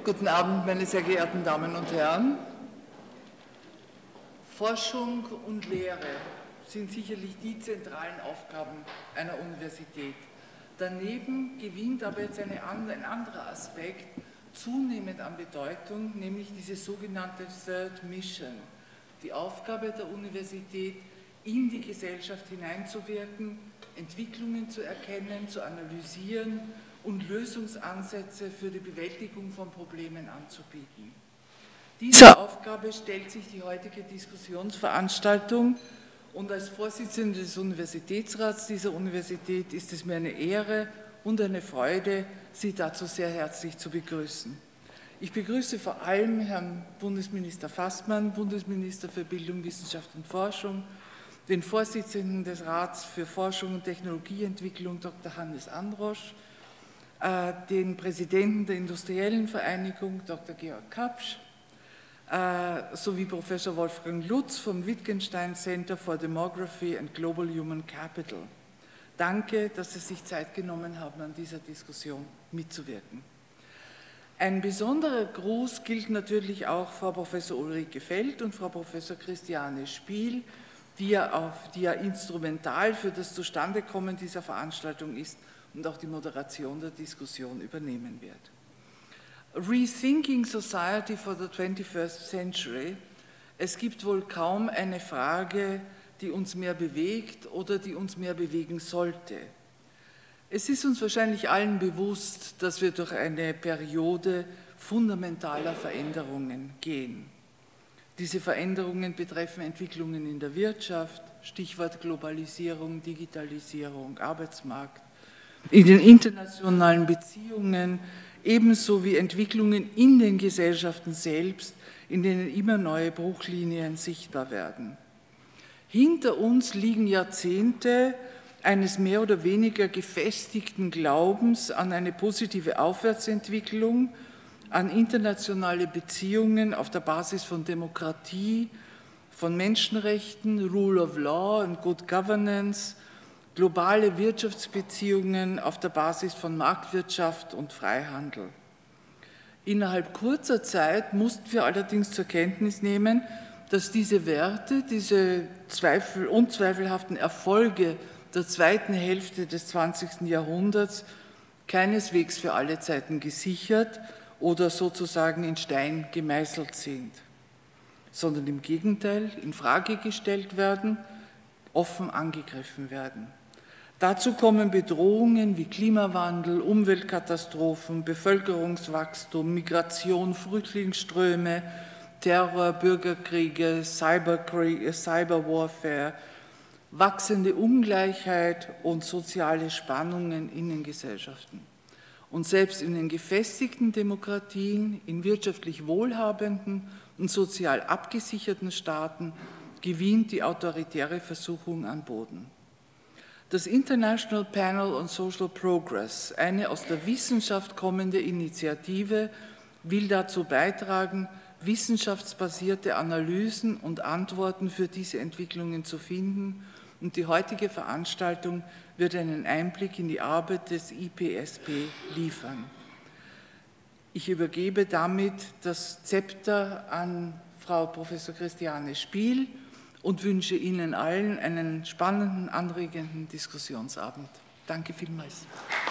Guten Abend, meine sehr geehrten Damen und Herren. Forschung und Lehre sind sicherlich die zentralen Aufgaben einer Universität. Daneben gewinnt aber jetzt ein anderer Aspekt zunehmend an Bedeutung, nämlich diese sogenannte Third Mission, die Aufgabe der Universität, in die Gesellschaft hineinzuwirken, Entwicklungen zu erkennen, zu analysieren und Lösungsansätze für die Bewältigung von Problemen anzubieten. Dieser Aufgabe stellt sich die heutige Diskussionsveranstaltung und als Vorsitzende des Universitätsrats dieser Universität ist es mir eine Ehre und eine Freude, Sie dazu sehr herzlich zu begrüßen. Ich begrüße vor allem Herrn Bundesminister Fassmann, Bundesminister für Bildung, Wissenschaft und Forschung, den Vorsitzenden des Rats für Forschung und Technologieentwicklung, Dr. Hannes Androsch, den Präsidenten der Industriellen Vereinigung, Dr. Georg Kapsch, sowie Professor Wolfgang Lutz vom Wittgenstein Center for Demography and Global Human Capital. Danke, dass Sie sich Zeit genommen haben, an dieser Diskussion mitzuwirken. Ein besonderer Gruß gilt natürlich auch Frau Professor Ulrike Feld und Frau Professor Christiane Spiel, die ja instrumental für das Zustandekommen dieser Veranstaltung ist und auch die Moderation der Diskussion übernehmen wird. Rethinking Society for the 21st Century. Es gibt wohl kaum eine Frage, die uns mehr bewegt oder die uns mehr bewegen sollte. Es ist uns wahrscheinlich allen bewusst, dass wir durch eine Periode fundamentaler Veränderungen gehen. Diese Veränderungen betreffen Entwicklungen in der Wirtschaft, Stichwort Globalisierung, Digitalisierung, Arbeitsmarkt, in den internationalen Beziehungen, ebenso wie Entwicklungen in den Gesellschaften selbst, in denen immer neue Bruchlinien sichtbar werden. Hinter uns liegen Jahrzehnte eines mehr oder weniger gefestigten Glaubens an eine positive Aufwärtsentwicklung, an internationale Beziehungen auf der Basis von Demokratie, von Menschenrechten, Rule of Law und Good Governance, globale Wirtschaftsbeziehungen auf der Basis von Marktwirtschaft und Freihandel. Innerhalb kurzer Zeit mussten wir allerdings zur Kenntnis nehmen, dass diese Werte, diese unzweifelhaften Erfolge der zweiten Hälfte des 20. Jahrhunderts keineswegs für alle Zeiten gesichert oder sozusagen in Stein gemeißelt sind, sondern im Gegenteil in Frage gestellt werden, offen angegriffen werden. Dazu kommen Bedrohungen wie Klimawandel, Umweltkatastrophen, Bevölkerungswachstum, Migration, Flüchtlingsströme, Terror, Bürgerkriege, Cyberwarfare, wachsende Ungleichheit und soziale Spannungen in den Gesellschaften. Und selbst in den gefestigten Demokratien, in wirtschaftlich wohlhabenden und sozial abgesicherten Staaten gewinnt die autoritäre Versuchung an Boden. Das International Panel on Social Progress, eine aus der Wissenschaft kommende Initiative, will dazu beitragen, wissenschaftsbasierte Analysen und Antworten für diese Entwicklungen zu finden, und die heutige Veranstaltung wird einen Einblick in die Arbeit des IPSP liefern. Ich übergebe damit das Zepter an Frau Professor Christiane Spiel und wünsche Ihnen allen einen spannenden, anregenden Diskussionsabend. Danke vielmals.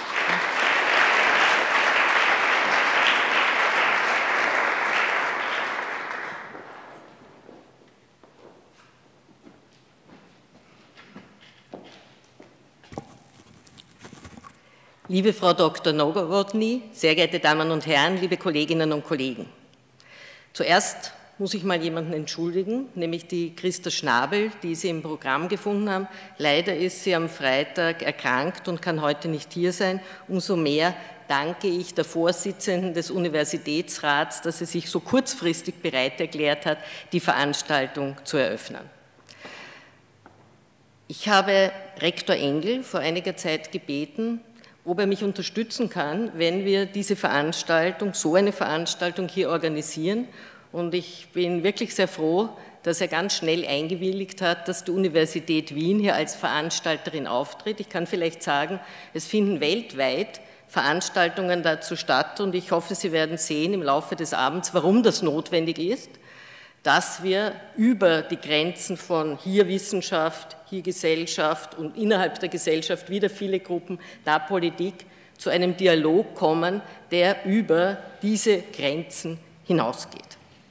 Liebe Frau Dr. Nowotny, sehr geehrte Damen und Herren, liebe Kolleginnen und Kollegen. Zuerst muss ich mal jemanden entschuldigen, nämlich die Christa Schnabel, die Sie im Programm gefunden haben. Leider ist sie am Freitag erkrankt und kann heute nicht hier sein. Umso mehr danke ich der Vorsitzenden des Universitätsrats, dass sie sich so kurzfristig bereit erklärt hat, die Veranstaltung zu eröffnen. Ich habe Rektor Engel vor einiger Zeit gebeten, ob er mich unterstützen kann, wenn wir diese Veranstaltung, so eine Veranstaltung hier organisieren. Und ich bin wirklich sehr froh, dass er ganz schnell eingewilligt hat, dass die Universität Wien hier als Veranstalterin auftritt. Ich kann vielleicht sagen, es finden weltweit Veranstaltungen dazu statt und ich hoffe, Sie werden sehen im Laufe des Abends, warum das notwendig ist, dass wir über die Grenzen von hier Wissenschaft, hier Gesellschaft und innerhalb der Gesellschaft wieder viele Gruppen, da Politik, zu einem Dialog kommen, der über diese Grenzen hinausgeht.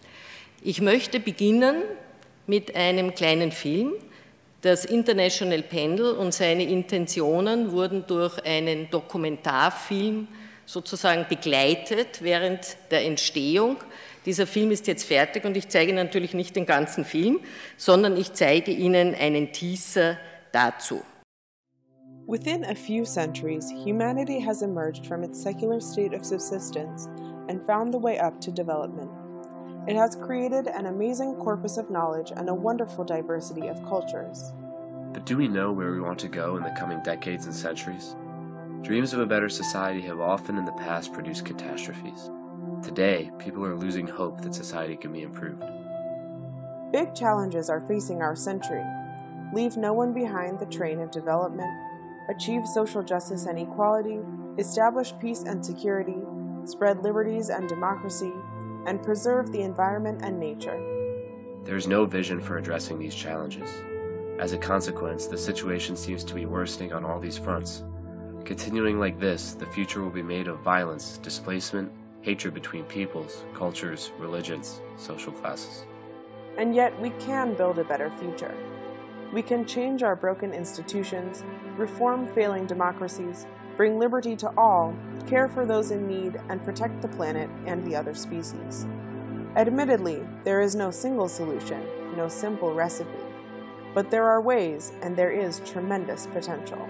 Ich möchte beginnen mit einem kleinen Film. Das International Pendel und seine Intentionen wurden durch einen Dokumentarfilm sozusagen begleitet während der Entstehung. Dieser Film ist jetzt fertig und ich zeige natürlich nicht den ganzen Film, sondern ich zeige Ihnen einen Teaser dazu. Within a few centuries, humanity has emerged from its secular state of subsistence and found the way up to development. It has created an amazing corpus of knowledge and a wonderful diversity of cultures. But do we know where we want to go in the coming decades and centuries? Dreams of a better society have often in the past produced catastrophes. Today, people are losing hope that society can be improved. Big challenges are facing our century. Leave no one behind the train of development, achieve social justice and equality, establish peace and security, spread liberties and democracy, and preserve the environment and nature. There is no vision for addressing these challenges. As a consequence, the situation seems to be worsening on all these fronts. Continuing like this, the future will be made of violence, displacement, hatred between peoples, cultures, religions, social classes. And yet we can build a better future. We can change our broken institutions, reform failing democracies, bring liberty to all, care for those in need, and protect the planet and the other species. Admittedly, there is no single solution, no simple recipe. But there are ways, and there is tremendous potential.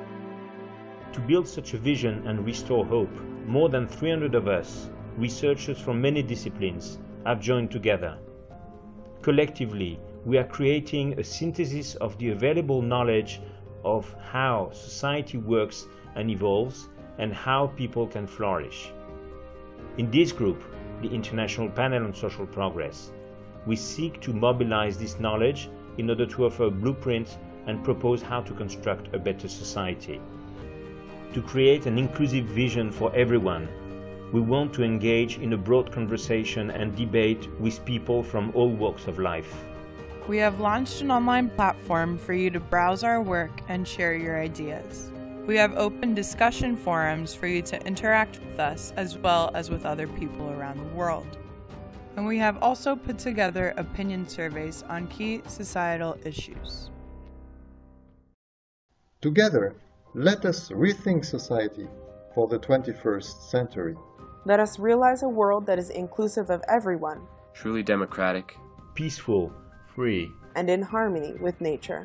To build such a vision and restore hope, more than 300 of us, researchers from many disciplines, have joined together. Collectively, we are creating a synthesis of the available knowledge of how society works and evolves and how people can flourish. In this group, the International Panel on Social Progress, we seek to mobilize this knowledge in order to offer a blueprint and propose how to construct a better society. To create an inclusive vision for everyone, we want to engage in a broad conversation and debate with people from all walks of life. We have launched an online platform for you to browse our work and share your ideas. We have open discussion forums for you to interact with us as well as with other people around the world. And we have also put together opinion surveys on key societal issues. Together, let us rethink society for the 21st century. Let us realize a world that is inclusive of everyone, Truly democratic, Peaceful, free, and in harmony with nature.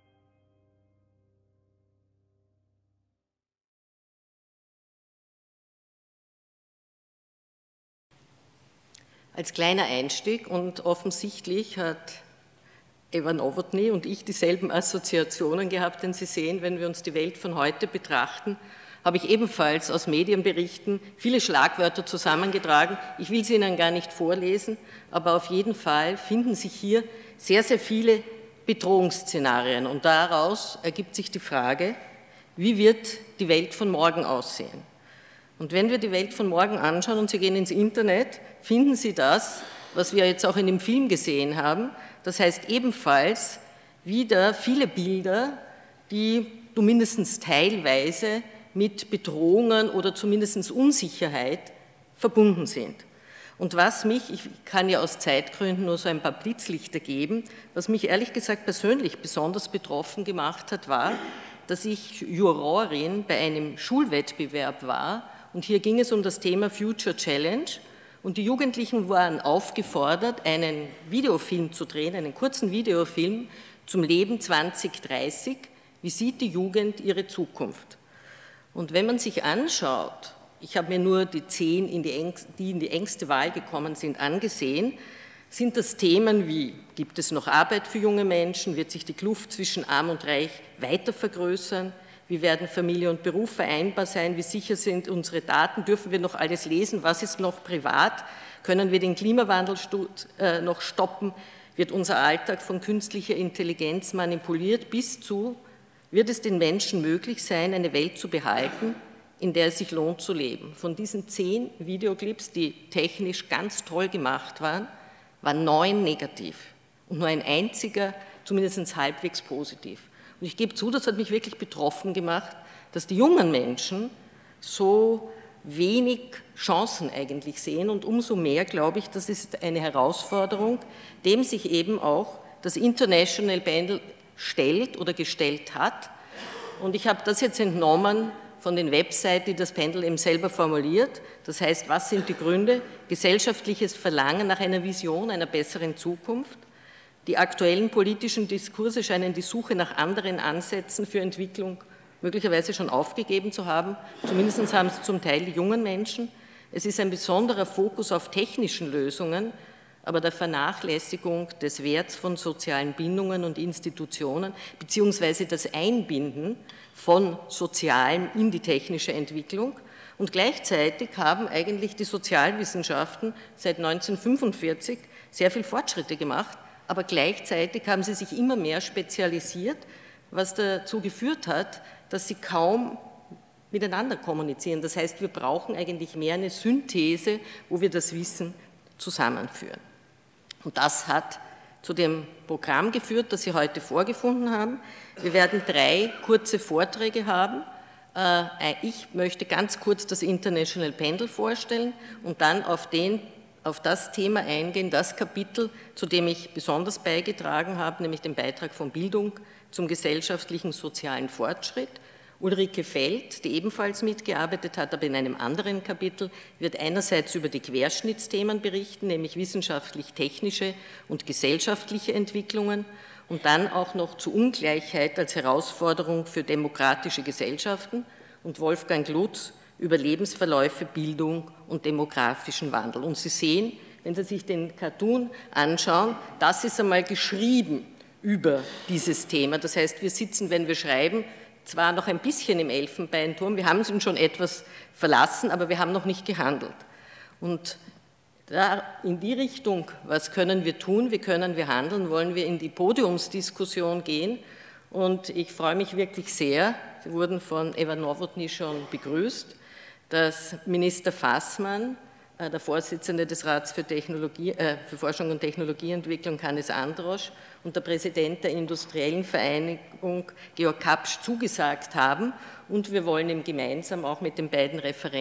Als kleiner Einstieg, und offensichtlich hat Eva Nowotny und ich dieselben Assoziationen gehabt, denn Sie sehen, wenn wir uns die Welt von heute betrachten, habe ich ebenfalls aus Medienberichten viele Schlagwörter zusammengetragen. Ich will sie Ihnen gar nicht vorlesen, aber auf jeden Fall finden sich hier sehr, sehr viele Bedrohungsszenarien. Und daraus ergibt sich die Frage, wie wird die Welt von morgen aussehen? Und wenn wir die Welt von morgen anschauen und Sie gehen ins Internet, finden Sie das, was wir jetzt auch in dem Film gesehen haben. Das heißt ebenfalls wieder viele Bilder, die zumindest teilweise mit Bedrohungen oder zumindest Unsicherheit verbunden sind. Und was mich, ich kann ja aus Zeitgründen nur so ein paar Blitzlichter geben, was mich ehrlich gesagt persönlich besonders betroffen gemacht hat, war, dass ich Jurorin bei einem Schulwettbewerb war und hier ging es um das Thema Future Challenge und die Jugendlichen waren aufgefordert, einen Videofilm zu drehen, einen kurzen Videofilm zum Leben 2030, wie sieht die Jugend ihre Zukunft? Und wenn man sich anschaut, ich habe mir nur die 10, die in die engste Wahl gekommen sind, angesehen, sind das Themen wie, gibt es noch Arbeit für junge Menschen, wird sich die Kluft zwischen Arm und Reich weiter vergrößern, wie werden Familie und Beruf vereinbar sein, wie sicher sind unsere Daten, dürfen wir noch alles lesen, was ist noch privat, können wir den Klimawandel noch stoppen, wird unser Alltag von künstlicher Intelligenz manipuliert, bis zu, wird es den Menschen möglich sein, eine Welt zu behalten, in der es sich lohnt zu leben. Von diesen 10 Videoclips, die technisch ganz toll gemacht waren 9 negativ und nur ein einziger zumindest halbwegs positiv. Und ich gebe zu, das hat mich wirklich betroffen gemacht, dass die jungen Menschen so wenig Chancen eigentlich sehen, und umso mehr glaube ich, das ist eine Herausforderung, dem sich eben auch das International Panel stellt oder gestellt hat. Und ich habe das jetzt entnommen von den Webseiten, die das Panel eben selber formuliert. Das heißt, was sind die Gründe? Gesellschaftliches Verlangen nach einer Vision, einer besseren Zukunft. Die aktuellen politischen Diskurse scheinen die Suche nach anderen Ansätzen für Entwicklung möglicherweise schon aufgegeben zu haben. Zumindest haben es zum Teil die jungen Menschen. Es ist ein besonderer Fokus auf technischen Lösungen, aber der Vernachlässigung des Werts von sozialen Bindungen und Institutionen, beziehungsweise das Einbinden von Sozialem in die technische Entwicklung. Und gleichzeitig haben eigentlich die Sozialwissenschaften seit 1945 sehr viel Fortschritte gemacht, aber gleichzeitig haben sie sich immer mehr spezialisiert, was dazu geführt hat, dass sie kaum miteinander kommunizieren. Das heißt, wir brauchen eigentlich mehr eine Synthese, wo wir das Wissen zusammenführen. Und das hat zu dem Programm geführt, das Sie heute vorgefunden haben. Wir werden 3 kurze Vorträge haben. Ich möchte ganz kurz das International Panel vorstellen und dann auf das Thema eingehen, das Kapitel, zu dem ich besonders beigetragen habe, nämlich den Beitrag von Bildung zum gesellschaftlichen sozialen Fortschritt. Ulrike Feld, die ebenfalls mitgearbeitet hat, aber in einem anderen Kapitel, wird einerseits über die Querschnittsthemen berichten, nämlich wissenschaftlich-technische und gesellschaftliche Entwicklungen, und dann auch noch zu Ungleichheit als Herausforderung für demokratische Gesellschaften, und Wolfgang Glutz über Lebensverläufe, Bildung und demografischen Wandel. Und Sie sehen, wenn Sie sich den Cartoon anschauen, das ist einmal geschrieben über dieses Thema. Das heißt, wir sitzen, wenn wir schreiben, zwar noch ein bisschen im Elfenbeinturm, wir haben ihn schon etwas verlassen, aber wir haben noch nicht gehandelt. Und da in die Richtung, was können wir tun, wie können wir handeln, wollen wir in die Podiumsdiskussion gehen. Und ich freue mich wirklich sehr, Sie wurden von Eva Nowotny schon begrüßt, dass Minister Faßmann, der Vorsitzende des Rats für Forschung und Technologieentwicklung, Hannes Androsch, und der Präsident der Industriellen Vereinigung, Georg Kapsch, zugesagt haben. Und wir wollen eben gemeinsam auch mit den beiden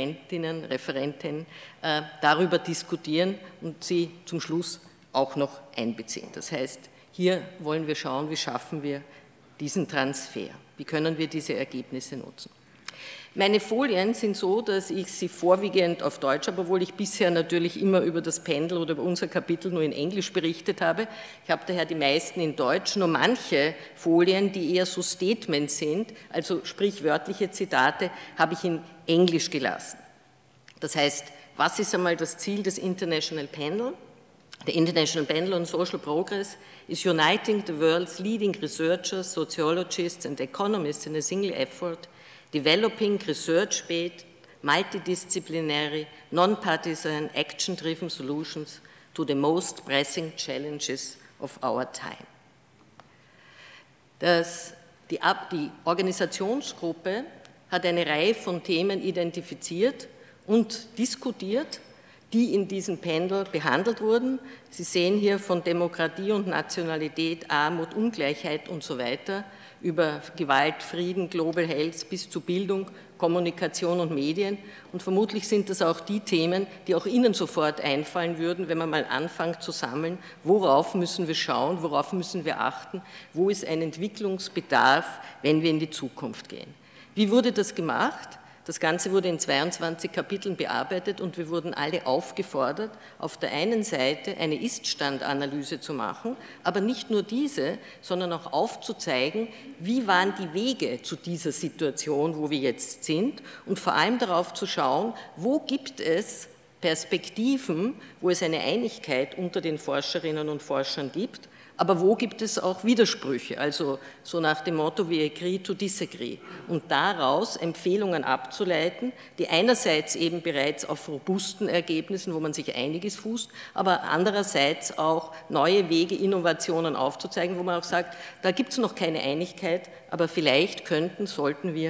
Referenten darüber diskutieren und sie zum Schluss auch noch einbeziehen. Das heißt, hier wollen wir schauen, wie schaffen wir diesen Transfer, wie können wir diese Ergebnisse nutzen. Meine Folien sind so, dass ich sie vorwiegend auf Deutsch habe, obwohl ich bisher natürlich immer über das Panel oder über unser Kapitel nur in Englisch berichtet habe. Ich habe daher die meisten in Deutsch, nur manche Folien, die eher so Statements sind, also sprichwörtliche Zitate, habe ich in Englisch gelassen. Das heißt, was ist einmal das Ziel des International Panel? The International Panel on Social Progress is uniting the world's leading researchers, sociologists and economists in a single effort, developing research-based, multidisciplinary, non-partisan, action-driven solutions to the most pressing challenges of our time. Die Organisationsgruppe hat eine Reihe von Themen identifiziert und diskutiert, die in diesem Panel behandelt wurden. Sie sehen hier von Demokratie und Nationalität, Armut, Ungleichheit und so weiter, über Gewalt, Frieden, Global Health bis zu Bildung, Kommunikation und Medien. Und vermutlich sind das auch die Themen, die auch Ihnen sofort einfallen würden, wenn man mal anfängt zu sammeln, worauf müssen wir schauen, worauf müssen wir achten, wo ist ein Entwicklungsbedarf, wenn wir in die Zukunft gehen. Wie wurde das gemacht? Das Ganze wurde in 22 Kapiteln bearbeitet und wir wurden alle aufgefordert, auf der einen Seite eine Ist-Stand-Analyse zu machen, aber nicht nur diese, sondern auch aufzuzeigen, wie waren die Wege zu dieser Situation, wo wir jetzt sind, und vor allem darauf zu schauen, wo gibt es Perspektiven, wo es eine Einigkeit unter den Forscherinnen und Forschern gibt, aber wo gibt es auch Widersprüche, also so nach dem Motto, we agree to disagree, und daraus Empfehlungen abzuleiten, die einerseits eben bereits auf robusten Ergebnissen, wo man sich einiges fußt, aber andererseits auch neue Wege, Innovationen aufzuzeigen, wo man auch sagt, da gibt es noch keine Einigkeit, aber vielleicht sollten wir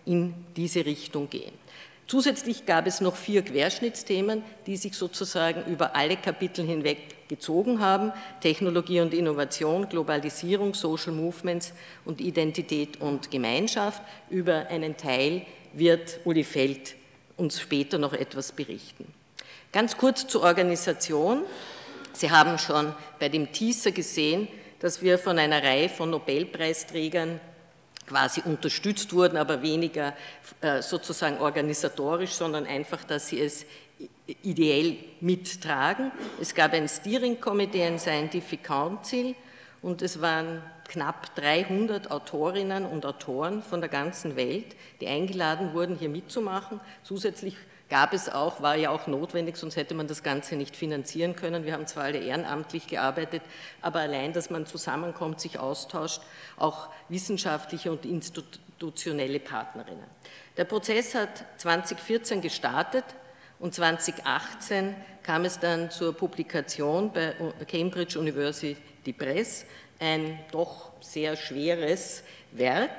in diese Richtung gehen. Zusätzlich gab es noch 4 Querschnittsthemen, die sich sozusagen über alle Kapitel hinweg gezogen haben: Technologie und Innovation, Globalisierung, Social Movements und Identität und Gemeinschaft. Über einen Teil wird Uli Feld uns später noch etwas berichten. Ganz kurz zur Organisation. Sie haben schon bei dem Teaser gesehen, dass wir von einer Reihe von Nobelpreisträgern quasi unterstützt wurden, aber weniger sozusagen organisatorisch, sondern einfach, dass sie es ideell mittragen. Es gab ein Steering Committee, ein Scientific Council, und es waren knapp 300 Autorinnen und Autoren von der ganzen Welt, die eingeladen wurden, hier mitzumachen. Zusätzlich gab es auch, war ja auch notwendig, sonst hätte man das Ganze nicht finanzieren können. Wir haben zwar alle ehrenamtlich gearbeitet, aber allein, dass man zusammenkommt, sich austauscht, auch wissenschaftliche und institutionelle Partnerinnen. Der Prozess hat 2014 gestartet und 2018 kam es dann zur Publikation bei Cambridge University Press, ein doch sehr schweres Werk.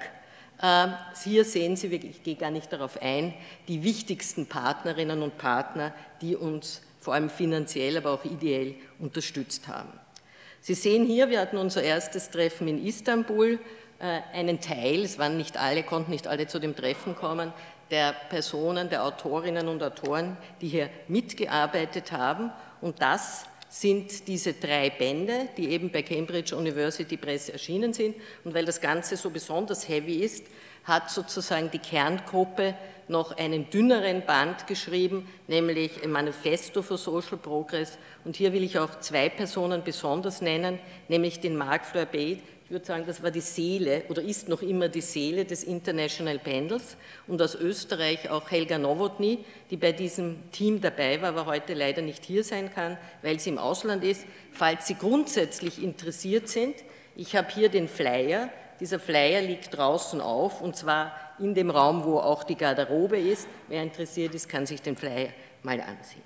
Hier sehen Sie, ich gehe gar nicht darauf ein, die wichtigsten Partnerinnen und Partner, die uns vor allem finanziell, aber auch ideell unterstützt haben. Sie sehen hier, wir hatten unser erstes Treffen in Istanbul, einen Teil, es waren nicht alle, konnten nicht alle zu dem Treffen kommen, der Personen, der Autorinnen und Autoren, die hier mitgearbeitet haben, und das sind diese 3 Bände, die eben bei Cambridge University Press erschienen sind. Und weil das Ganze so besonders heavy ist, hat sozusagen die Kerngruppe noch einen dünneren Band geschrieben, nämlich ein Manifesto for Social Progress. Und hier will ich auch 2 Personen besonders nennen, nämlich den Mark Florbet. Ich würde sagen, das war die Seele oder ist noch immer die Seele des International Panels, und aus Österreich auch Helga Nowotny, die bei diesem Team dabei war, aber heute leider nicht hier sein kann, weil sie im Ausland ist. Falls Sie grundsätzlich interessiert sind, ich habe hier den Flyer. Dieser Flyer liegt draußen auf, und zwar in dem Raum, wo auch die Garderobe ist. Wer interessiert ist, kann sich den Flyer mal ansehen.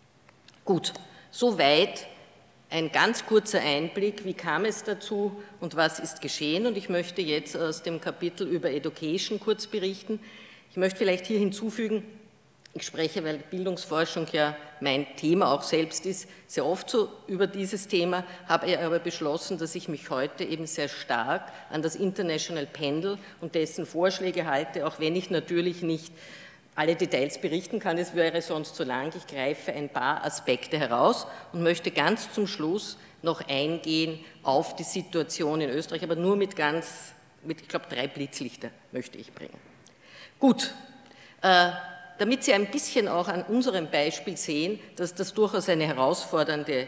Gut, soweit ein ganz kurzer Einblick, wie kam es dazu und was ist geschehen, und ich möchte jetzt aus dem Kapitel über Education kurz berichten. Ich möchte vielleicht hier hinzufügen, ich spreche, weil Bildungsforschung ja mein Thema auch selbst ist, sehr oft so über dieses Thema, habe aber beschlossen, dass ich mich heute eben sehr stark an das International Panel und dessen Vorschläge halte, auch wenn ich natürlich nicht alle Details berichten kann, es wäre sonst zu lang. Ich greife ein paar Aspekte heraus und möchte ganz zum Schluss noch eingehen auf die Situation in Österreich, aber nur mit ich glaube, 3 Blitzlichter möchte ich bringen. Gut, damit Sie ein bisschen auch an unserem Beispiel sehen, dass das durchaus eine herausfordernde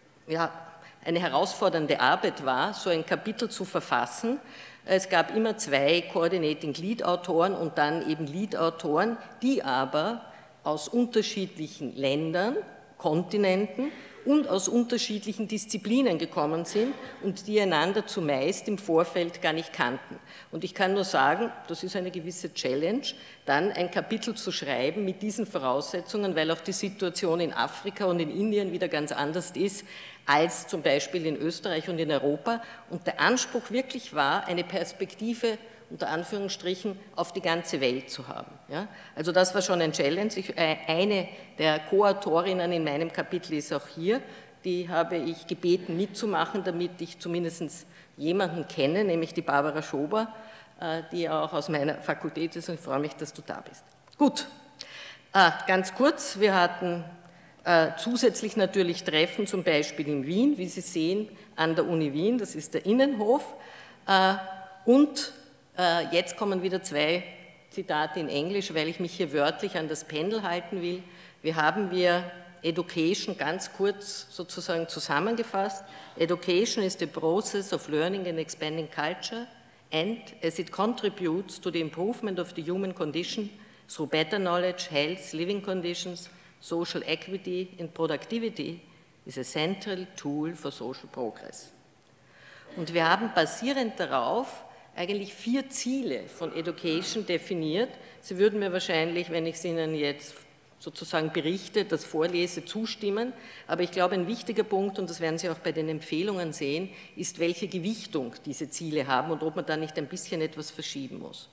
Arbeit war, so ein Kapitel zu verfassen. Es gab immer 2 Coordinating Lead-Autoren und dann eben Lead-Autoren, die aber aus unterschiedlichen Ländern, Kontinenten und aus unterschiedlichen Disziplinen gekommen sind und die einander zumeist im Vorfeld gar nicht kannten. Und ich kann nur sagen, das ist eine gewisse Challenge, dann ein Kapitel zu schreiben mit diesen Voraussetzungen, weil auch die Situation in Afrika und in Indien wieder ganz anders ist als zum Beispiel in Österreich und in Europa. Und der Anspruch wirklich war, eine Perspektive unter Anführungsstrichen auf die ganze Welt zu haben. Ja? Also das war schon ein Challenge. Eine der Co-Autorinnen in meinem Kapitel ist auch hier, die habe ich gebeten mitzumachen, damit ich zumindest jemanden kenne, nämlich die Barbara Schober, die auch aus meiner Fakultät ist, und ich freue mich, dass du da bist. Gut, ganz kurz, wir hatten zusätzlich natürlich Treffen, zum Beispiel in Wien, wie Sie sehen, an der Uni Wien, das ist der Innenhof, und jetzt kommen wieder 2 Zitate in Englisch, weil ich mich hier wörtlich an das Panel halten will. Wir Education ganz kurz sozusagen zusammengefasst. Education is the process of learning and expanding culture, and as it contributes to the improvement of the human condition through better knowledge, health, living conditions, social equity and productivity, is a central tool for social progress. Und wir haben basierend darauf eigentlich 4 Ziele von Education definiert. Sie würden mir wahrscheinlich, wenn ich es Ihnen jetzt sozusagen berichte, das vorlese, zustimmen. Aber ich glaube, ein wichtiger Punkt, und das werden Sie auch bei den Empfehlungen sehen, ist, welche Gewichtung diese Ziele haben und ob man da nicht ein bisschen etwas verschieben muss.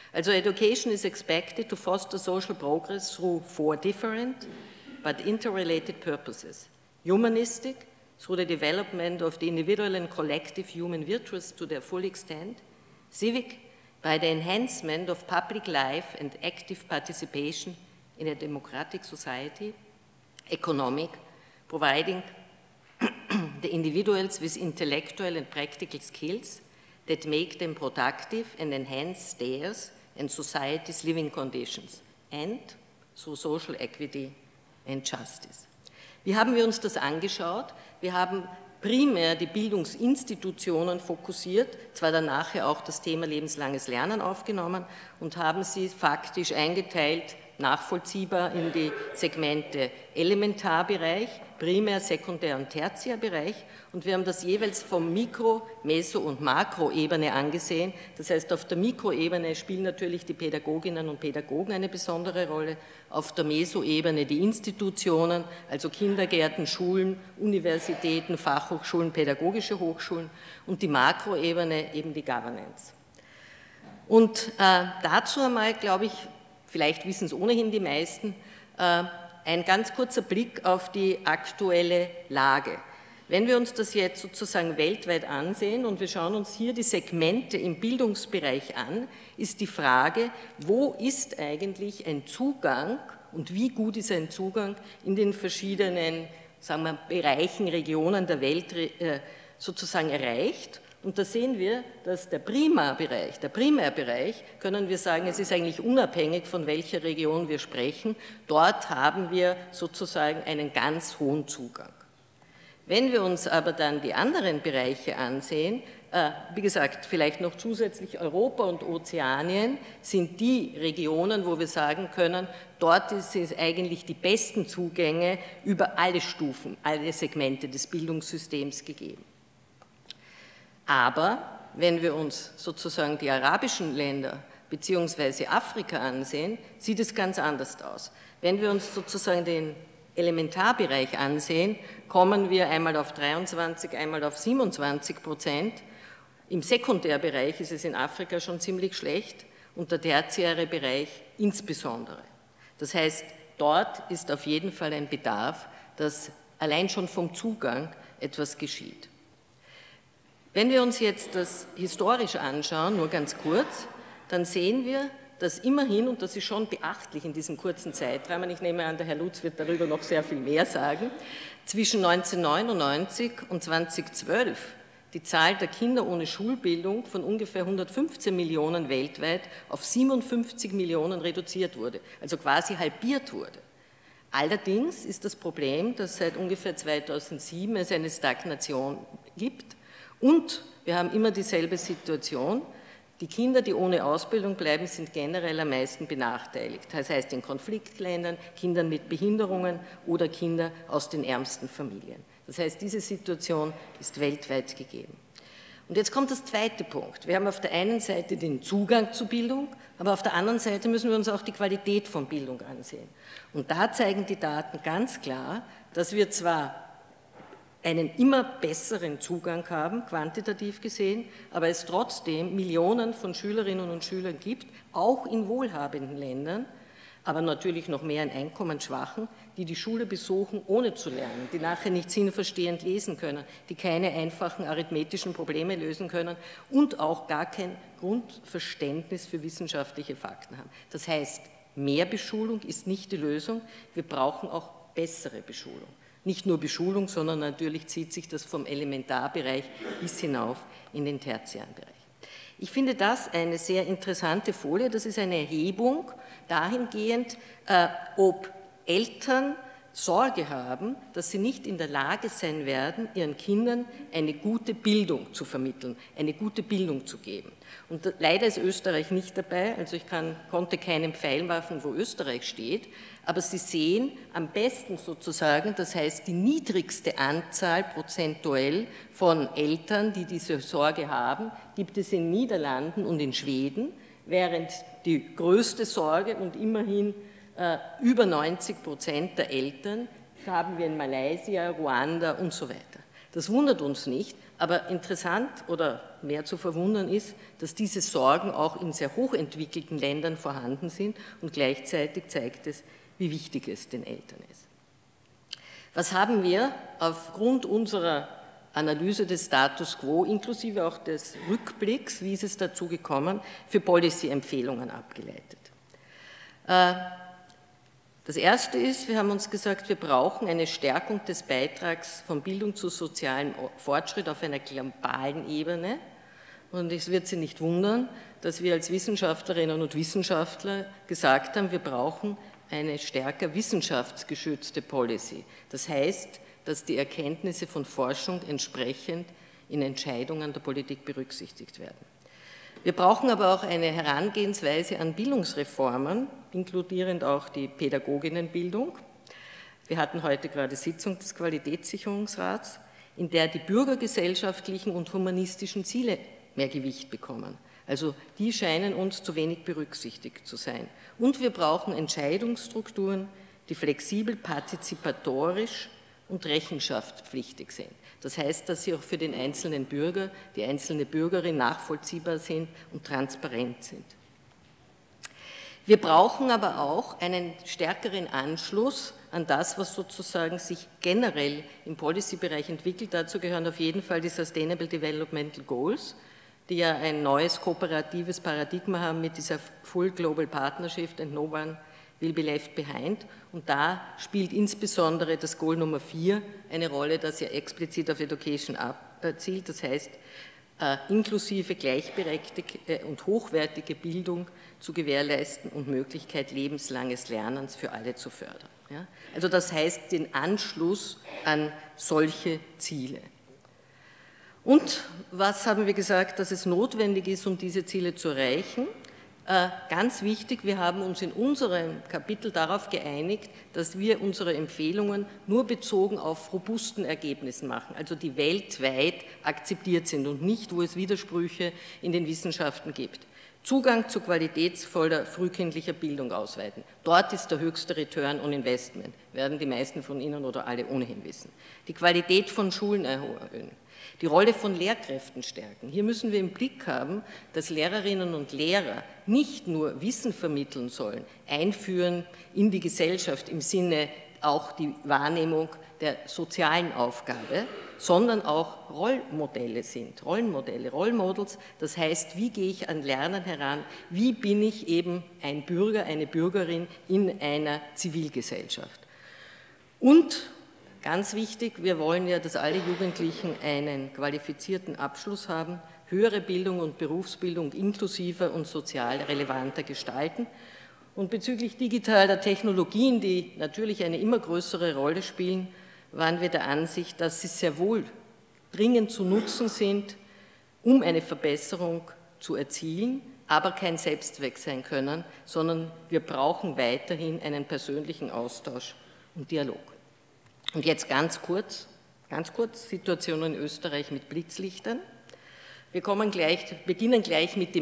Also education is expected to foster social progress through 4 different but interrelated purposes. Humanistic, through the development of the individual and collective human virtues to their full extent. Civic, by the enhancement of public life and active participation in a democratic society. Economic, providing the individuals with intellectual and practical skills that make them productive and enhance theirs and society's living conditions, and through social equity and justice. Wie haben wir uns das angeschaut? Wir haben primär die Bildungsinstitutionen fokussiert, zwar dann nachher auch das Thema lebenslanges Lernen aufgenommen und haben sie faktisch eingeteilt, nachvollziehbar in die Segmente Elementarbereich, Primär-, Sekundär- und Tertiärbereich, und wir haben das jeweils vom Mikro-, Meso- und Makroebene angesehen. Das heißt, auf der Mikroebene spielen natürlich die Pädagoginnen und Pädagogen eine besondere Rolle, auf der Mesoebene die Institutionen, also Kindergärten, Schulen, Universitäten, Fachhochschulen, pädagogische Hochschulen, und die Makroebene eben die Governance. Und dazu einmal, glaube ich, vielleicht wissen es ohnehin die meisten, ein ganz kurzer Blick auf die aktuelle Lage. Wenn wir uns das jetzt sozusagen weltweit ansehen und wir schauen uns hier die Segmente im Bildungsbereich an, ist die Frage, wo ist eigentlich ein Zugang und wie gut ist ein Zugang in den verschiedenen, sagen wir, Bereichen, Regionen der Welt sozusagen erreicht. Und da sehen wir, dass der Primärbereich, können wir sagen, es ist eigentlich unabhängig, von welcher Region wir sprechen, dort haben wir sozusagen einen ganz hohen Zugang. Wenn wir uns aber dann die anderen Bereiche ansehen, wie gesagt, vielleicht noch zusätzlich Europa und Ozeanien sind die Regionen, wo wir sagen können, dort sind es eigentlich die besten Zugänge über alle Stufen, alle Segmente des Bildungssystems gegeben. Aber wenn wir uns sozusagen die arabischen Länder bzw. Afrika ansehen, sieht es ganz anders aus. Wenn wir uns sozusagen den Elementarbereich ansehen, kommen wir einmal auf 23, einmal auf 27%. Im Sekundärbereich ist es in Afrika schon ziemlich schlecht und der tertiäre Bereich insbesondere. Das heißt, dort ist auf jeden Fall ein Bedarf, dass allein schon vom Zugang etwas geschieht. Wenn wir uns jetzt das historisch anschauen, nur ganz kurz, dann sehen wir, dass immerhin, und das ist schon beachtlich in diesem kurzen Zeitrahmen, ich nehme an, der Herr Lutz wird darüber noch sehr viel mehr sagen, zwischen 1999 und 2012 die Zahl der Kinder ohne Schulbildung von ungefähr 115 Millionen weltweit auf 57 Millionen reduziert wurde, also quasi halbiert wurde. Allerdings ist das Problem, dass seit ungefähr 2007 es eine Stagnation gibt. Und wir haben immer dieselbe Situation, die Kinder, die ohne Ausbildung bleiben, sind generell am meisten benachteiligt. Das heißt in Konfliktländern, Kindern mit Behinderungen oder Kinder aus den ärmsten Familien. Das heißt, diese Situation ist weltweit gegeben. Und jetzt kommt das zweite Punkt. Wir haben auf der einen Seite den Zugang zu Bildung, aber auf der anderen Seite müssen wir uns auch die Qualität von Bildung ansehen. Und da zeigen die Daten ganz klar, dass wir zwar einen immer besseren Zugang haben, quantitativ gesehen, aber es trotzdem Millionen von Schülerinnen und Schülern gibt, auch in wohlhabenden Ländern, aber natürlich noch mehr in einkommensschwachen, die die Schule besuchen, ohne zu lernen, die nachher nicht sinnverstehend lesen können, die keine einfachen arithmetischen Probleme lösen können und auch gar kein Grundverständnis für wissenschaftliche Fakten haben. Das heißt, mehr Beschulung ist nicht die Lösung, wir brauchen auch bessere Beschulung. Nicht nur Beschulung, sondern natürlich zieht sich das vom Elementarbereich bis hinauf in den tertiären Bereich. Ich finde das eine sehr interessante Folie. Das ist eine Erhebung dahingehend, ob Eltern Sorge haben, dass sie nicht in der Lage sein werden, ihren Kindern eine gute Bildung zu vermitteln, eine gute Bildung zu geben. Und leider ist Österreich nicht dabei, also ich konnte keinen Pfeil werfen, wo Österreich steht, aber Sie sehen am besten sozusagen, das heißt die niedrigste Anzahl prozentuell von Eltern, die diese Sorge haben, gibt es in Niederlanden und in Schweden, während die größte Sorge und immerhin über 90% der Eltern haben wir in Malaysia, Ruanda und so weiter. Das wundert uns nicht, Aber interessant oder mehr zu verwundern ist, dass diese Sorgen auch in sehr hochentwickelten Ländern vorhanden sind und gleichzeitig zeigt es, wie wichtig es den Eltern ist. Was haben wir aufgrund unserer Analyse des Status Quo, inklusive auch des Rückblicks, wie ist es dazu gekommen, für Policy-Empfehlungen abgeleitet? Das erste ist, wir haben uns gesagt, wir brauchen eine Stärkung des Beitrags von Bildung zu sozialem Fortschritt auf einer globalen Ebene. Und es wird Sie nicht wundern, dass wir als Wissenschaftlerinnen und Wissenschaftler gesagt haben, wir brauchen eine stärker wissenschaftsgeschützte Policy. Das heißt, dass die Erkenntnisse von Forschung entsprechend in Entscheidungen der Politik berücksichtigt werden. Wir brauchen aber auch eine Herangehensweise an Bildungsreformen, inkludierend auch die Pädagoginnenbildung. Wir hatten heute gerade Sitzung des Qualitätssicherungsrats, in der die bürgergesellschaftlichen und humanistischen Ziele mehr Gewicht bekommen. Also die scheinen uns zu wenig berücksichtigt zu sein. Und wir brauchen Entscheidungsstrukturen, die flexibel, partizipatorisch und rechenschaftspflichtig sind. Das heißt, dass sie auch für den einzelnen Bürger, die einzelne Bürgerin nachvollziehbar sind und transparent sind. Wir brauchen aber auch einen stärkeren Anschluss an das, was sozusagen sich generell im Policy-Bereich entwickelt. Dazu gehören auf jeden Fall die Sustainable Developmental Goals, die ja ein neues kooperatives Paradigma haben mit dieser Full Global Partnership and No One Will Be Left Behind. Und da spielt insbesondere das Goal Nummer 4 eine Rolle, das ja explizit auf Education abzielt, das heißt, inklusive gleichberechtigte und hochwertige Bildung zu gewährleisten und Möglichkeit lebenslanges Lernens für alle zu fördern. Ja? Also das heißt, den Anschluss an solche Ziele. Und was haben wir gesagt, dass es notwendig ist, um diese Ziele zu erreichen? Ganz wichtig, wir haben uns in unserem Kapitel darauf geeinigt, dass wir unsere Empfehlungen nur bezogen auf robusten Ergebnissen machen, also die weltweit akzeptiert sind und nicht, wo es Widersprüche in den Wissenschaften gibt. Zugang zu qualitätsvoller frühkindlicher Bildung ausweiten. Dort ist der höchste Return on Investment, werden die meisten von Ihnen oder alle ohnehin wissen. Die Qualität von Schulen erhöhen. Die Rolle von Lehrkräften stärken. Hier müssen wir im Blick haben, dass Lehrerinnen und Lehrer nicht nur Wissen vermitteln sollen, einführen in die Gesellschaft im Sinne auch die Wahrnehmung der sozialen Aufgabe, sondern auch Rollmodelle sind, Rollenmodelle, Role Models, das heißt, wie gehe ich an Lernen heran, wie bin ich eben ein Bürger, eine Bürgerin in einer Zivilgesellschaft. Und ganz wichtig, wir wollen ja, dass alle Jugendlichen einen qualifizierten Abschluss haben, höhere Bildung und Berufsbildung inklusiver und sozial relevanter gestalten. Und bezüglich digitaler Technologien, die natürlich eine immer größere Rolle spielen, waren wir der Ansicht, dass sie sehr wohl dringend zu nutzen sind, um eine Verbesserung zu erzielen, aber kein Selbstzweck sein können, sondern wir brauchen weiterhin einen persönlichen Austausch und Dialog. Und jetzt ganz kurz, Situation in Österreich mit Blitzlichtern. Wir beginnen gleich mit dem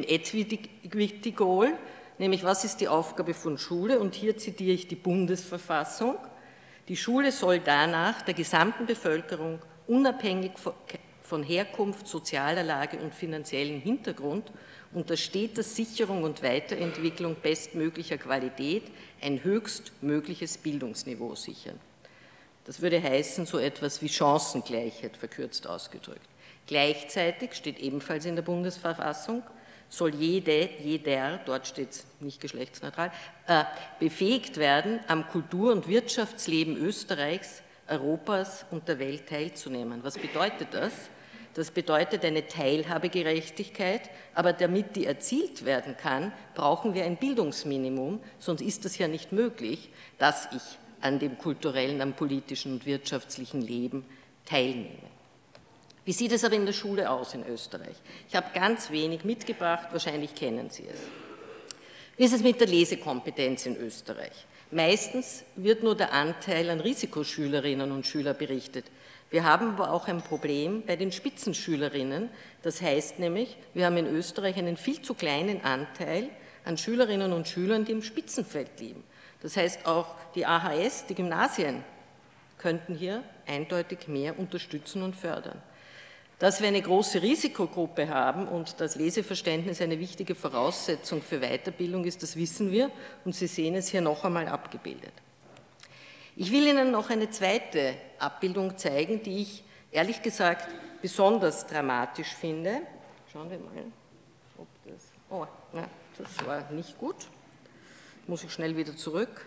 Equity Goal, nämlich was ist die Aufgabe von Schule? Und hier zitiere ich die Bundesverfassung. Die Schule soll danach der gesamten Bevölkerung unabhängig von Herkunft, sozialer Lage und finanziellem Hintergrund unter steter Sicherung und Weiterentwicklung bestmöglicher Qualität ein höchstmögliches Bildungsniveau sichern. Das würde heißen, so etwas wie Chancengleichheit, verkürzt ausgedrückt. Gleichzeitig steht ebenfalls in der Bundesverfassung, soll jeder, dort steht es nicht geschlechtsneutral, befähigt werden, am Kultur- und Wirtschaftsleben Österreichs, Europas und der Welt teilzunehmen. Was bedeutet das? Das bedeutet eine Teilhabegerechtigkeit, aber damit die erzielt werden kann, brauchen wir ein Bildungsminimum, sonst ist es ja nicht möglich, dass ich an dem kulturellen, am politischen und wirtschaftlichen Leben teilnehme. Wie sieht es aber in der Schule aus in Österreich? Ich habe ganz wenig mitgebracht, wahrscheinlich kennen Sie es. Wie ist es mit der Lesekompetenz in Österreich? Meistens wird nur der Anteil an Risikoschülerinnen und Schülern berichtet. Wir haben aber auch ein Problem bei den Spitzenschülerinnen. Das heißt nämlich, wir haben in Österreich einen viel zu kleinen Anteil an Schülerinnen und Schülern, die im Spitzenfeld liegen. Das heißt, auch die AHS, die Gymnasien, könnten hier eindeutig mehr unterstützen und fördern. Dass wir eine große Risikogruppe haben und das Leseverständnis eine wichtige Voraussetzung für Weiterbildung ist, das wissen wir und Sie sehen es hier noch einmal abgebildet. Ich will Ihnen noch eine zweite Abbildung zeigen, die ich ehrlich gesagt besonders dramatisch finde. Schauen wir mal, ob das... Oh, na, das war nicht gut. Muss ich schnell wieder zurück.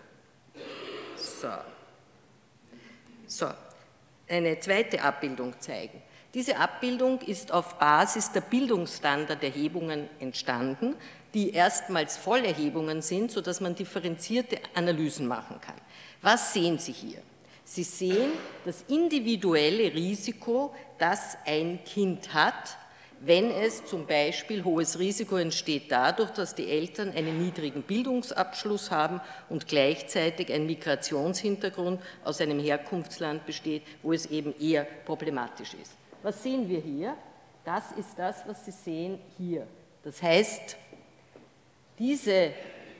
So, eine zweite Abbildung zeigen. Diese Abbildung ist auf Basis der Bildungsstandarderhebungen entstanden, die erstmals Vollerhebungen sind, sodass man differenzierte Analysen machen kann. Was sehen Sie hier? Sie sehen das individuelle Risiko, das ein Kind hat, wenn es zum Beispiel, hohes Risiko entsteht dadurch, dass die Eltern einen niedrigen Bildungsabschluss haben und gleichzeitig ein Migrationshintergrund aus einem Herkunftsland besteht, wo es eben eher problematisch ist. Was sehen wir hier? Das ist das, was Sie sehen hier. Das heißt, diese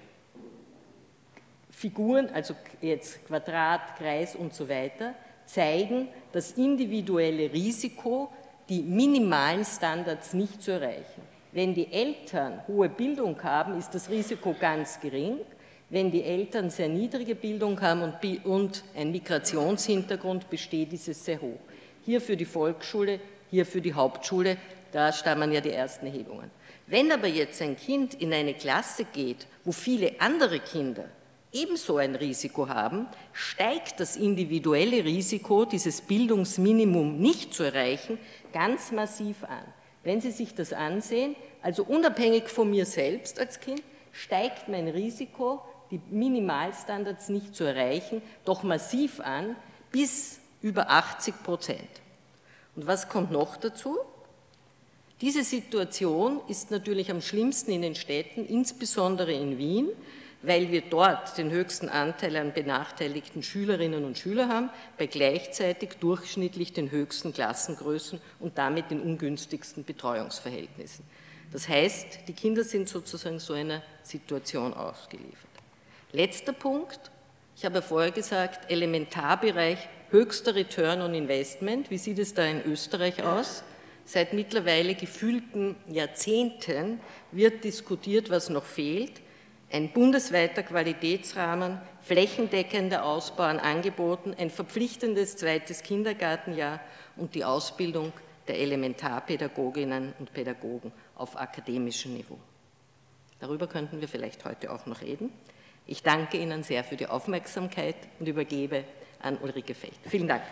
Figuren, also jetzt Quadrat, Kreis und so weiter, zeigen das individuelle Risiko, die minimalen Standards nicht zu erreichen. Wenn die Eltern hohe Bildung haben, ist das Risiko ganz gering. Wenn die Eltern sehr niedrige Bildung haben und ein Migrationshintergrund besteht, ist es sehr hoch. Hier für die Volksschule, hier für die Hauptschule, da stammen ja die ersten Erhebungen. Wenn aber jetzt ein Kind in eine Klasse geht, wo viele andere Kinder ebenso ein Risiko haben, steigt das individuelle Risiko, dieses Bildungsminimum nicht zu erreichen, ganz massiv an. Wenn Sie sich das ansehen, also unabhängig von mir selbst als Kind, steigt mein Risiko, die Minimalstandards nicht zu erreichen, doch massiv an, bis über 80%. Und was kommt noch dazu? Diese Situation ist natürlich am schlimmsten in den Städten, insbesondere in Wien, weil wir dort den höchsten Anteil an benachteiligten Schülerinnen und Schülern haben, bei gleichzeitig durchschnittlich den höchsten Klassengrößen und damit den ungünstigsten Betreuungsverhältnissen. Das heißt, die Kinder sind sozusagen so einer Situation ausgeliefert. Letzter Punkt, ich habe ja vorher gesagt, Elementarbereich, höchster Return on Investment. Wie sieht es da in Österreich aus? Seit mittlerweile gefühlten Jahrzehnten wird diskutiert, was noch fehlt. Ein bundesweiter Qualitätsrahmen, flächendeckender Ausbau an Angeboten, ein verpflichtendes zweites Kindergartenjahr und die Ausbildung der Elementarpädagoginnen und Pädagogen auf akademischem Niveau. Darüber könnten wir vielleicht heute auch noch reden. Ich danke Ihnen sehr für die Aufmerksamkeit und übergebe an Ulrike Fecht. Vielen Dank.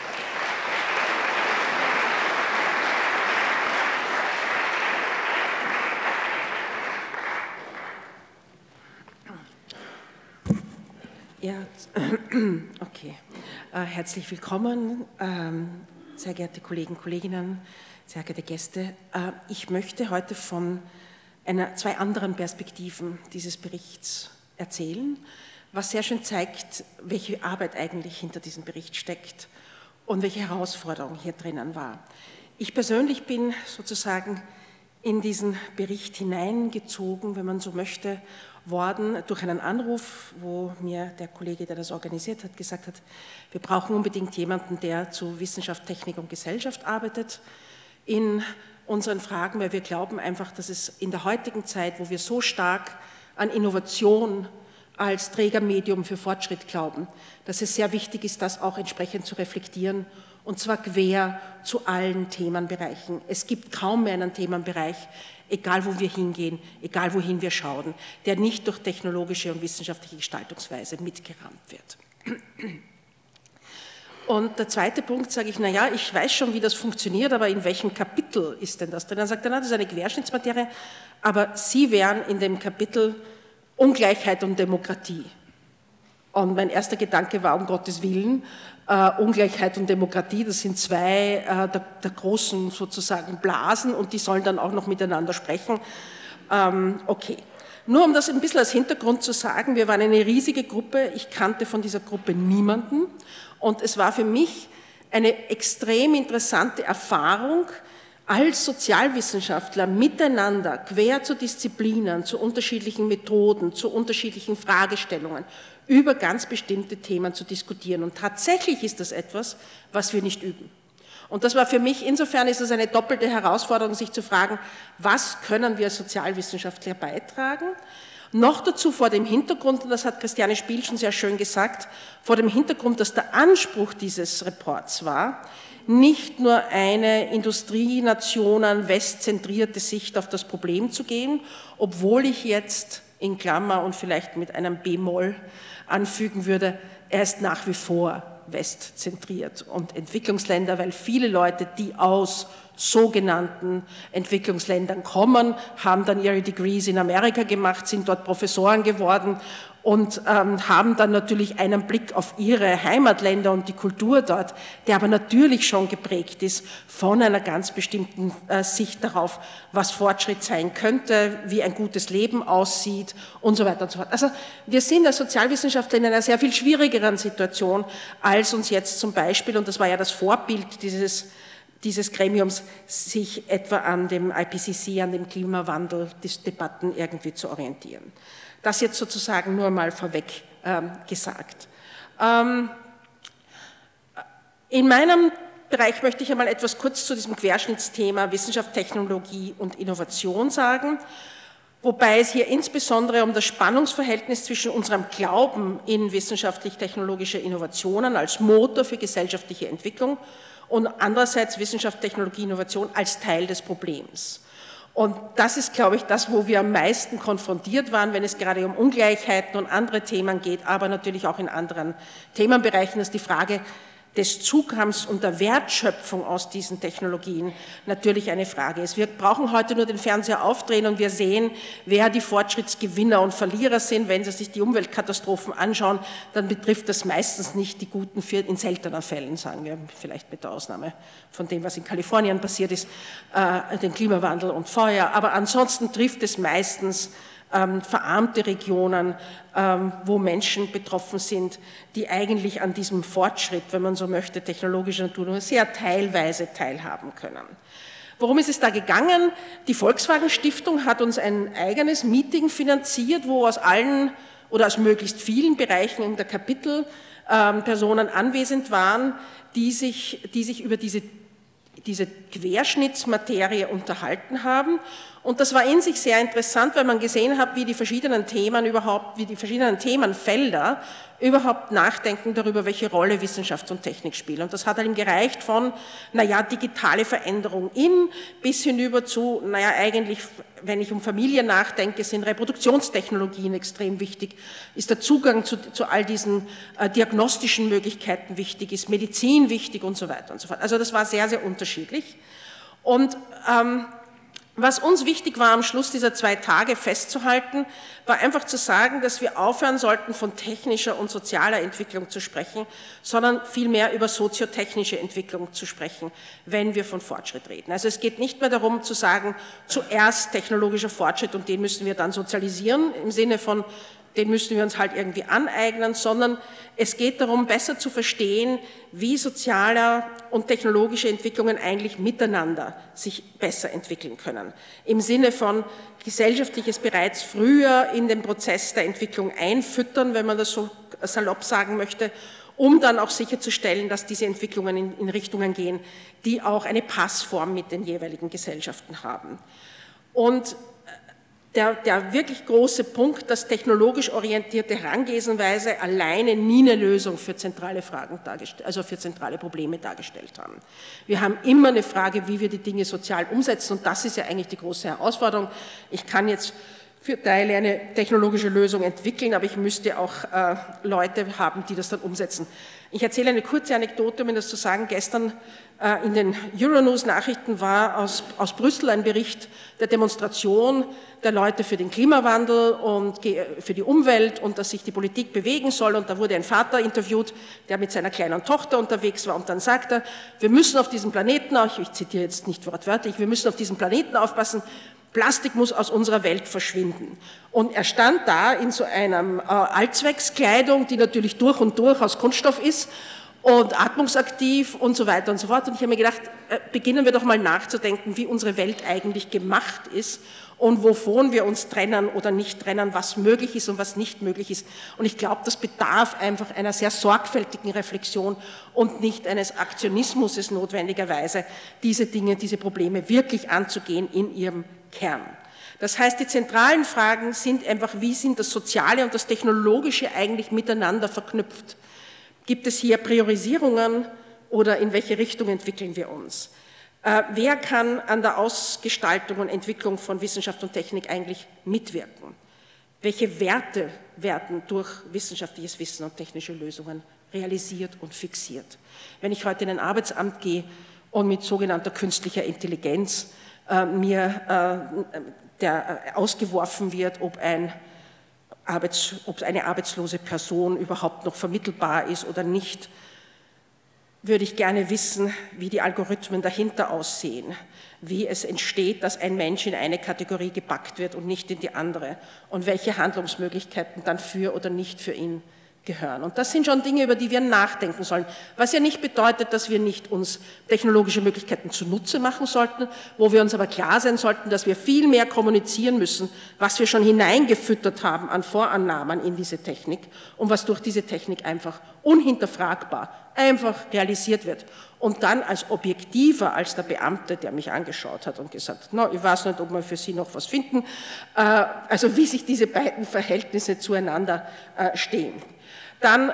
Ja, okay. Herzlich willkommen, sehr geehrte Kollegen, Kolleginnen, sehr geehrte Gäste. Ich möchte heute von zwei anderen Perspektiven dieses Berichts erzählen, was sehr schön zeigt, welche Arbeit eigentlich hinter diesem Bericht steckt und welche Herausforderung hier drinnen war. Ich persönlich bin sozusagen in diesen Bericht hineingezogen, wenn man so möchte, worden durch einen Anruf, wo mir der Kollege, der das organisiert hat, gesagt hat, wir brauchen unbedingt jemanden, der zu Wissenschaft, Technik und Gesellschaft arbeitet in unseren Fragen, weil wir glauben einfach, dass es in der heutigen Zeit, wo wir so stark an Innovation als Trägermedium für Fortschritt glauben, dass es sehr wichtig ist, das auch entsprechend zu reflektieren, und zwar quer zu allen Themenbereichen. Es gibt kaum mehr einen Themenbereich, egal wo wir hingehen, egal wohin wir schauen, der nicht durch technologische und wissenschaftliche Gestaltungsweise mitgerahmt wird. Und der zweite Punkt, sage ich, naja, ich weiß schon, wie das funktioniert, aber in welchem Kapitel ist denn das drin? Dann sagt er, na, das ist eine Querschnittsmaterie, aber Sie wären in dem Kapitel Ungleichheit und Demokratie. Und mein erster Gedanke war, um Gottes Willen, Ungleichheit und Demokratie, das sind zwei der großen sozusagen Blasen und die sollen dann auch noch miteinander sprechen. Okay. Nur um das ein bisschen als Hintergrund zu sagen, wir waren eine riesige Gruppe, ich kannte von dieser Gruppe niemanden und es war für mich eine extrem interessante Erfahrung, als Sozialwissenschaftler miteinander, quer zu Disziplinen, zu unterschiedlichen Methoden, zu unterschiedlichen Fragestellungen, über ganz bestimmte Themen zu diskutieren. Und tatsächlich ist das etwas, was wir nicht üben. Und das war für mich, insofern ist es eine doppelte Herausforderung, sich zu fragen, was können wir als Sozialwissenschaftler beitragen? Noch dazu vor dem Hintergrund, und das hat Christiane Spiel schon sehr schön gesagt, vor dem Hintergrund, dass der Anspruch dieses Reports war, nicht nur eine Industrienationen westzentrierte Sicht auf das Problem zu gehen, obwohl ich jetzt in Klammer und vielleicht mit einem B-Moll anfügen würde, er ist nach wie vor westzentriert und Entwicklungsländer, weil viele Leute, die aus sogenannten Entwicklungsländern kommen, haben dann ihre Degrees in Amerika gemacht, sind dort Professoren geworden und haben dann natürlich einen Blick auf ihre Heimatländer und die Kultur dort, der aber natürlich schon geprägt ist von einer ganz bestimmten Sicht darauf, was Fortschritt sein könnte, wie ein gutes Leben aussieht und so weiter und so fort. Also wir sind als Sozialwissenschaftler in einer sehr viel schwierigeren Situation, als uns jetzt zum Beispiel, und das war ja das Vorbild dieses Gremiums, sich etwa an dem IPCC, an dem Klimawandeldebatten irgendwie zu orientieren. Das jetzt sozusagen nur mal vorweg gesagt. In meinem Bereich möchte ich einmal etwas kurz zu diesem Querschnittsthema Wissenschaft, Technologie und Innovation sagen, wobei es hier insbesondere um das Spannungsverhältnis zwischen unserem Glauben in wissenschaftlich-technologische Innovationen als Motor für gesellschaftliche Entwicklung und andererseits Wissenschaft, Technologie, Innovation als Teil des Problems. Und das ist, glaube ich, das, wo wir am meisten konfrontiert waren, wenn es gerade um Ungleichheiten und andere Themen geht, aber natürlich auch in anderen Themenbereichen, dass die Frage des Zugangs und der Wertschöpfung aus diesen Technologien natürlich eine Frage ist. Wir brauchen heute nur den Fernseher aufdrehen und wir sehen, wer die Fortschrittsgewinner und Verlierer sind. Wenn Sie sich die Umweltkatastrophen anschauen, dann betrifft das meistens nicht die Guten, in seltenen Fällen, sagen wir, vielleicht mit der Ausnahme von dem, was in Kalifornien passiert ist, den Klimawandel und Feuer. Aber ansonsten trifft es meistens verarmte Regionen, wo Menschen betroffen sind, die eigentlich an diesem Fortschritt, wenn man so möchte, technologischer Natur nur sehr teilweise teilhaben können. Worum ist es da gegangen? Die Volkswagen Stiftung hat uns ein eigenes Meeting finanziert, wo aus allen oder aus möglichst vielen Bereichen der Kapitel Personen anwesend waren, die sich über diese Querschnittsmaterie unterhalten haben. Und das war in sich sehr interessant, weil man gesehen hat, wie die verschiedenen Themenfelder überhaupt nachdenken darüber, welche Rolle Wissenschaft und Technik spielen. Und das hat ihm gereicht von, digitale Veränderung bis hinüber zu, eigentlich, wenn ich um Familie nachdenke, sind Reproduktionstechnologien extrem wichtig, ist der Zugang zu all diesen diagnostischen Möglichkeiten wichtig, ist Medizin wichtig und so weiter und so fort. Also das war sehr, sehr unterschiedlich. Und was uns wichtig war, am Schluss dieser 2 Tage festzuhalten, war einfach zu sagen, dass wir aufhören sollten, von technischer und sozialer Entwicklung zu sprechen, sondern vielmehr über soziotechnische Entwicklung zu sprechen, wenn wir von Fortschritt reden. Also es geht nicht mehr darum zu sagen, zuerst technologischer Fortschritt und den müssen wir dann sozialisieren, im Sinne von, den müssen wir uns halt irgendwie aneignen, sondern es geht darum, besser zu verstehen, wie soziale und technologische Entwicklungen eigentlich miteinander sich besser entwickeln können. Im Sinne von Gesellschaftliches bereits früher in den Prozess der Entwicklung einfüttern, wenn man das so salopp sagen möchte, um dann auch sicherzustellen, dass diese Entwicklungen in Richtungen gehen, die auch eine Passform mit den jeweiligen Gesellschaften haben. Und der wirklich große Punkt, dass technologisch orientierte Herangehensweise alleine nie eine Lösung für zentrale Fragen also für zentrale Probleme dargestellt haben. Wir haben immer eine Frage, wie wir die Dinge sozial umsetzen und das ist ja eigentlich die große Herausforderung. Ich kann jetzt für Teile eine technologische Lösung entwickeln, aber ich müsste auch Leute haben, die das dann umsetzen. Ich erzähle eine kurze Anekdote, um Ihnen das zu sagen. Gestern in den Euronews-Nachrichten war aus Brüssel ein Bericht der Demonstration der Leute für den Klimawandel und für die Umwelt und dass sich die Politik bewegen soll. Und da wurde ein Vater interviewt, der mit seiner kleinen Tochter unterwegs war und dann sagte, wir müssen auf diesem Planeten, ich zitiere jetzt nicht wortwörtlich, wir müssen auf diesem Planeten aufpassen, Plastik muss aus unserer Welt verschwinden. Und er stand da in so einer Allzweckskleidung, die natürlich durch und durch aus Kunststoff ist und atmungsaktiv und so weiter und so fort. Und ich habe mir gedacht, beginnen wir doch mal nachzudenken, wie unsere Welt eigentlich gemacht ist und wovon wir uns trennen oder nicht trennen, was möglich ist und was nicht möglich ist. Und ich glaube, das bedarf einfach einer sehr sorgfältigen Reflexion und nicht eines Aktionismus notwendigerweise, diese Dinge, diese Probleme wirklich anzugehen in ihrem Kern. Das heißt, die zentralen Fragen sind einfach, wie sind das Soziale und das Technologische eigentlich miteinander verknüpft? Gibt es hier Priorisierungen oder in welche Richtung entwickeln wir uns? Wer kann an der Ausgestaltung und Entwicklung von Wissenschaft und Technik eigentlich mitwirken? Welche Werte werden durch wissenschaftliches Wissen und technische Lösungen realisiert und fixiert? Wenn ich heute in ein Arbeitsamt gehe und mit sogenannter künstlicher Intelligenz ausgeworfen wird, ob eine arbeitslose Person überhaupt noch vermittelbar ist oder nicht, würde ich gerne wissen, wie die Algorithmen dahinter aussehen, wie es entsteht, dass ein Mensch in eine Kategorie gepackt wird und nicht in die andere und welche Handlungsmöglichkeiten dann für oder nicht für ihn gehören. Und das sind schon Dinge, über die wir nachdenken sollen, was ja nicht bedeutet, dass wir nicht uns technologische Möglichkeiten zunutze machen sollten, wo wir uns aber klar sein sollten, dass wir viel mehr kommunizieren müssen, was wir schon hineingefüttert haben an Vorannahmen in diese Technik und was durch diese Technik einfach unhinterfragbar einfach realisiert wird. Und dann als objektiver als der Beamte, der mich angeschaut hat und gesagt, no, ich weiß nicht, ob wir für Sie noch was finden, also wie sich diese beiden Verhältnisse zueinander stehen. Dann,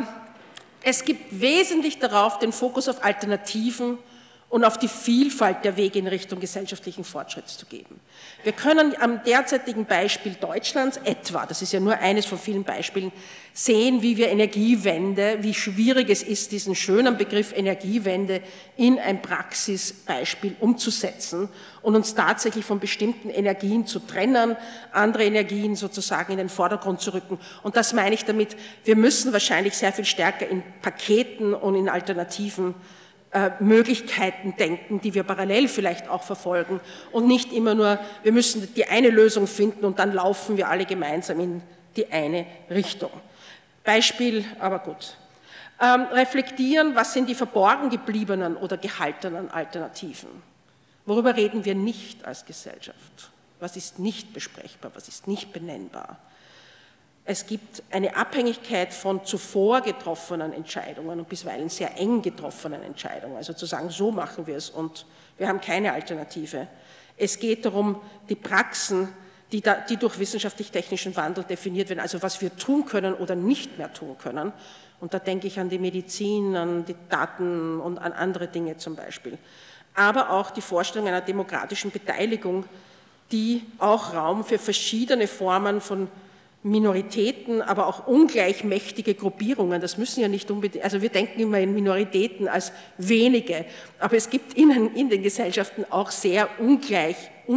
es gibt wesentlich darauf den Fokus auf Alternativen und auf die Vielfalt der Wege in Richtung gesellschaftlichen Fortschritts zu geben. Wir können am derzeitigen Beispiel Deutschlands etwa, das ist ja nur eines von vielen Beispielen, sehen, wie wir Energiewende, wie schwierig es ist, diesen schönen Begriff Energiewende in ein Praxisbeispiel umzusetzen und uns tatsächlich von bestimmten Energien zu trennen, andere Energien sozusagen in den Vordergrund zu rücken. Und das meine ich damit, wir müssen wahrscheinlich sehr viel stärker in Paketen und in Alternativen Möglichkeiten denken, die wir parallel vielleicht auch verfolgen und nicht immer nur, wir müssen die eine Lösung finden und dann laufen wir alle gemeinsam in die eine Richtung. Beispiel, aber gut. Reflektieren, was sind die verborgen gebliebenen oder gehaltenen Alternativen? Worüber reden wir nicht als Gesellschaft? Was ist nicht besprechbar, was ist nicht benennbar? Es gibt eine Abhängigkeit von zuvor getroffenen Entscheidungen und bisweilen sehr eng getroffenen Entscheidungen, also zu sagen, so machen wir es und wir haben keine Alternative. Es geht darum, die Praxen, die durch wissenschaftlich-technischen Wandel definiert werden, also was wir tun können oder nicht mehr tun können. Und da denke ich an die Medizin, an die Daten und an andere Dinge zum Beispiel. Aber auch die Vorstellung einer demokratischen Beteiligung, die auch Raum für verschiedene Formen von Minoritäten, aber auch ungleich mächtige Gruppierungen, das müssen ja nicht unbedingt, also wir denken immer in Minoritäten als wenige, aber es gibt in den Gesellschaften auch sehr ungleich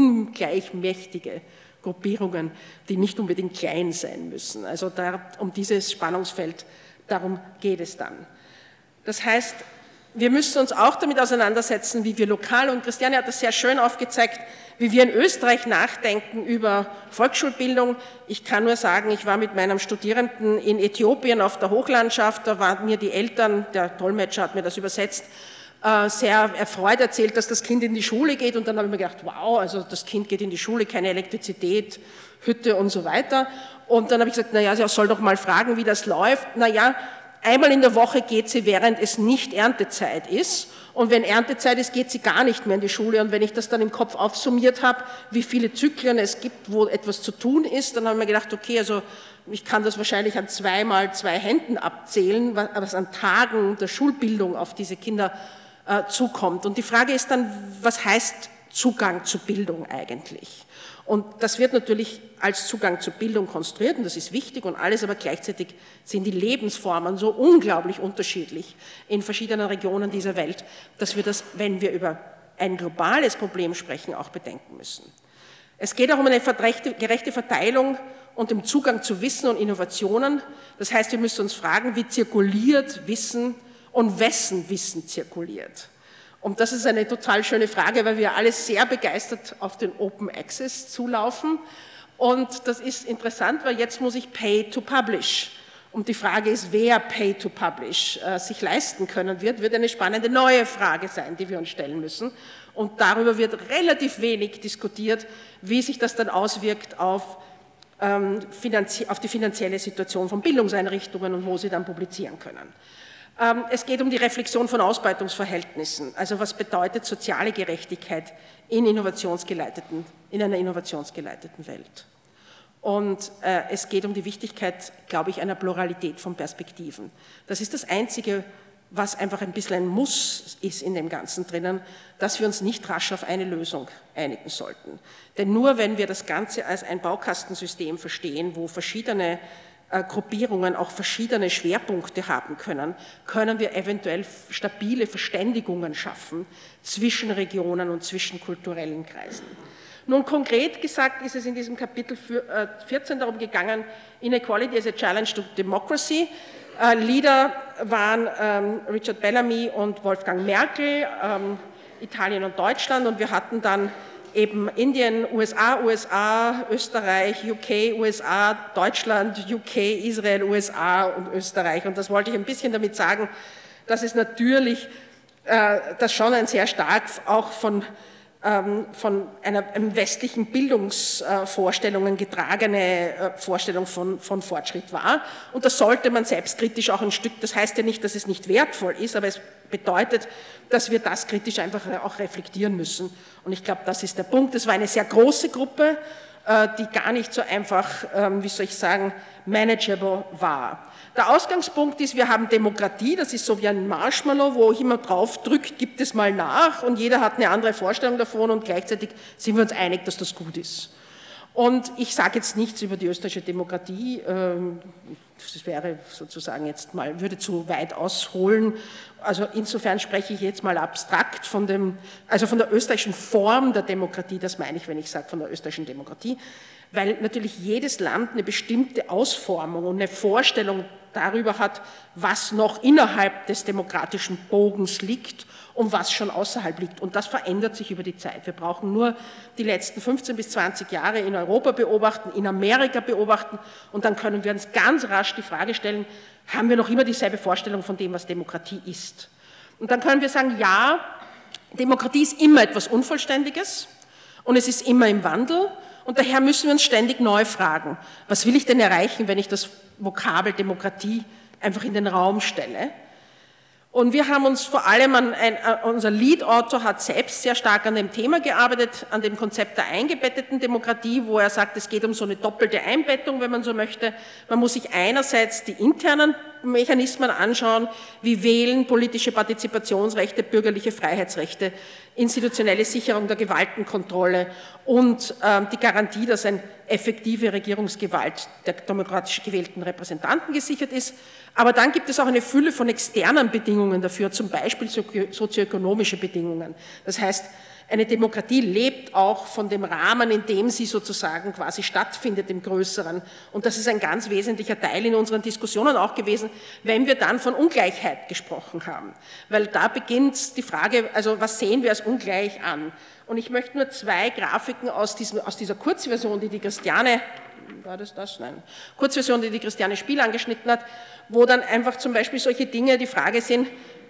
mächtige Gruppierungen, die nicht unbedingt klein sein müssen. Also um dieses Spannungsfeld, darum geht es dann. Das heißt, wir müssen uns auch damit auseinandersetzen, wie wir lokal, und Christiane hat das sehr schön aufgezeigt, wie wir in Österreich nachdenken über Volksschulbildung. Ich kann nur sagen, ich war mit meinem Studierenden in Äthiopien auf der Hochlandschaft, da waren mir die Eltern, der Dolmetscher hat mir das übersetzt, sehr erfreut erzählt, dass das Kind in die Schule geht, und dann habe ich mir gedacht, wow, also das Kind geht in die Schule, keine Elektrizität, Hütte und so weiter. Und dann habe ich gesagt, naja, sie soll doch mal fragen, wie das läuft. Naja, einmal in der Woche geht sie, während es nicht Erntezeit ist. Und wenn Erntezeit ist, geht sie gar nicht mehr in die Schule. Und wenn ich das dann im Kopf aufsummiert habe, wie viele Zyklen es gibt, wo etwas zu tun ist, dann habe ich mir gedacht, okay, also ich kann das wahrscheinlich an 2 mal 2 Händen abzählen, was an Tagen der Schulbildung auf diese Kinder zukommt. Und die Frage ist dann, was heißt Zugang zu Bildung eigentlich? Und das wird natürlich als Zugang zur Bildung konstruiert, und das ist wichtig und alles, aber gleichzeitig sind die Lebensformen so unglaublich unterschiedlich in verschiedenen Regionen dieser Welt, dass wir das, wenn wir über ein globales Problem sprechen, auch bedenken müssen. Es geht auch um eine gerechte Verteilung und den Zugang zu Wissen und Innovationen. Das heißt, wir müssen uns fragen, wie zirkuliert Wissen und wessen Wissen zirkuliert. Und das ist eine total schöne Frage, weil wir alle sehr begeistert auf den Open Access zulaufen. Und das ist interessant, weil jetzt muss ich Pay to Publish. und die Frage ist, wer Pay to Publish sich leisten können wird eine spannende neue Frage sein, die wir uns stellen müssen. Und darüber wird relativ wenig diskutiert, wie sich das dann auswirkt auf die finanzielle Situation von Bildungseinrichtungen und wo sie dann publizieren können. Es geht um die Reflexion von Ausbeutungsverhältnissen, also was bedeutet soziale Gerechtigkeit in einer innovationsgeleiteten Welt. Und es geht um die Wichtigkeit, glaube ich, einer Pluralität von Perspektiven. Das ist das Einzige, was einfach ein bisschen ein Muss ist in dem Ganzen drinnen, dass wir uns nicht rasch auf eine Lösung einigen sollten. Denn nur wenn wir das Ganze als ein Baukastensystem verstehen, wo verschiedene Gruppierungen auch verschiedene Schwerpunkte haben können, können wir eventuell stabile Verständigungen schaffen zwischen Regionen und zwischen kulturellen Kreisen. Nun konkret gesagt ist es in diesem Kapitel 14 darum gegangen, Inequality as a Challenge to Democracy. Leader waren Richard Bellamy und Wolfgang Merkel, Italien und Deutschland, und wir hatten dann eben Indien, USA, Österreich, UK, USA, Deutschland, UK, Israel, USA und Österreich. Und das wollte ich ein bisschen damit sagen, dass es natürlich das schon ein sehr stark auch von einem westlichen Bildungsvorstellungen getragene Vorstellung von Fortschritt war. Und das sollte man selbstkritisch auch ein Stück, das heißt ja nicht, dass es nicht wertvoll ist, aber es bedeutet, dass wir das kritisch einfach auch reflektieren müssen. Und ich glaube, das ist der Punkt. Es war eine sehr große Gruppe, die gar nicht so einfach, wie soll ich sagen, manageable war. Der Ausgangspunkt ist, wir haben Demokratie, das ist so wie ein Marshmallow, wo jemand drauf drückt, gibt es mal nach und jeder hat eine andere Vorstellung davon und gleichzeitig sind wir uns einig, dass das gut ist. Und ich sage jetzt nichts über die österreichische Demokratie, das wäre sozusagen jetzt mal, würde zu weit ausholen. Also insofern spreche ich jetzt mal abstrakt von der österreichischen Form der Demokratie, das meine ich, wenn ich sage von der österreichischen Demokratie, weil natürlich jedes Land eine bestimmte Ausformung und eine Vorstellung darüber hat, was noch innerhalb des demokratischen Bogens liegt und was schon außerhalb liegt. Und das verändert sich über die Zeit. Wir brauchen nur die letzten 15 bis 20 Jahre in Europa beobachten, in Amerika beobachten und dann können wir uns ganz rasch die Frage stellen, haben wir noch immer dieselbe Vorstellung von dem, was Demokratie ist? Und dann können wir sagen, ja, Demokratie ist immer etwas Unvollständiges und es ist immer im Wandel. Und daher müssen wir uns ständig neu fragen, was will ich denn erreichen, wenn ich das Vokabel Demokratie einfach in den Raum stelle? Und wir haben uns vor allem unser Lead-Autor hat selbst sehr stark an dem Thema gearbeitet, an dem Konzept der eingebetteten Demokratie, wo er sagt, es geht um so eine doppelte Einbettung, wenn man so möchte. Man muss sich einerseits die internen Mechanismen anschauen, wie Wählen, politische Partizipationsrechte, bürgerliche Freiheitsrechte, institutionelle Sicherung der Gewaltenkontrolle und die Garantie, dass eine effektive Regierungsgewalt der demokratisch gewählten Repräsentanten gesichert ist. Aber dann gibt es auch eine Fülle von externen Bedingungen dafür, zum Beispiel sozioökonomische Bedingungen. Das heißt, eine Demokratie lebt auch von dem Rahmen, in dem sie sozusagen quasi stattfindet, im Größeren. Und das ist ein ganz wesentlicher Teil in unseren Diskussionen auch gewesen, wenn wir dann von Ungleichheit gesprochen haben. Weil da beginnt die Frage, also was sehen wir als ungleich an? Und ich möchte nur zwei Grafiken aus dieser Kurzversion, die Christiane, war das? Nein. Kurzversion, die Christiane Spiel angeschnitten hat, wo dann einfach zum Beispiel solche Dinge die Frage sind,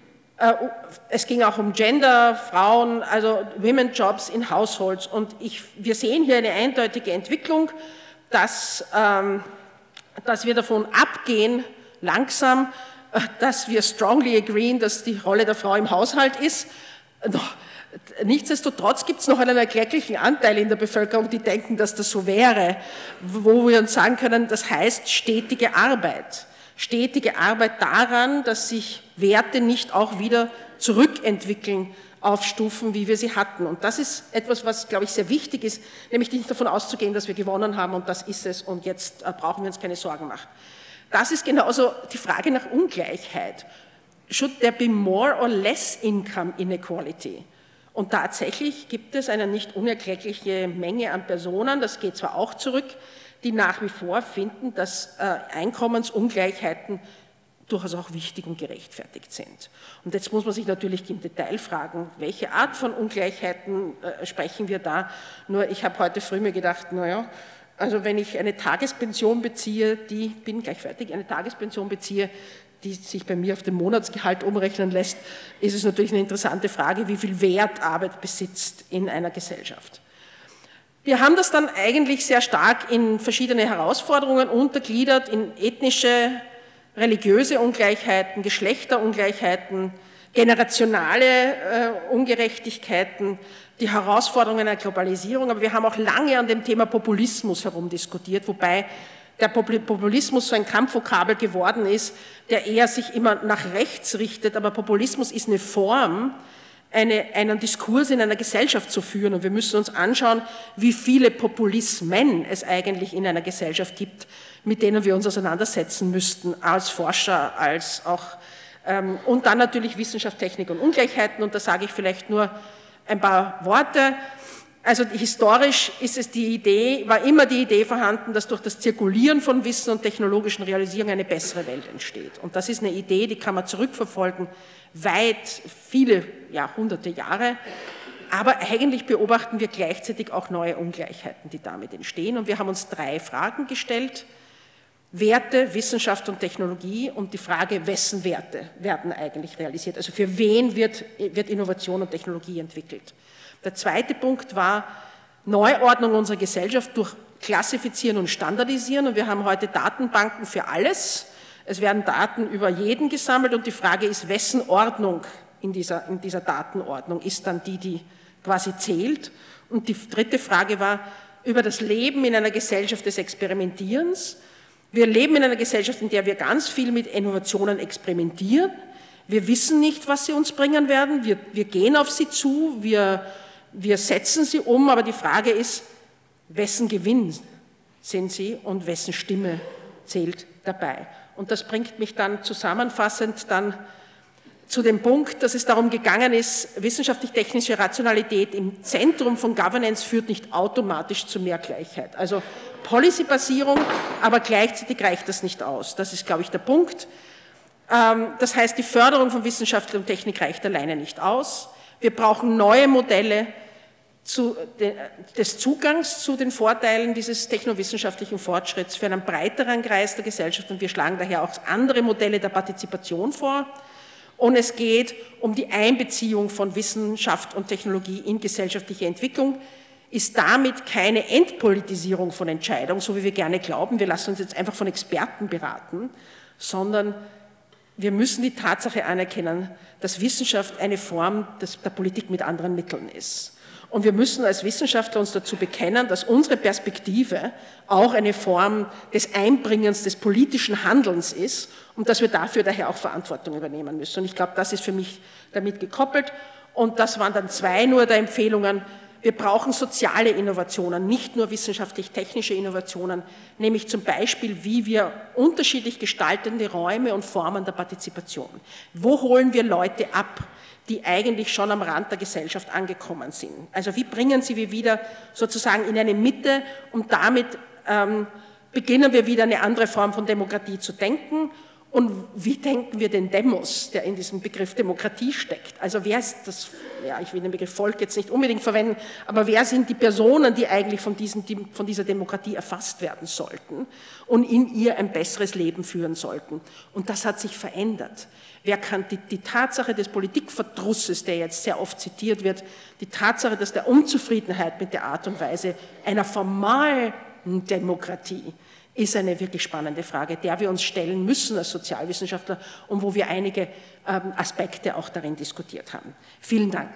es ging auch um Gender, Frauen, also Women Jobs in Households und wir sehen hier eine eindeutige Entwicklung, dass wir davon abgehen, langsam, dass wir strongly agreeen, dass die Rolle der Frau im Haushalt ist. Nichtsdestotrotz gibt es noch einen erklecklichen Anteil in der Bevölkerung, die denken, dass das so wäre, wo wir uns sagen können, das heißt stetige Arbeit. Stetige Arbeit daran, dass sich Werte nicht auch wieder zurückentwickeln auf Stufen, wie wir sie hatten. Und das ist etwas, was, glaube ich, sehr wichtig ist, nämlich nicht davon auszugehen, dass wir gewonnen haben und das ist es und jetzt brauchen wir uns keine Sorgen machen. Das ist genauso die Frage nach Ungleichheit. Should there be more or less income inequality? Und tatsächlich gibt es eine nicht unerkleckliche Menge an Personen, das geht zwar auch zurück, die nach wie vor finden, dass Einkommensungleichheiten durchaus auch wichtig und gerechtfertigt sind. Und jetzt muss man sich natürlich im Detail fragen, welche Art von Ungleichheiten sprechen wir da? Nur ich habe heute früh mir gedacht, naja, Also wenn ich eine Tagespension beziehe, eine Tagespension beziehe, die sich bei mir auf den Monatsgehalt umrechnen lässt, ist es natürlich eine interessante Frage, wie viel Wert Arbeit besitzt in einer Gesellschaft. Wir haben das dann eigentlich sehr stark in verschiedene Herausforderungen untergliedert, in ethnische, religiöse Ungleichheiten, Geschlechterungleichheiten, generationale Ungerechtigkeiten, die Herausforderungen einer Globalisierung, aber wir haben auch lange an dem Thema Populismus herumdiskutiert, wobei der Populismus so ein Kampfvokabel geworden ist, der eher sich immer nach rechts richtet, aber Populismus ist eine Form, einen Diskurs in einer Gesellschaft zu führen, und wir müssen uns anschauen, wie viele Populismen es eigentlich in einer Gesellschaft gibt, mit denen wir uns auseinandersetzen müssten, als Forscher, als auch, und dann natürlich Wissenschaft, Technik und Ungleichheiten, und da sage ich vielleicht nur ein paar Worte. Also historisch war immer die Idee vorhanden, dass durch das Zirkulieren von Wissen und technologischen Realisierungen eine bessere Welt entsteht. Und das ist eine Idee, die kann man zurückverfolgen, weit, viele Jahrhunderte, Jahre. Aber eigentlich beobachten wir gleichzeitig auch neue Ungleichheiten, die damit entstehen. Und wir haben uns 3 Fragen gestellt: Werte, Wissenschaft und Technologie, und die Frage, wessen Werte werden eigentlich realisiert? Also für wen wird Innovation und Technologie entwickelt? Der zweite Punkt war Neuordnung unserer Gesellschaft durch Klassifizieren und Standardisieren, und wir haben heute Datenbanken für alles. Es werden Daten über jeden gesammelt, und die Frage ist, wessen Ordnung in dieser Datenordnung ist dann die quasi zählt. Und die dritte Frage war über das Leben in einer Gesellschaft des Experimentierens. Wir leben in einer Gesellschaft, in der wir ganz viel mit Innovationen experimentieren. Wir wissen nicht, was sie uns bringen werden. Wir gehen auf sie zu, wir setzen sie um, aber die Frage ist, wessen Gewinn sind sie und wessen Stimme zählt dabei. Und das bringt mich dann zusammenfassend zu dem Punkt, dass es darum gegangen ist, wissenschaftlich-technische Rationalität im Zentrum von Governance führt nicht automatisch zu mehr Gleichheit. Also Policy-Basierung, aber gleichzeitig reicht das nicht aus. Das ist, glaube ich, der Punkt. Das heißt, die Förderung von Wissenschaft und Technik reicht alleine nicht aus. Wir brauchen neue Modelle des Zugangs zu den Vorteilen dieses technowissenschaftlichen Fortschritts für einen breiteren Kreis der Gesellschaft, und wir schlagen daher auch andere Modelle der Partizipation vor. Und es geht um die Einbeziehung von Wissenschaft und Technologie in gesellschaftliche Entwicklung, ist damit keine Entpolitisierung von Entscheidungen, so wie wir gerne glauben, wir lassen uns jetzt einfach von Experten beraten, sondern wir müssen die Tatsache anerkennen, dass Wissenschaft eine Form der Politik mit anderen Mitteln ist. Und wir müssen als Wissenschaftler uns dazu bekennen, dass unsere Perspektive auch eine Form des Einbringens des politischen Handelns ist und dass wir dafür daher auch Verantwortung übernehmen müssen. Und ich glaube, das ist für mich damit gekoppelt. Und das waren dann 2 nur der Empfehlungen. Wir brauchen soziale Innovationen, nicht nur wissenschaftlich-technische Innovationen, nämlich zum Beispiel, wie wir unterschiedlich gestaltende Räume und Formen der Partizipation. Wo holen wir Leute ab, die eigentlich schon am Rand der Gesellschaft angekommen sind? Also wie bringen sie wir wieder sozusagen in eine Mitte, und damit beginnen wir wieder eine andere Form von Demokratie zu denken. Und wie denken wir den Demos, der in diesem Begriff Demokratie steckt? Also wer ist das, ich will den Begriff Volk jetzt nicht unbedingt verwenden, aber wer sind die Personen, die eigentlich von dieser Demokratie erfasst werden sollten und in ihr ein besseres Leben führen sollten? Und das hat sich verändert. Wer kann die Tatsache des Politikverdrusses, der jetzt sehr oft zitiert wird, die Tatsache, dass der Unzufriedenheit mit der Art und Weise einer formalen Demokratie, ist eine wirklich spannende Frage, der wir uns stellen müssen als Sozialwissenschaftler und wo wir einige Aspekte auch darin diskutiert haben. Vielen Dank.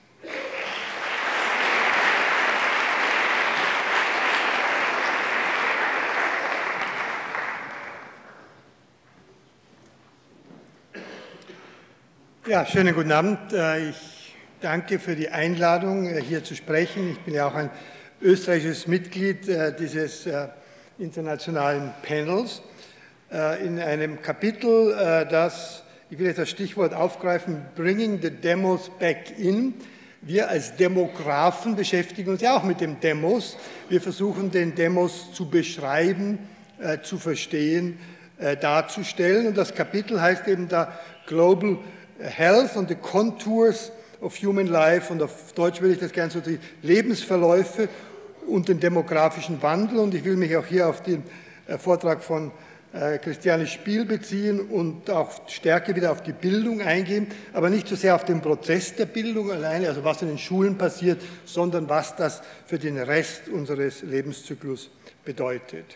Ja, schönen guten Abend. Ich danke für die Einladung, hier zu sprechen. Ich bin ja auch ein österreichisches Mitglied dieses internationalen Panels in einem Kapitel, ich will jetzt das Stichwort aufgreifen, Bringing the Demos Back In. Wir als Demografen beschäftigen uns ja auch mit dem Demos. Wir versuchen, den Demos zu beschreiben, zu verstehen, darzustellen. Und das Kapitel heißt eben da Global Health and the Contours of Human Life, und auf Deutsch würde ich das gerne so die Lebensverläufe und den demografischen Wandel. Und ich will mich auch hier auf den Vortrag von Christiane Spiel beziehen und auch stärker wieder auf die Bildung eingehen, aber nicht so sehr auf den Prozess der Bildung alleine, also was in den Schulen passiert, sondern was das für den Rest unseres Lebenszyklus bedeutet.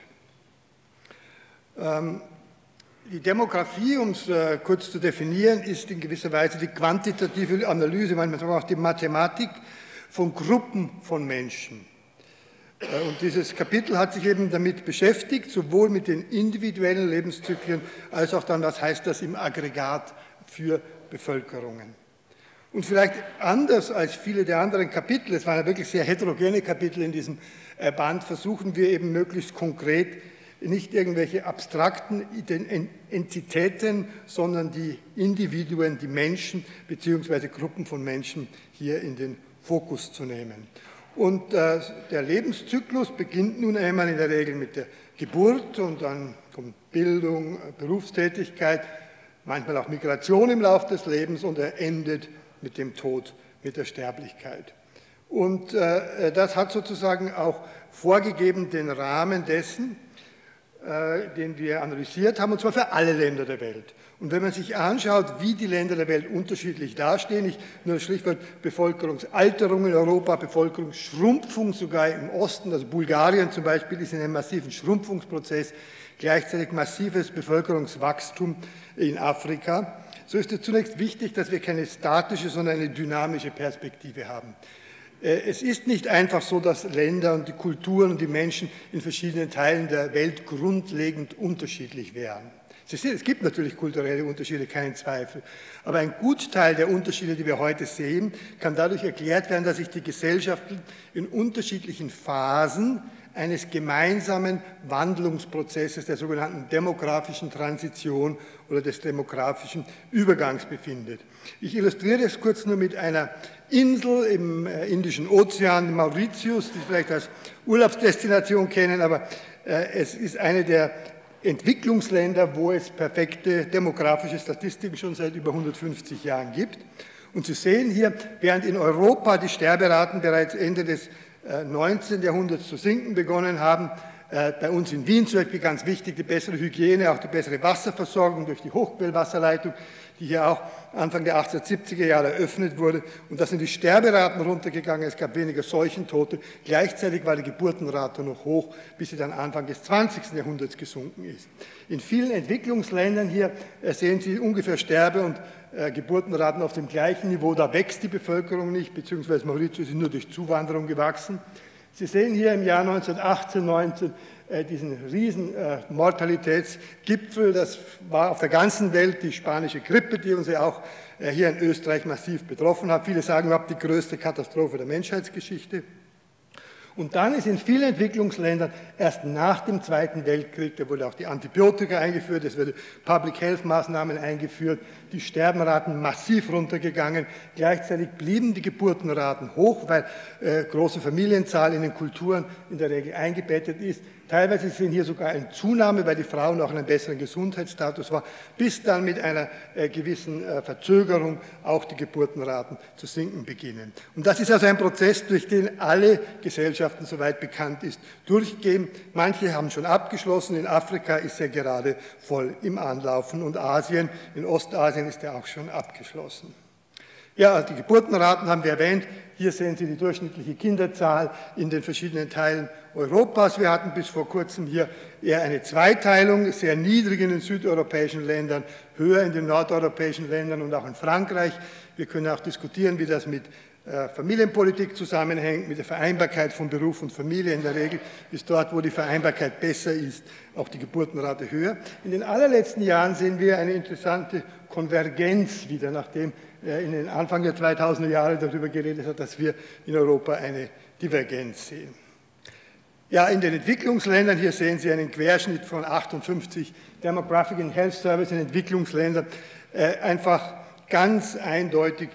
Die Demografie, um es kurz zu definieren, ist in gewisser Weise die quantitative Analyse, manchmal auch die Mathematik von Gruppen von Menschen. Und dieses Kapitel hat sich eben damit beschäftigt, sowohl mit den individuellen Lebenszyklen, als auch dann, was heißt das im Aggregat für Bevölkerungen. Und vielleicht anders als viele der anderen Kapitel, es waren ja wirklich sehr heterogene Kapitel in diesem Band, versuchen wir eben möglichst konkret nicht irgendwelche abstrakten Entitäten, sondern die Individuen, die Menschen bzw. Gruppen von Menschen hier in den Fokus zu nehmen. Und der Lebenszyklus beginnt nun einmal in der Regel mit der Geburt und dann kommt Bildung, Berufstätigkeit, manchmal auch Migration im Laufe des Lebens und er endet mit dem Tod, mit der Sterblichkeit. Und das hat sozusagen auch vorgegeben den Rahmen dessen, den wir analysiert haben, und zwar für alle Länder der Welt. Und wenn man sich anschaut, wie die Länder der Welt unterschiedlich dastehen, nur das Stichwort Bevölkerungsalterung in Europa, Bevölkerungsschrumpfung sogar im Osten, also Bulgarien zum Beispiel ist in einem massiven Schrumpfungsprozess, gleichzeitig massives Bevölkerungswachstum in Afrika, so ist es zunächst wichtig, dass wir keine statische, sondern eine dynamische Perspektive haben. Es ist nicht einfach so, dass Länder und die Kulturen und die Menschen in verschiedenen Teilen der Welt grundlegend unterschiedlich wären. Es gibt natürlich kulturelle Unterschiede, keinen Zweifel. Aber ein Gutteil der Unterschiede, die wir heute sehen, kann dadurch erklärt werden, dass sich die Gesellschaften in unterschiedlichen Phasen eines gemeinsamen Wandlungsprozesses, der sogenannten demografischen Transition oder des demografischen Übergangs befindet. Ich illustriere das kurz nur mit einer Insel im Indischen Ozean, Mauritius, die Sie vielleicht als Urlaubsdestination kennen, aber es ist eine der Entwicklungsländer, wo es perfekte demografische Statistiken schon seit über 150 Jahren gibt. Und Sie sehen hier, während in Europa die Sterberaten bereits Ende des 19. Jahrhunderts zu sinken begonnen haben, bei uns in Wien zum Beispiel ganz wichtig, die bessere Hygiene, auch die bessere Wasserversorgung durch die Hochquellwasserleitung, die hier auch Anfang der 1870er Jahre eröffnet wurde. Und da sind die Sterberaten runtergegangen, es gab weniger Seuchentote. Gleichzeitig war die Geburtenrate noch hoch, bis sie dann Anfang des 20. Jahrhunderts gesunken ist. In vielen Entwicklungsländern hier sehen Sie ungefähr Sterbe- und Geburtenraten auf dem gleichen Niveau. Da wächst die Bevölkerung nicht, beziehungsweise Mauritius ist nur durch Zuwanderung gewachsen. Sie sehen hier im Jahr 1918, 19 diesen riesen Mortalitätsgipfel. Das war auf der ganzen Welt die spanische Grippe, die uns ja auch hier in Österreich massiv betroffen hat. Viele sagen überhaupt die größte Katastrophe der Menschheitsgeschichte. Und dann ist in vielen Entwicklungsländern erst nach dem Zweiten Weltkrieg, da wurde auch die Antibiotika eingeführt, es wurde Public Health Maßnahmen eingeführt, die Sterbenraten massiv runtergegangen. Gleichzeitig blieben die Geburtenraten hoch, weil große Familienzahl in den Kulturen in der Regel eingebettet ist. Teilweise sehen hier sogar eine Zunahme, weil die Frauen auch einen besseren Gesundheitsstatus war, bis dann mit einer gewissen Verzögerung auch die Geburtenraten zu sinken beginnen. Und das ist also ein Prozess, durch den alle Gesellschaften, soweit bekannt ist, durchgehen. Manche haben schon abgeschlossen, in Afrika ist er gerade voll im Anlaufen und Asien, in Ostasien ist er auch schon abgeschlossen. Ja, die Geburtenraten haben wir erwähnt. Hier sehen Sie die durchschnittliche Kinderzahl in den verschiedenen Teilen Europas. Wir hatten bis vor kurzem hier eher eine Zweiteilung, sehr niedrig in den südeuropäischen Ländern, höher in den nordeuropäischen Ländern und auch in Frankreich. Wir können auch diskutieren, wie das mit Familienpolitik zusammenhängt, mit der Vereinbarkeit von Beruf und Familie. In der Regel ist dort, wo die Vereinbarkeit besser ist, auch die Geburtenrate höher. In den allerletzten Jahren sehen wir eine interessante Konvergenz wieder, nachdem in den Anfang der 2000er Jahre darüber geredet hat, dass wir in Europa eine Divergenz sehen. Ja, in den Entwicklungsländern, hier sehen Sie einen Querschnitt von 58 Demographic and Health Service in Entwicklungsländern, einfach ganz eindeutig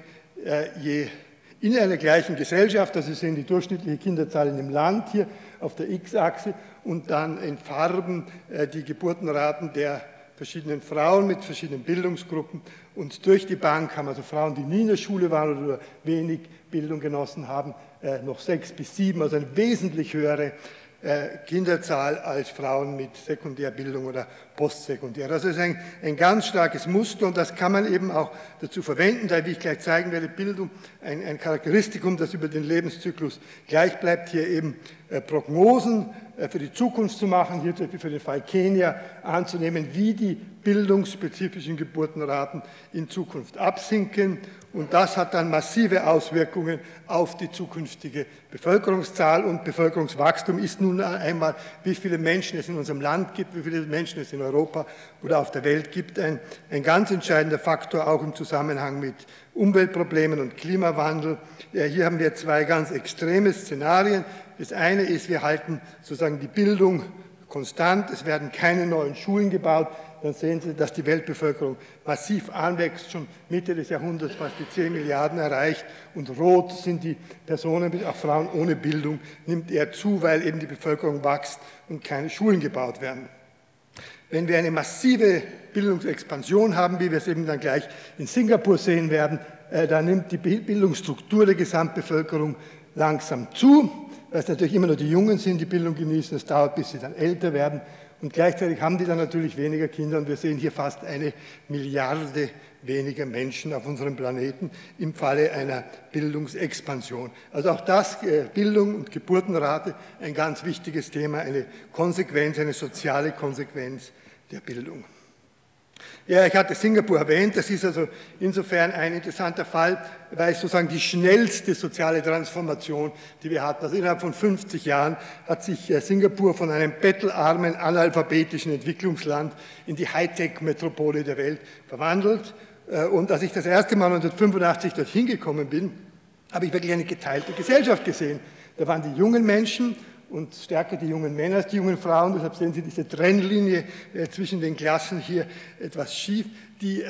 in einer gleichen Gesellschaft, also Sie sehen die durchschnittliche Kinderzahl in dem Land hier auf der X-Achse und dann in Farben die Geburtenraten der verschiedenen Frauen mit verschiedenen Bildungsgruppen. Und durch die Bank haben also Frauen, die nie in der Schule waren oder wenig Bildung genossen haben, noch 6 bis 7, also eine wesentlich höhere Kinderzahl als Frauen mit Sekundärbildung oder Postsekundär. Also das ist ein ganz starkes Muster und das kann man eben auch dazu verwenden, da, wie ich gleich zeigen werde, Bildung ein Charakteristikum, das über den Lebenszyklus gleich bleibt, hier eben Prognosen für die Zukunft zu machen, hier zum Beispiel für den Fall Kenia anzunehmen, wie die bildungsspezifischen Geburtenraten in Zukunft absinken. Und das hat dann massive Auswirkungen auf die zukünftige Bevölkerungszahl. Und Bevölkerungswachstum ist nun einmal, wie viele Menschen es in unserem Land gibt, wie viele Menschen es in Europa oder auf der Welt gibt, ein ganz entscheidender Faktor, auch im Zusammenhang mit Umweltproblemen und Klimawandel. Hier haben wir 2 ganz extreme Szenarien. Das eine ist, wir halten sozusagen die Bildung konstant, es werden keine neuen Schulen gebaut. Dann sehen Sie, dass die Weltbevölkerung massiv anwächst, schon Mitte des Jahrhunderts fast die 10 Milliarden erreicht. Und rot sind die Personen, auch Frauen ohne Bildung, nimmt eher zu, weil eben die Bevölkerung wächst und keine Schulen gebaut werden. Wenn wir eine massive Bildungsexpansion haben, wie wir es eben dann gleich in Singapur sehen werden, dann nimmt die Bildungsstruktur der Gesamtbevölkerung langsam zu, weil es natürlich immer nur die Jungen sind, die Bildung genießen. Es dauert, bis sie dann älter werden. Und gleichzeitig haben die dann natürlich weniger Kinder und wir sehen hier fast 1 Milliarde weniger Menschen auf unserem Planeten im Falle einer Bildungsexpansion. Also auch das, Bildung und Geburtenrate, ein ganz wichtiges Thema, eine Konsequenz, eine soziale Konsequenz der Bildung. Ja, ich hatte Singapur erwähnt, das ist also insofern ein interessanter Fall, weil es sozusagen die schnellste soziale Transformation, die wir hatten. Also innerhalb von 50 Jahren hat sich Singapur von einem bettelarmen, analphabetischen Entwicklungsland in die Hightech-Metropole der Welt verwandelt. Und als ich das erste Mal 1985 dorthin gekommen bin, habe ich wirklich eine geteilte Gesellschaft gesehen. Da waren die jungen Menschen und stärker die jungen Männer als die jungen Frauen. Deshalb sehen Sie diese Trennlinie zwischen den Klassen hier etwas schief, die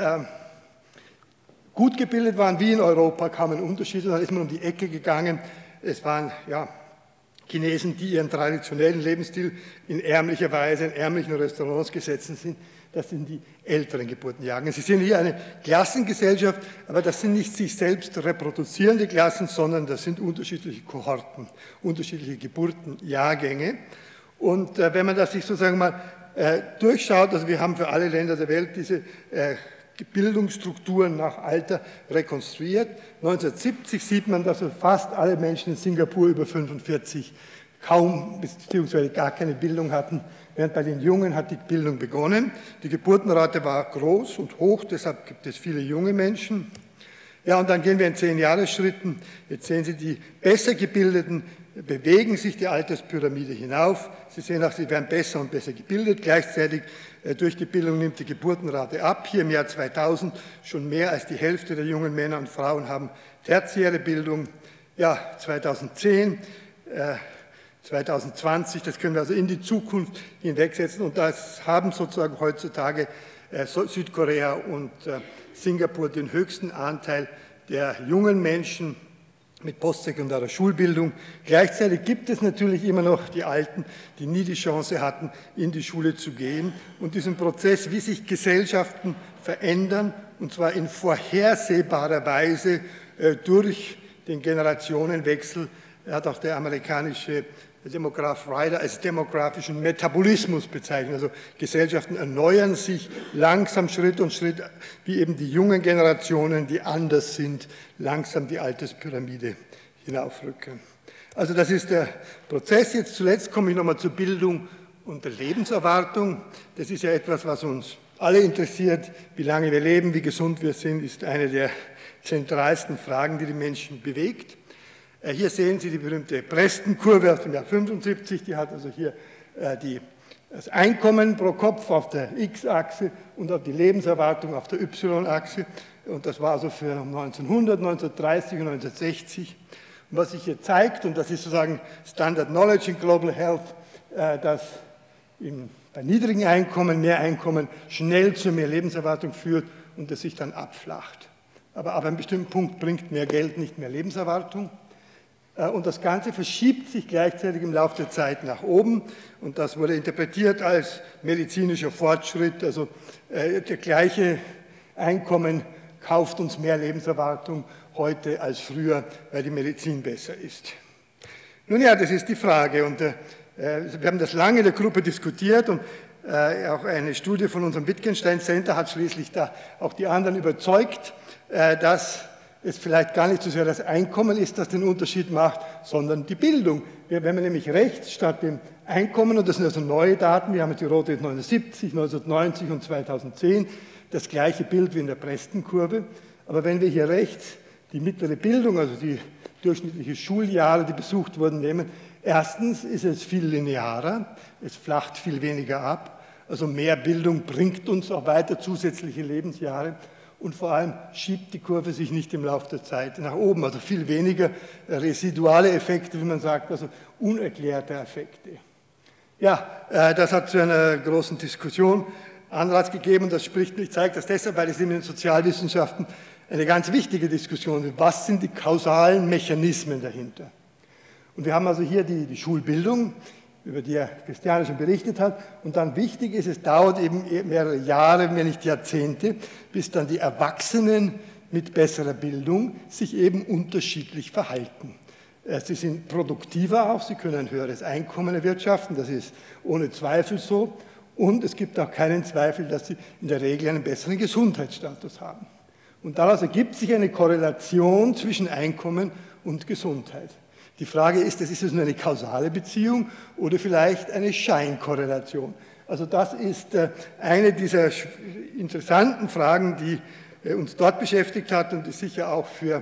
gut gebildet waren, wie in Europa, kamen Unterschiede. Dann ist man um die Ecke gegangen. Es waren Chinesen, die ihren traditionellen Lebensstil in ärmlicher Weise, in ärmlichen Restaurants gesetzt sind. Das sind die älteren Geburtenjahrgänge. Sie sehen hier eine Klassengesellschaft, aber das sind nicht sich selbst reproduzierende Klassen, sondern das sind unterschiedliche Kohorten, unterschiedliche Geburtenjahrgänge. Und wenn man das sich sozusagen mal durchschaut, also wir haben für alle Länder der Welt diese Bildungsstrukturen nach Alter rekonstruiert. 1970 sieht man, dass fast alle Menschen in Singapur über 45 kaum bzw. gar keine Bildung hatten, während bei den Jungen hat die Bildung begonnen. Die Geburtenrate war groß und hoch, deshalb gibt es viele junge Menschen. Ja, und dann gehen wir in 10-Jahres-Schritten. Jetzt sehen Sie, die besser gebildeten bewegen sich die Alterspyramide hinauf. Sie sehen auch, sie werden besser und besser gebildet. Gleichzeitig durch die Bildung nimmt die Geburtenrate ab. Hier im Jahr 2000 schon mehr als die Hälfte der jungen Männer und Frauen haben tertiäre Bildung. Ja, 2010, 2020, das können wir also in die Zukunft hinwegsetzen. Und das haben sozusagen heutzutage Südkorea und Singapur den höchsten Anteil der jungen Menschen mit postsekundärer Schulbildung. Gleichzeitig gibt es natürlich immer noch die Alten, die nie die Chance hatten, in die Schule zu gehen. Und diesen Prozess, wie sich Gesellschaften verändern, und zwar in vorhersehbarer Weise durch den Generationenwechsel, hat auch der amerikanische Demograph Ryder als demografischen Metabolismus bezeichnet. Also Gesellschaften erneuern sich langsam Schritt und Schritt, wie eben die jungen Generationen, die anders sind, langsam die Alterspyramide hinaufrücken. Also das ist der Prozess. Jetzt zuletzt komme ich nochmal zur Bildung und der Lebenserwartung. Das ist ja etwas, was uns alle interessiert. Wie lange wir leben, wie gesund wir sind, ist eine der zentralsten Fragen, die die Menschen bewegt. Hier sehen Sie die berühmte Preston-Kurve aus dem Jahr 75, die hat also hier das Einkommen pro Kopf auf der X-Achse und auf die Lebenserwartung auf der Y-Achse. Und das war also für 1900, 1930 und 1960. Und was sich hier zeigt, und das ist sozusagen Standard Knowledge in Global Health, dass bei niedrigen Einkommen mehr Einkommen schnell zu mehr Lebenserwartung führt und das sich dann abflacht. Aber ab einem bestimmten Punkt bringt mehr Geld nicht mehr Lebenserwartung. Und das Ganze verschiebt sich gleichzeitig im Laufe der Zeit nach oben. Und das wurde interpretiert als medizinischer Fortschritt. Also der gleiche Einkommen kauft uns mehr Lebenserwartung heute als früher, weil die Medizin besser ist. Nun ja, das ist die Frage. Und wir haben das lange in der Gruppe diskutiert und auch eine Studie von unserem Wittgenstein Center hat schließlich da auch die anderen überzeugt, dass es vielleicht gar nicht so sehr das Einkommen ist, das den Unterschied macht, sondern die Bildung. Wenn man nämlich rechts statt dem Einkommen, und das sind also neue Daten, wir haben jetzt die rote 1970, 1990 und 2010, das gleiche Bild wie in der Preston-Kurve, aber wenn wir hier rechts die mittlere Bildung, also die durchschnittlichen Schuljahre, die besucht wurden, nehmen, erstens ist es viel linearer, es flacht viel weniger ab, also mehr Bildung bringt uns auch weiter zusätzliche Lebensjahre. Und vor allem schiebt die Kurve sich nicht im Laufe der Zeit nach oben, also viel weniger residuale Effekte, wie man sagt, also unerklärte Effekte. Ja, das hat zu einer großen Diskussion Anlass gegeben und das zeigt das deshalb, weil es in den Sozialwissenschaften eine ganz wichtige Diskussion ist. Was sind die kausalen Mechanismen dahinter? Und wir haben also hier die Schulbildung, über die Christiane schon berichtet hat. Und dann wichtig ist, es dauert eben mehrere Jahre, wenn nicht Jahrzehnte, bis dann die Erwachsenen mit besserer Bildung sich eben unterschiedlich verhalten. Sie sind produktiver auch, sie können ein höheres Einkommen erwirtschaften, das ist ohne Zweifel so. Und es gibt auch keinen Zweifel, dass sie in der Regel einen besseren Gesundheitsstatus haben. Und daraus ergibt sich eine Korrelation zwischen Einkommen und Gesundheit. Die Frage ist es nur eine kausale Beziehung oder vielleicht eine Scheinkorrelation? Also das ist eine dieser interessanten Fragen, die uns dort beschäftigt hat und die sicher auch für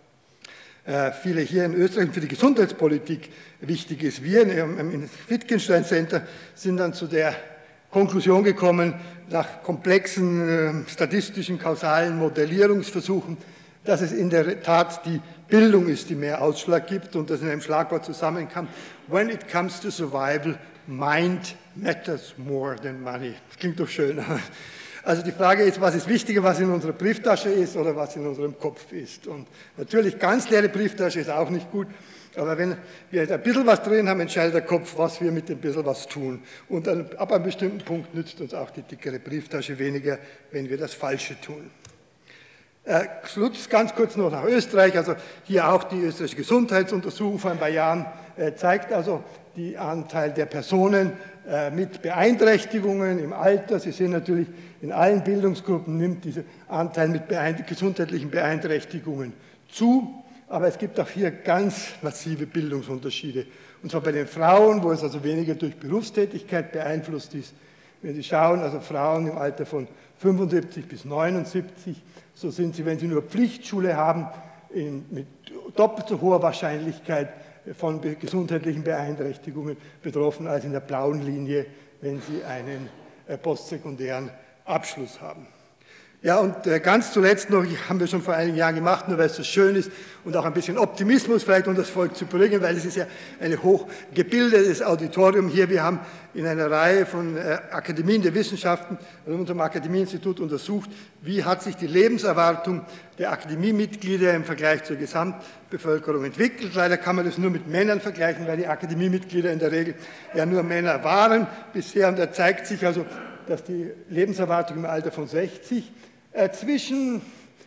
viele hier in Österreich und für die Gesundheitspolitik wichtig ist. Wir im Wittgenstein Center sind dann zu der Konklusion gekommen, nach komplexen statistischen, kausalen Modellierungsversuchen, dass es in der Tat die Bildung ist, die mehr Ausschlag gibt und das in einem Schlagwort zusammenkam. When it comes to survival, mind matters more than money. Das klingt doch schön. Also die Frage ist, was ist wichtiger, was in unserer Brieftasche ist oder was in unserem Kopf ist. Und natürlich ganz leere Brieftasche ist auch nicht gut, aber wenn wir ein bisschen was drin haben, entscheidet der Kopf, was wir mit dem bisschen was tun. Und dann, ab einem bestimmten Punkt nützt uns auch die dickere Brieftasche weniger, wenn wir das Falsche tun. Schluss ganz kurz noch nach Österreich, also hier auch die österreichische Gesundheitsuntersuchung vor ein paar Jahren zeigt also den Anteil der Personen mit Beeinträchtigungen im Alter. Sie sehen natürlich, in allen Bildungsgruppen nimmt dieser Anteil mit gesundheitlichen Beeinträchtigungen zu, aber es gibt auch hier ganz massive Bildungsunterschiede. Und zwar bei den Frauen, wo es also weniger durch Berufstätigkeit beeinflusst ist. Wenn Sie schauen, also Frauen im Alter von 75 bis 79, so sind sie, wenn sie nur Pflichtschule haben, mit doppelt so hoher Wahrscheinlichkeit von gesundheitlichen Beeinträchtigungen betroffen als in der blauen Linie, wenn sie einen postsekundären Abschluss haben. Ja, und ganz zuletzt noch, haben wir schon vor einigen Jahren gemacht, nur weil es so schön ist und auch ein bisschen Optimismus vielleicht, um das Volk zu bringen, weil es ist ja ein hochgebildetes Auditorium hier. Wir haben in einer Reihe von Akademien der Wissenschaften, also unserem Akademieinstitut untersucht, wie hat sich die Lebenserwartung der Akademiemitglieder im Vergleich zur Gesamtbevölkerung entwickelt. Leider kann man das nur mit Männern vergleichen, weil die Akademiemitglieder in der Regel ja nur Männer waren bisher. Und da zeigt sich also, dass die Lebenserwartung im Alter von 60 zwischen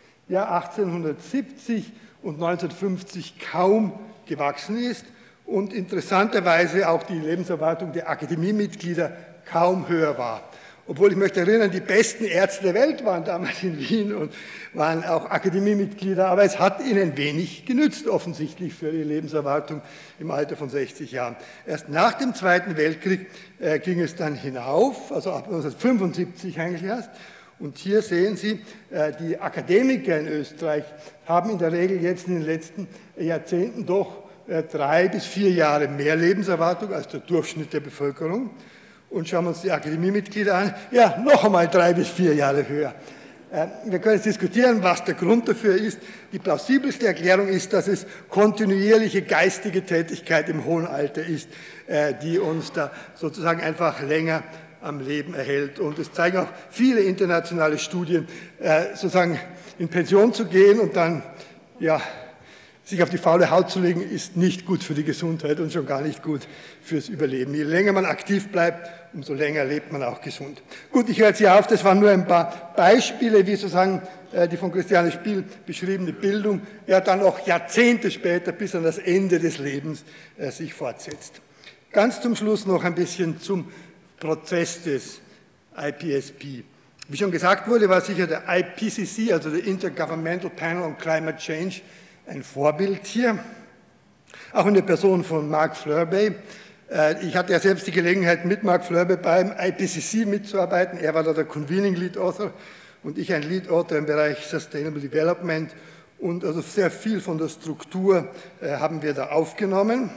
1870 und 1950 kaum gewachsen ist und interessanterweise auch die Lebenserwartung der Akademiemitglieder kaum höher war. Obwohl, ich möchte erinnern, die besten Ärzte der Welt waren damals in Wien und waren auch Akademiemitglieder, aber es hat ihnen wenig genützt, offensichtlich für die Lebenserwartung im Alter von 60 Jahren. Erst nach dem Zweiten Weltkrieg ging es dann hinauf, also ab 1975 eigentlich erst. Und hier sehen Sie, die Akademiker in Österreich haben in der Regel jetzt in den letzten Jahrzehnten doch 3 bis 4 Jahre mehr Lebenserwartung als der Durchschnitt der Bevölkerung. Und schauen wir uns die Akademiemitglieder an, ja, noch einmal 3 bis 4 Jahre höher. Wir können jetzt diskutieren, was der Grund dafür ist. Die plausibelste Erklärung ist, dass es kontinuierliche geistige Tätigkeit im hohen Alter ist, die uns da sozusagen einfach länger am Leben erhält. Und es zeigen auch viele internationale Studien, sozusagen in Pension zu gehen und dann, ja, sich auf die faule Haut zu legen, ist nicht gut für die Gesundheit und schon gar nicht gut fürs Überleben. Je länger man aktiv bleibt, umso länger lebt man auch gesund. Gut, ich höre jetzt hier auf, das waren nur ein paar Beispiele, wie sozusagen die von Christiane Spiel beschriebene Bildung ja dann auch Jahrzehnte später bis an das Ende des Lebens sich fortsetzt. Ganz zum Schluss noch ein bisschen zum Prozess des IPSP. Wie schon gesagt wurde, war sicher der IPCC, also der Intergovernmental Panel on Climate Change, ein Vorbild hier, auch in der Person von Mark Flerbey. Ich hatte ja selbst die Gelegenheit, mit Mark Flerbey beim IPCC mitzuarbeiten. Er war da der Convening Lead Author und ich ein Lead Author im Bereich Sustainable Development. Und also sehr viel von der Struktur haben wir da aufgenommen.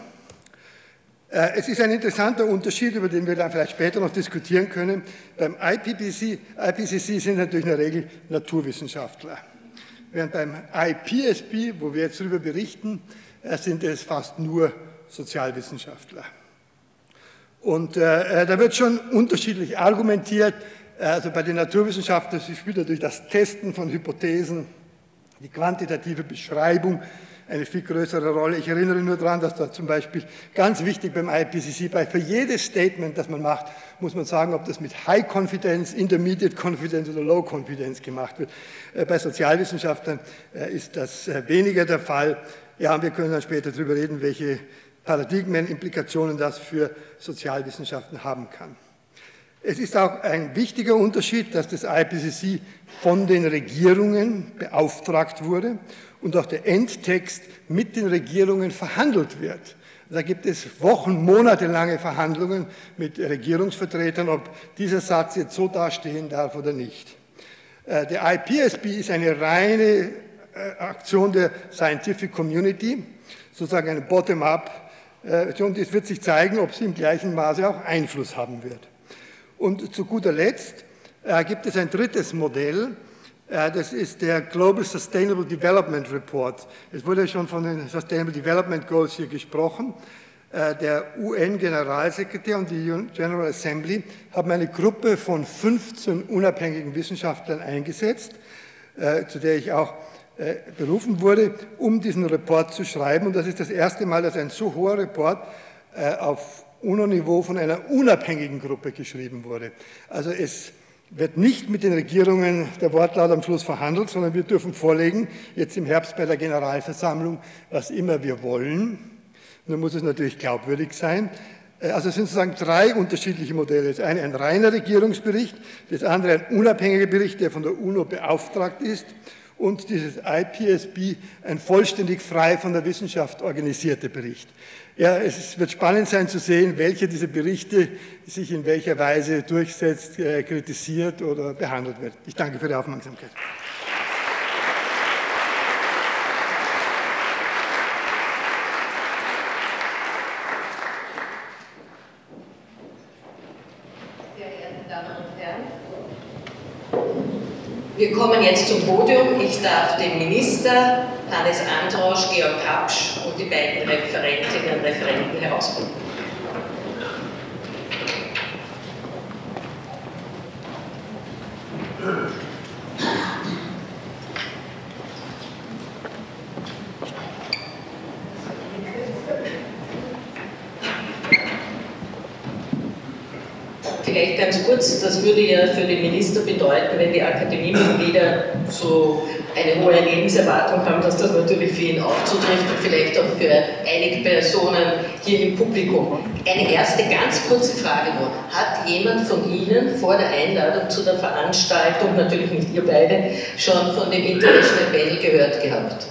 Es ist ein interessanter Unterschied, über den wir dann vielleicht später noch diskutieren können. Beim IPCC sind natürlich in der Regel Naturwissenschaftler. Während beim IPSP, wo wir jetzt darüber berichten, sind es fast nur Sozialwissenschaftler. Und da wird schon unterschiedlich argumentiert. Also bei den Naturwissenschaftlern spielt natürlich das Testen von Hypothesen, die quantitative Beschreibung eine viel größere Rolle. Ich erinnere nur daran, dass da zum Beispiel ganz wichtig beim IPCC, für jedes Statement, das man macht, muss man sagen, ob das mit High Confidence, Intermediate Confidence oder Low Confidence gemacht wird. Bei Sozialwissenschaftlern ist das weniger der Fall. Ja, und wir können dann später darüber reden, welche Paradigmen, Implikationen das für Sozialwissenschaften haben kann. Es ist auch ein wichtiger Unterschied, dass das IPCC von den Regierungen beauftragt wurde und auch der Endtext mit den Regierungen verhandelt wird. Da gibt es monatelange Verhandlungen mit Regierungsvertretern, ob dieser Satz jetzt so dastehen darf oder nicht. Der IPSP ist eine reine Aktion der Scientific Community, sozusagen eine Bottom-up, und es wird sich zeigen, ob sie im gleichen Maße auch Einfluss haben wird. Und zu guter Letzt gibt es ein drittes Modell, das ist der Global Sustainable Development Report. Es wurde schon von den Sustainable Development Goals hier gesprochen. Der UN-Generalsekretär und die General Assembly haben eine Gruppe von 15 unabhängigen Wissenschaftlern eingesetzt, zu der ich auch berufen wurde, um diesen Report zu schreiben. Und das ist das erste Mal, dass ein so hoher Report auf UNO-Niveau von einer unabhängigen Gruppe geschrieben wurde. Also es wird nicht mit den Regierungen der Wortlaut am Schluss verhandelt, sondern wir dürfen vorlegen, jetzt im Herbst bei der Generalversammlung, was immer wir wollen. Nur muss es natürlich glaubwürdig sein. Also es sind sozusagen drei unterschiedliche Modelle. Das eine ein reiner Regierungsbericht, das andere ein unabhängiger Bericht, der von der UNO beauftragt ist, und dieses IPSP ein vollständig frei von der Wissenschaft organisierter Bericht. Ja, es wird spannend sein zu sehen, welche dieser Berichte sich in welcher Weise durchsetzt, kritisiert oder behandelt wird. Ich danke für die Aufmerksamkeit. Sehr geehrte Damen und Herren, wir kommen jetzt zum Podium. Ich darf den Minister Hannes Androsch, Georg Kapsch und die beiden Referentinnen und Referenten herausbringen. Vielleicht ganz kurz, das würde ja für den Minister bedeuten, wenn die Akademiemitglieder so eine hohe Lebenserwartung haben, dass das natürlich für ihn auch zutrifft und vielleicht auch für einige Personen hier im Publikum. Eine erste ganz kurze Frage nur. Hat jemand von Ihnen vor der Einladung zu der Veranstaltung, natürlich nicht ihr beide, schon von dem International Panel gehört gehabt?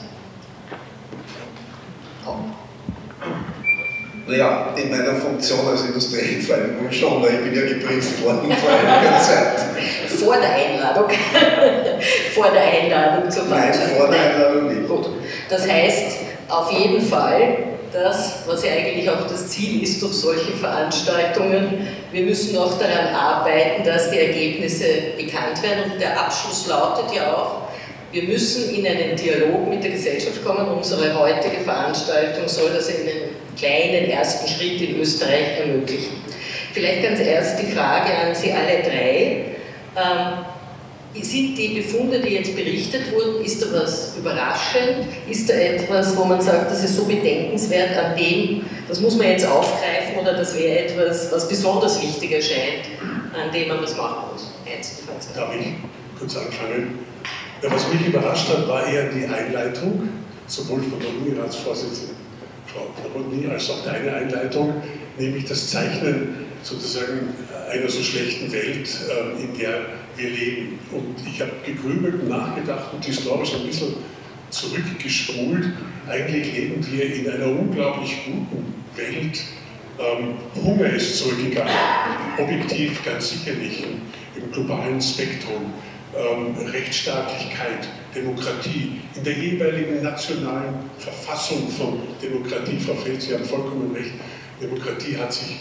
Ja, in meiner Funktion als Industrievereinigung schon, weil ich bin ja gebrieft worden vor einiger Zeit. Vor der Einladung? Vor der Einladung zur Veranstaltung? Nein, vor der Einladung nicht. Gut. Das heißt, auf jeden Fall, das, was ja eigentlich auch das Ziel ist durch solche Veranstaltungen, wir müssen auch daran arbeiten, dass die Ergebnisse bekannt werden. Und der Abschluss lautet ja auch, wir müssen in einen Dialog mit der Gesellschaft kommen. Unsere heutige Veranstaltung soll das in einem kleinen ersten Schritt in Österreich ermöglichen. Vielleicht ganz erst die Frage an Sie alle drei. Sind die Befunde, die jetzt berichtet wurden, ist da was überraschend? Ist da etwas, wo man sagt, das ist so bedenkenswert an dem, das muss man jetzt aufgreifen, oder das wäre etwas, was besonders wichtig erscheint, an dem man was machen muss? Darf ich kurz anfangen? Ja, was mich überrascht hat, war eher die Einleitung, sowohl von der Uniratsvorsitzenden Frau Novotny als auch deine Einleitung, nämlich das Zeichnen sozusagen einer so schlechten Welt, in der wir leben. Und ich habe gegrübelt und nachgedacht und historisch ein bisschen zurückgespult. Eigentlich leben wir in einer unglaublich guten Welt. Hunger ist zurückgegangen, objektiv ganz sicherlich im globalen Spektrum. Rechtsstaatlichkeit, Demokratie, in der jeweiligen nationalen Verfassung von Demokratie, Frau Feld, Sie haben vollkommen recht, Demokratie hat sich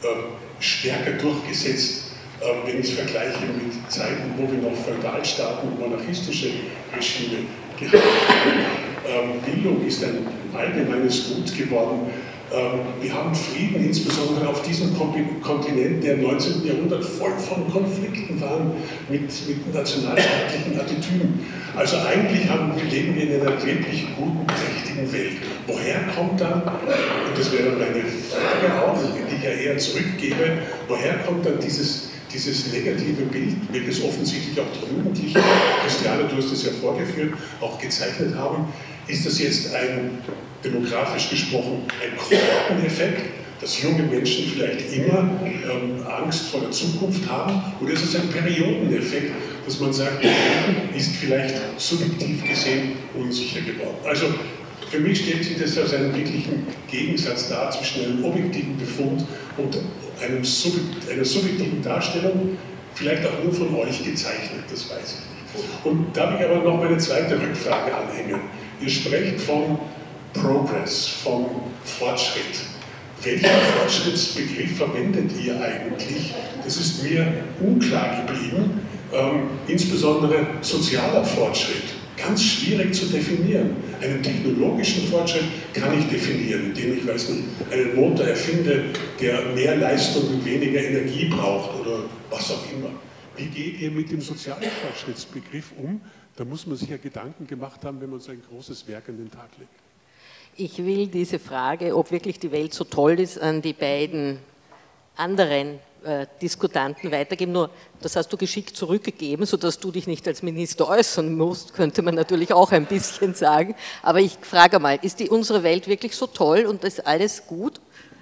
stärker durchgesetzt, wenn ich es vergleiche mit Zeiten, wo wir noch Feudalstaaten und monarchistische Regime gehabt haben. Bildung ist ein allgemeines Gut geworden. Wir haben Frieden, insbesondere auf diesem Kontinent, der im 19. Jahrhundert voll von Konflikten war, mit nationalstaatlichen Attitüden. Also eigentlich leben wir in einer wirklich guten, prächtigen Welt. Woher kommt dann, und das wäre dann meine Frage auch, die ich ja eher zurückgebe, woher kommt dann dieses negative Bild, welches offensichtlich auch die Jugendlichen, Christiane, du hast es ja vorgeführt, auch gezeichnet haben? Ist das jetzt demografisch gesprochen ein Kohorteneffekt, dass junge Menschen vielleicht immer Angst vor der Zukunft haben? Oder ist es ein Periodeneffekt, dass man sagt, die Welt ist vielleicht subjektiv gesehen unsicher geworden? Also für mich stellt sich das als einen wirklichen Gegensatz dar zwischen einem objektiven Befund und einer subjektiven Darstellung, vielleicht auch nur von euch gezeichnet, das weiß ich nicht. Und da habe ich aber noch meine zweite Rückfrage anhängen. Ihr sprecht von Progress, von Fortschritt. Welchen Fortschrittsbegriff verwendet ihr eigentlich? Das ist mir unklar geblieben, insbesondere sozialer Fortschritt. Ganz schwierig zu definieren. Einen technologischen Fortschritt kann ich definieren, indem ich, weiß nicht, einen Motor erfinde, der mehr Leistung und weniger Energie braucht oder was auch immer. Wie geht ihr mit dem sozialen Fortschrittsbegriff um? Da muss man sich ja Gedanken gemacht haben, wenn man so ein großes Werk an den Tag legt. Ich will diese Frage, ob wirklich die Welt so toll ist, an die beiden anderen Diskutanten weitergeben. Nur, das hast du geschickt zurückgegeben, sodass du dich nicht als Minister äußern musst, könnte man natürlich auch ein bisschen sagen. Aber ich frage mal, ist unsere Welt wirklich so toll und ist alles gut?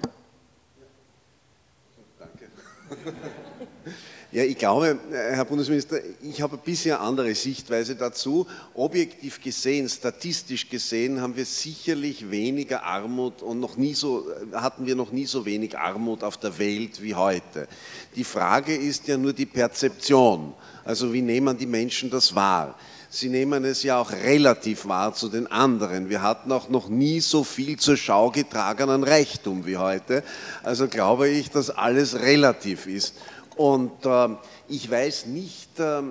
Danke. Ja, ich glaube, Herr Bundesminister, ich habe ein bisschen eine andere Sichtweise dazu. Objektiv gesehen, statistisch gesehen, haben wir sicherlich weniger Armut und hatten wir noch nie so wenig Armut auf der Welt wie heute. Die Frage ist ja nur die Perzeption. Also wie nehmen die Menschen das wahr? Sie nehmen es ja auch relativ wahr zu den anderen. Wir hatten auch noch nie so viel zur Schau getragenen Reichtum wie heute. Also glaube ich, dass alles relativ ist. Und ich weiß nicht,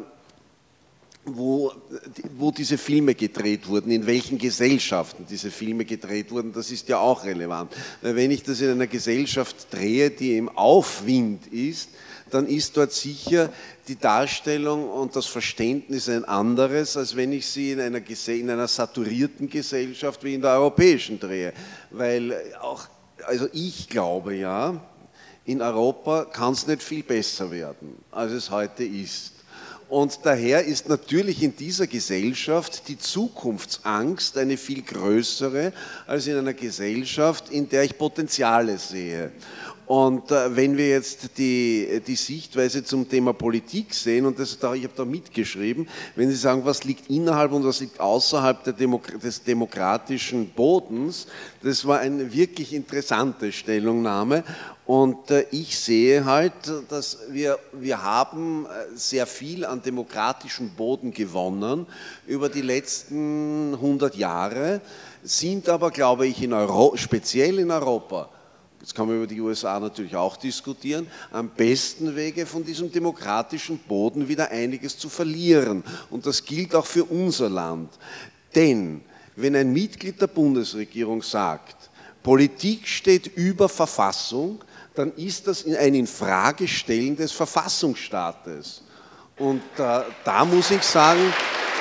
wo diese Filme gedreht wurden, in welchen Gesellschaften diese Filme gedreht wurden, das ist ja auch relevant. Weil wenn ich das in einer Gesellschaft drehe, die im Aufwind ist, dann ist dort sicher die Darstellung und das Verständnis ein anderes, als wenn ich sie in einer saturierten Gesellschaft wie in der europäischen drehe. Weil also ich glaube ja, in Europa kann es nicht viel besser werden, als es heute ist. Und daher ist natürlich in dieser Gesellschaft die Zukunftsangst eine viel größere als in einer Gesellschaft, in der ich Potenziale sehe. Und wenn wir jetzt die Sichtweise zum Thema Politik sehen, und ich habe da mitgeschrieben, wenn Sie sagen, was liegt innerhalb und was liegt außerhalb des demokratischen Bodens, das war eine wirklich interessante Stellungnahme. Und ich sehe halt, dass wir haben sehr viel an demokratischem Boden gewonnen über die letzten 100 Jahre, sind aber, glaube ich, speziell in Europa, jetzt kann man über die USA natürlich auch diskutieren, am besten Wege von diesem demokratischen Boden wieder einiges zu verlieren. Und das gilt auch für unser Land. Denn wenn ein Mitglied der Bundesregierung sagt, Politik steht über Verfassung, dann ist das ein Infragestellen des Verfassungsstaates. Und da muss ich sagen,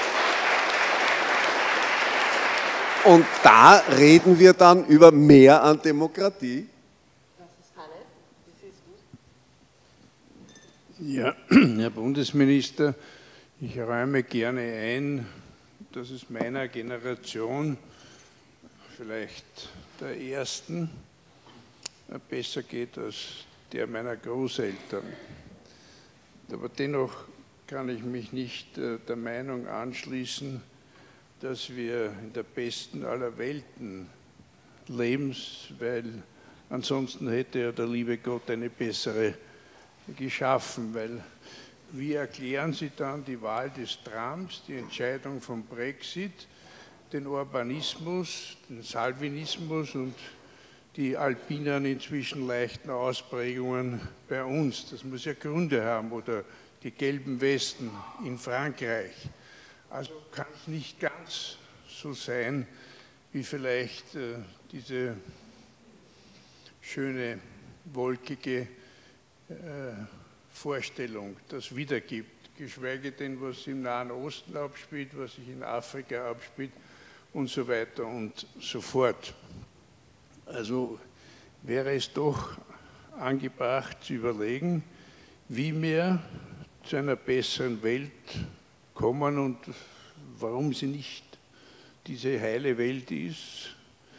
und da reden wir dann über mehr an Demokratie. Ja, Herr Bundesminister, ich räume gerne ein, dass es meiner Generation, vielleicht der ersten, besser geht als der meiner Großeltern. Aber dennoch kann ich mich nicht der Meinung anschließen, dass wir in der besten aller Welten leben, weil ansonsten hätte ja der liebe Gott eine bessere geschaffen, weil wie erklären Sie dann die Wahl des Trumps, die Entscheidung vom Brexit, den Urbanismus, den Salvinismus und die alpinen inzwischen leichten Ausprägungen bei uns? Das muss ja Gründe haben, oder die gelben Westen in Frankreich. Also kann es nicht ganz so sein, wie vielleicht diese schöne, wolkige Vorstellung das wiedergibt, geschweige denn, was im Nahen Osten abspielt, was sich in Afrika abspielt und so weiter und so fort. Also wäre es doch angebracht zu überlegen, wie wir zu einer besseren Welt kommen und warum sie nicht diese heile Welt ist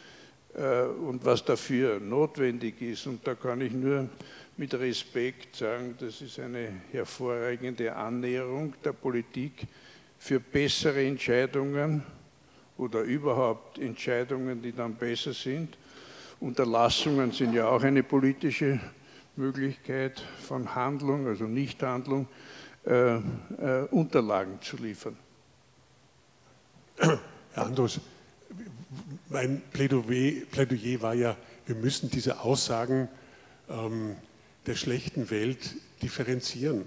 und was dafür notwendig ist. Und da kann ich nur mit Respekt sagen, das ist eine hervorragende Annäherung der Politik für bessere Entscheidungen oder überhaupt Entscheidungen, die dann besser sind. Unterlassungen sind ja auch eine politische Möglichkeit von Handlung, also Nichthandlung, Unterlagen zu liefern. Herr Andrus, mein Plädoyer war ja, wir müssen diese Aussagen der schlechten Welt differenzieren.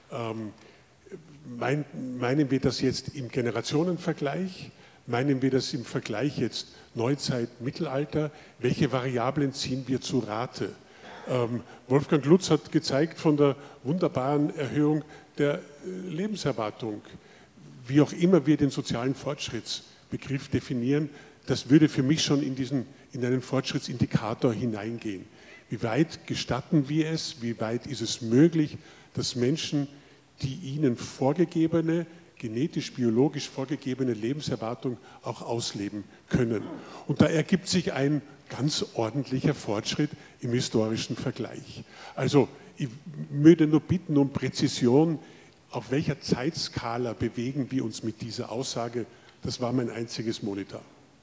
Meinen wir das jetzt im Generationenvergleich? Meinen wir das im Vergleich jetzt Neuzeit, Mittelalter? Welche Variablen ziehen wir zu Rate? Wolfgang Glutz hat gezeigt von der wunderbaren Erhöhung der Lebenserwartung. Wie auch immer wir den sozialen Fortschrittsbegriff definieren, das würde für mich schon in einen Fortschrittsindikator hineingehen. Wie weit gestatten wir es, wie weit ist es möglich, dass Menschen die ihnen vorgegebene, genetisch, biologisch vorgegebene Lebenserwartung auch ausleben können. Und da ergibt sich ein ganz ordentlicher Fortschritt im historischen Vergleich. Also ich würde nur bitten um Präzision, auf welcher Zeitskala bewegen wir uns mit dieser Aussage. Das war mein einziges Monitor.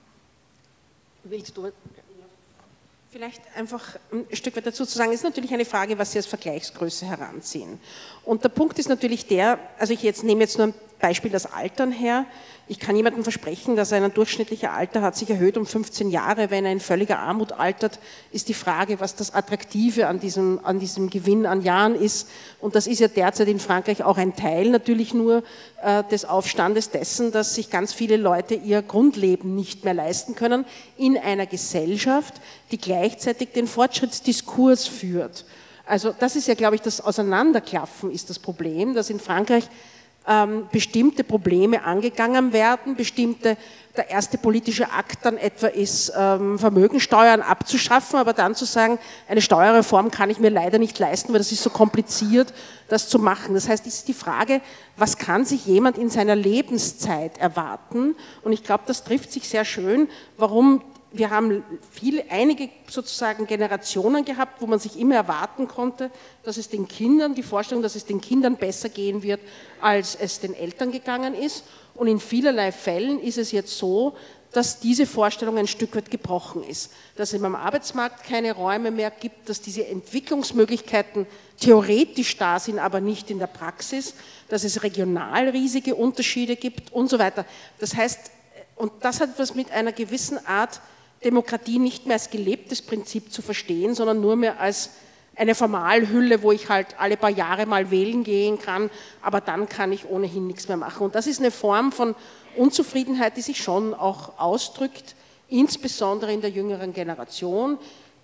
Willst du? Vielleicht einfach ein Stück weit dazu zu sagen, ist natürlich eine Frage, was Sie als Vergleichsgröße heranziehen. Und der Punkt ist natürlich der, also ich nehme jetzt nur ein Beispiel das Altern her. Ich kann jemandem versprechen, dass ein durchschnittlicher Alter hat sich erhöht um 15 Jahre. Wenn er in völliger Armut altert, ist die Frage, was das Attraktive an diesem Gewinn an Jahren ist. Und das ist ja derzeit in Frankreich auch ein Teil natürlich nur des Aufstandes dessen, dass sich ganz viele Leute ihr Grundleben nicht mehr leisten können in einer Gesellschaft, die gleichzeitig den Fortschrittsdiskurs führt. Also das ist ja, glaube ich, das Auseinanderklaffen ist das Problem, dass in Frankreich bestimmte Probleme angegangen werden, der erste politische Akt dann etwa ist, Vermögensteuern abzuschaffen, aber dann zu sagen, eine Steuerreform kann ich mir leider nicht leisten, weil das ist so kompliziert, das zu machen. Das heißt, es ist die Frage, was kann sich jemand in seiner Lebenszeit erwarten? Und ich glaube, das trifft sich sehr schön, warum wir haben einige sozusagen Generationen gehabt, wo man sich immer erwarten konnte, dass es den Kindern, die Vorstellung, dass es den Kindern besser gehen wird, als es den Eltern gegangen ist. Und in vielerlei Fällen ist es jetzt so, dass diese Vorstellung ein Stück weit gebrochen ist. Dass es am Arbeitsmarkt keine Räume mehr gibt, dass diese Entwicklungsmöglichkeiten theoretisch da sind, aber nicht in der Praxis, dass es regional riesige Unterschiede gibt und so weiter. Das heißt, und das hat was mit einer gewissen Art Demokratie nicht mehr als gelebtes Prinzip zu verstehen, sondern nur mehr als eine Formalhülle, wo ich halt alle paar Jahre mal wählen gehen kann, aber dann kann ich ohnehin nichts mehr machen. Und das ist eine Form von Unzufriedenheit, die sich schon auch ausdrückt, insbesondere in der jüngeren Generation,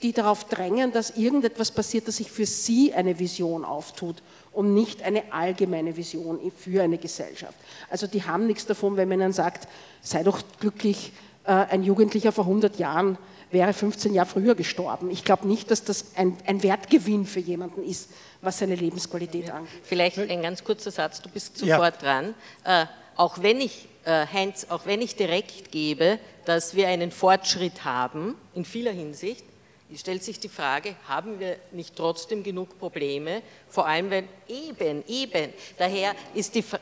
die darauf drängen, dass irgendetwas passiert, dass sich für sie eine Vision auftut und nicht eine allgemeine Vision für eine Gesellschaft. Also die haben nichts davon, wenn man ihnen sagt, sei doch glücklich, ein Jugendlicher vor 100 Jahren wäre 15 Jahre früher gestorben. Ich glaube nicht, dass das ein Wertgewinn für jemanden ist, was seine Lebensqualität angeht. Vielleicht ein ganz kurzer Satz, du bist sofort dran. Auch wenn ich, Heinz, auch wenn ich direkt gebe, dass wir einen Fortschritt haben, in vieler Hinsicht, stellt sich die Frage, haben wir nicht trotzdem genug Probleme, vor allem wenn daher ist die,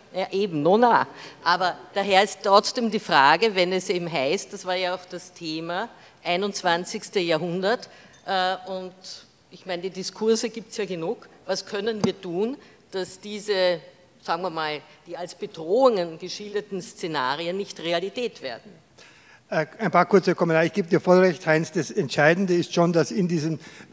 aber daher ist trotzdem die Frage, wenn es eben heißt, das war ja auch das Thema, 21. Jahrhundert und ich meine, die Diskurse gibt es ja genug, was können wir tun, dass diese, sagen wir mal, die als Bedrohungen geschilderten Szenarien nicht Realität werden? Ein paar kurze Kommentare. Ich gebe dir voll recht, Heinz. Das Entscheidende ist schon, dass in dieser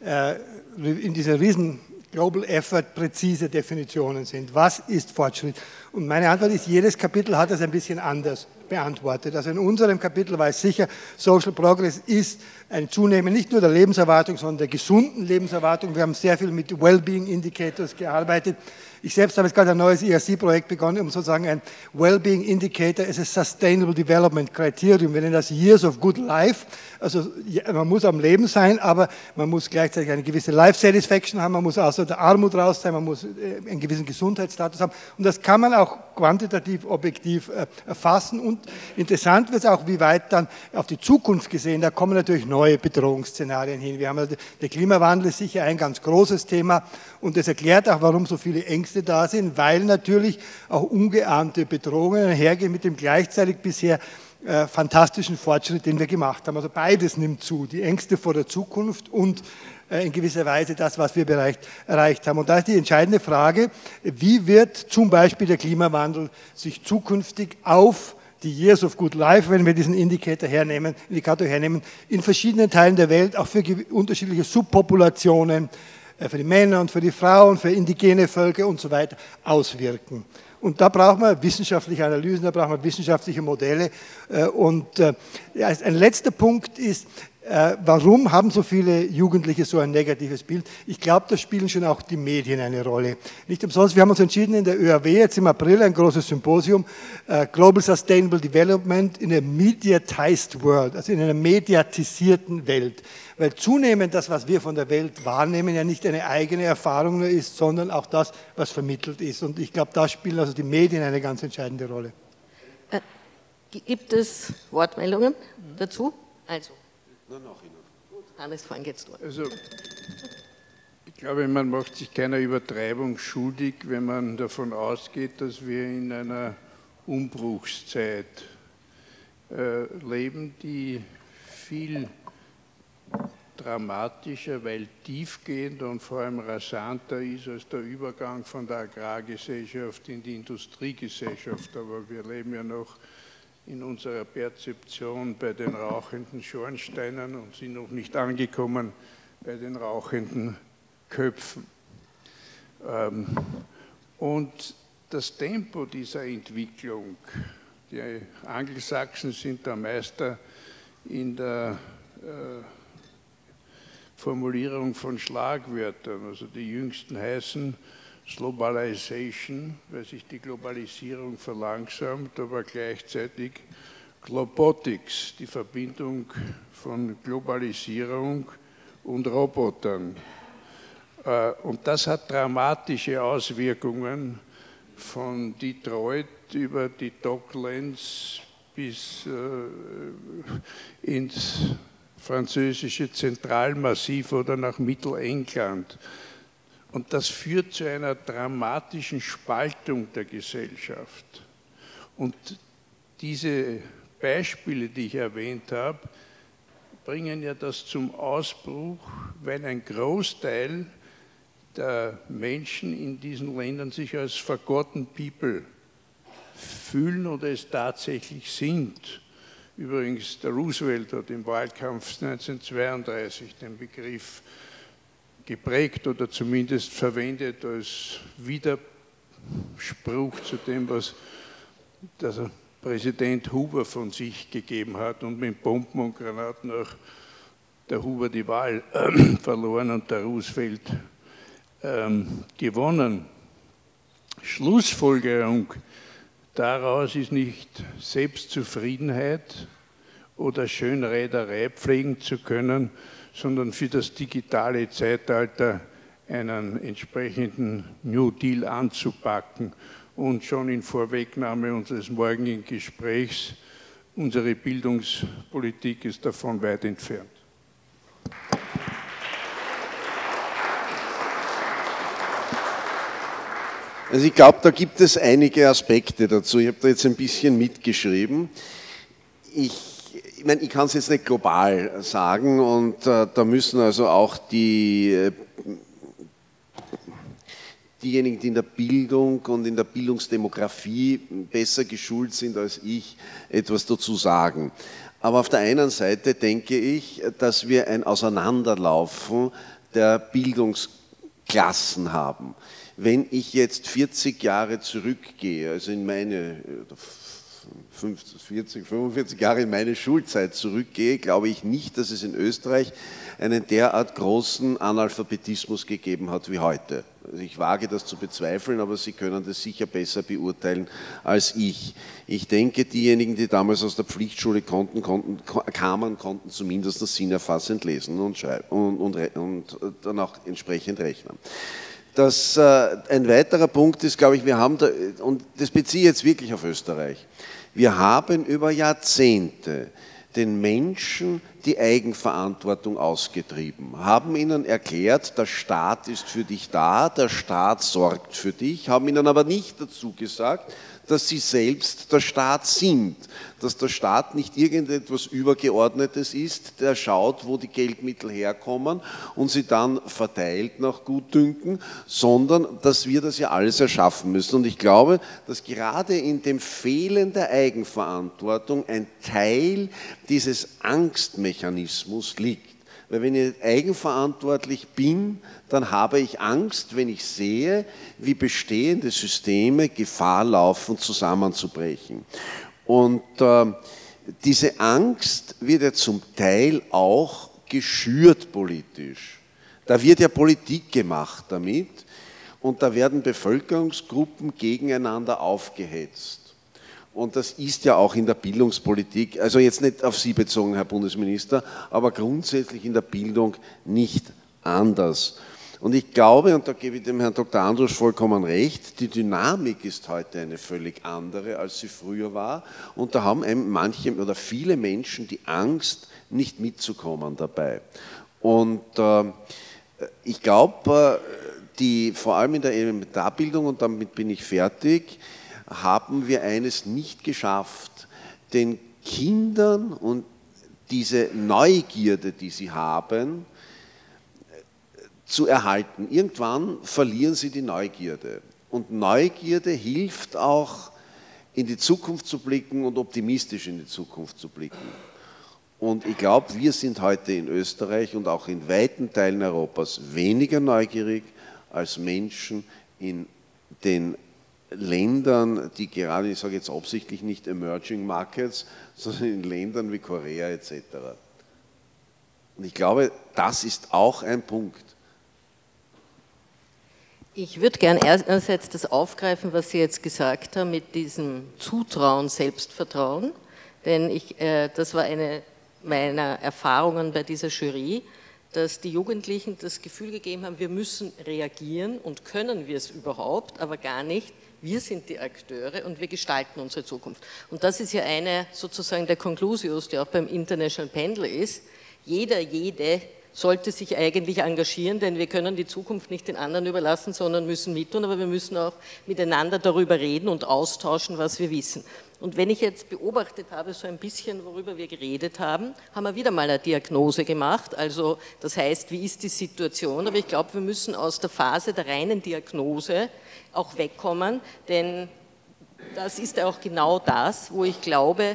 riesen Global Effort präzise Definitionen sind. Was ist Fortschritt? Und meine Antwort ist, jedes Kapitel hat das ein bisschen anders beantwortet. Also in unserem Kapitel war es sicher, Social Progress ist ein Zunehmen nicht nur der Lebenserwartung, sondern der gesunden Lebenserwartung. Wir haben sehr viel mit Wellbeing Indicators gearbeitet. Ich selbst habe jetzt gerade ein neues ERC-Projekt begonnen, um sozusagen ein Wellbeing Indicator as a Sustainable Development Criterium. Wir nennen das Years of Good Life. Also man muss am Leben sein, aber man muss gleichzeitig eine gewisse Life Satisfaction haben, man muss aus der Armut raus sein, man muss einen gewissen Gesundheitsstatus haben. Und das kann man auch quantitativ, objektiv erfassen. Und interessant wird es auch, wie weit dann auf die Zukunft gesehen, da kommen natürlich neue Bedrohungsszenarien hin. Wir haben also, der Klimawandel ist sicher ein ganz großes Thema und das erklärt auch, warum so viele Ängste da sind, weil natürlich auch ungeahnte Bedrohungen einhergehen mit dem gleichzeitig bisher fantastischen Fortschritt, den wir gemacht haben. Also beides nimmt zu, die Ängste vor der Zukunft und in gewisser Weise das, was wir erreicht haben. Und da ist die entscheidende Frage, wie wird zum Beispiel der Klimawandel sich zukünftig auf die Years of Good Life, wenn wir diesen Indikator hernehmen, in verschiedenen Teilen der Welt, auch für unterschiedliche Subpopulationen, für die Männer und für die Frauen, für indigene Völker und so weiter auswirken. Und da braucht man wissenschaftliche Analysen, da braucht man wissenschaftliche Modelle. Und ein letzter Punkt ist, warum haben so viele Jugendliche so ein negatives Bild? Ich glaube, da spielen schon auch die Medien eine Rolle. Nicht umsonst, wir haben uns entschieden, in der ÖAW jetzt im April ein großes Symposium, Global Sustainable Development in a Mediatized World, also in einer mediatisierten Welt. Weil zunehmend das, was wir von der Welt wahrnehmen, ja nicht eine eigene Erfahrung nur ist, sondern auch das, was vermittelt ist. Und ich glaube, da spielen also die Medien eine ganz entscheidende Rolle. Gibt es Wortmeldungen dazu? Also. Hannes, vorhin geht's durch. Also, ich glaube, man macht sich keiner Übertreibung schuldig, wenn man davon ausgeht, dass wir in einer Umbruchszeit leben, die viel dramatischer, weil tiefgehender und vor allem rasanter ist als der Übergang von der Agrargesellschaft in die Industriegesellschaft. Aber wir leben ja noch in unserer Perzeption bei den rauchenden Schornsteinen und sind noch nicht angekommen bei den rauchenden Köpfen. Und das Tempo dieser Entwicklung, die Angelsachsen sind der Meister in der Formulierung von Schlagwörtern, also die jüngsten heißen Globalization, weil sich die Globalisierung verlangsamt, aber gleichzeitig Globotics, die Verbindung von Globalisierung und Robotern. Und das hat dramatische Auswirkungen von Detroit über die Docklands bis ins französische Zentralmassiv oder nach Mittelengland. Und das führt zu einer dramatischen Spaltung der Gesellschaft. Und diese Beispiele, die ich erwähnt habe, bringen ja das zum Ausbruch, weil ein Großteil der Menschen in diesen Ländern sich als Forgotten People fühlen oder es tatsächlich sind. Übrigens, der Roosevelt hat im Wahlkampf 1932 den Begriff geprägt oder zumindest verwendet als Widerspruch zu dem, was der Präsident Hoover von sich gegeben hat und mit Bomben und Granaten auch der Hoover die Wahl verloren und der Roosevelt gewonnen. Schlussfolgerung daraus ist nicht Selbstzufriedenheit oder Schönrederei pflegen zu können, sondern für das digitale Zeitalter einen entsprechenden New Deal anzupacken und schon in Vorwegnahme unseres morgigen Gesprächs, unsere Bildungspolitik ist davon weit entfernt. Also ich glaube, da gibt es einige Aspekte dazu. Ich habe da jetzt ein bisschen mitgeschrieben. Ich meine, ich kann es jetzt nicht global sagen und da müssen also auch diejenigen, die in der Bildung und in der Bildungsdemografie besser geschult sind als ich, etwas dazu sagen. Aber auf der einen Seite denke ich, dass wir ein Auseinanderlaufen der Bildungsklassen haben. Wenn ich jetzt 40 Jahre zurückgehe, also in meine 40, 45 Jahre in meine Schulzeit zurückgehe, glaube ich nicht, dass es in Österreich einen derart großen Analphabetismus gegeben hat wie heute. Also ich wage das zu bezweifeln, aber Sie können das sicher besser beurteilen als ich. Ich denke, diejenigen, die damals aus der Pflichtschule kamen, konnten zumindest das sinnerfassend lesen und schreiben und dann auch entsprechend rechnen. Ein weiterer Punkt ist, glaube ich, wir haben, und das beziehe ich jetzt wirklich auf Österreich, wir haben über Jahrzehnte den Menschen die Eigenverantwortung ausgetrieben, haben ihnen erklärt, der Staat ist für dich da, der Staat sorgt für dich, haben ihnen aber nicht dazu gesagt, dass sie selbst der Staat sind, dass der Staat nicht irgendetwas Übergeordnetes ist, der schaut, wo die Geldmittel herkommen und sie dann verteilt nach Gutdünken, sondern dass wir das ja alles erschaffen müssen. Und ich glaube, dass gerade in dem Fehlen der Eigenverantwortung ein Teil dieses Angstmechanismus liegt. Weil wenn ich eigenverantwortlich bin, dann habe ich Angst, wenn ich sehe, wie bestehende Systeme Gefahr laufen, zusammenzubrechen. Und diese Angst wird ja zum Teil auch geschürt politisch. Da wird ja Politik gemacht damit und da werden Bevölkerungsgruppen gegeneinander aufgehetzt. Und das ist ja auch in der Bildungspolitik, also jetzt nicht auf Sie bezogen, Herr Bundesminister, aber grundsätzlich in der Bildung nicht anders. Und ich glaube, und da gebe ich dem Herrn Dr. Andrusch vollkommen recht, die Dynamik ist heute eine völlig andere, als sie früher war. Und da haben manche oder viele Menschen die Angst, nicht mitzukommen dabei. Und ich glaube, vor allem in der Elementarbildung, und damit bin ich fertig, haben wir eines nicht geschafft, den Kindern und diese Neugierde, die sie haben, zu erhalten. Irgendwann verlieren sie die Neugierde. Und Neugierde hilft auch, in die Zukunft zu blicken und optimistisch in die Zukunft zu blicken. Und ich glaube, wir sind heute in Österreich und auch in weiten Teilen Europas weniger neugierig als Menschen in den Ländern, die gerade, ich sage jetzt absichtlich nicht Emerging Markets, sondern in Ländern wie Korea etc. Und ich glaube, das ist auch ein Punkt. Ich würde gern einerseits das aufgreifen, was Sie jetzt gesagt haben, mit diesem Zutrauen, Selbstvertrauen, denn das war eine meiner Erfahrungen bei dieser Jury, dass die Jugendlichen das Gefühl gegeben haben, wir müssen reagieren und können wir es überhaupt, aber gar nicht. Wir sind die Akteure und wir gestalten unsere Zukunft. Und das ist ja eine sozusagen der Conclusius, der auch beim International Panel ist. Jede sollte sich eigentlich engagieren, denn wir können die Zukunft nicht den anderen überlassen, sondern müssen mittun, aber wir müssen auch miteinander darüber reden und austauschen, was wir wissen. Und wenn ich jetzt beobachtet habe, so ein bisschen, worüber wir geredet haben, haben wir wieder mal eine Diagnose gemacht, also das heißt, wie ist die Situation, aber ich glaube, wir müssen aus der Phase der reinen Diagnose auch wegkommen, denn das ist auch genau das, wo ich glaube,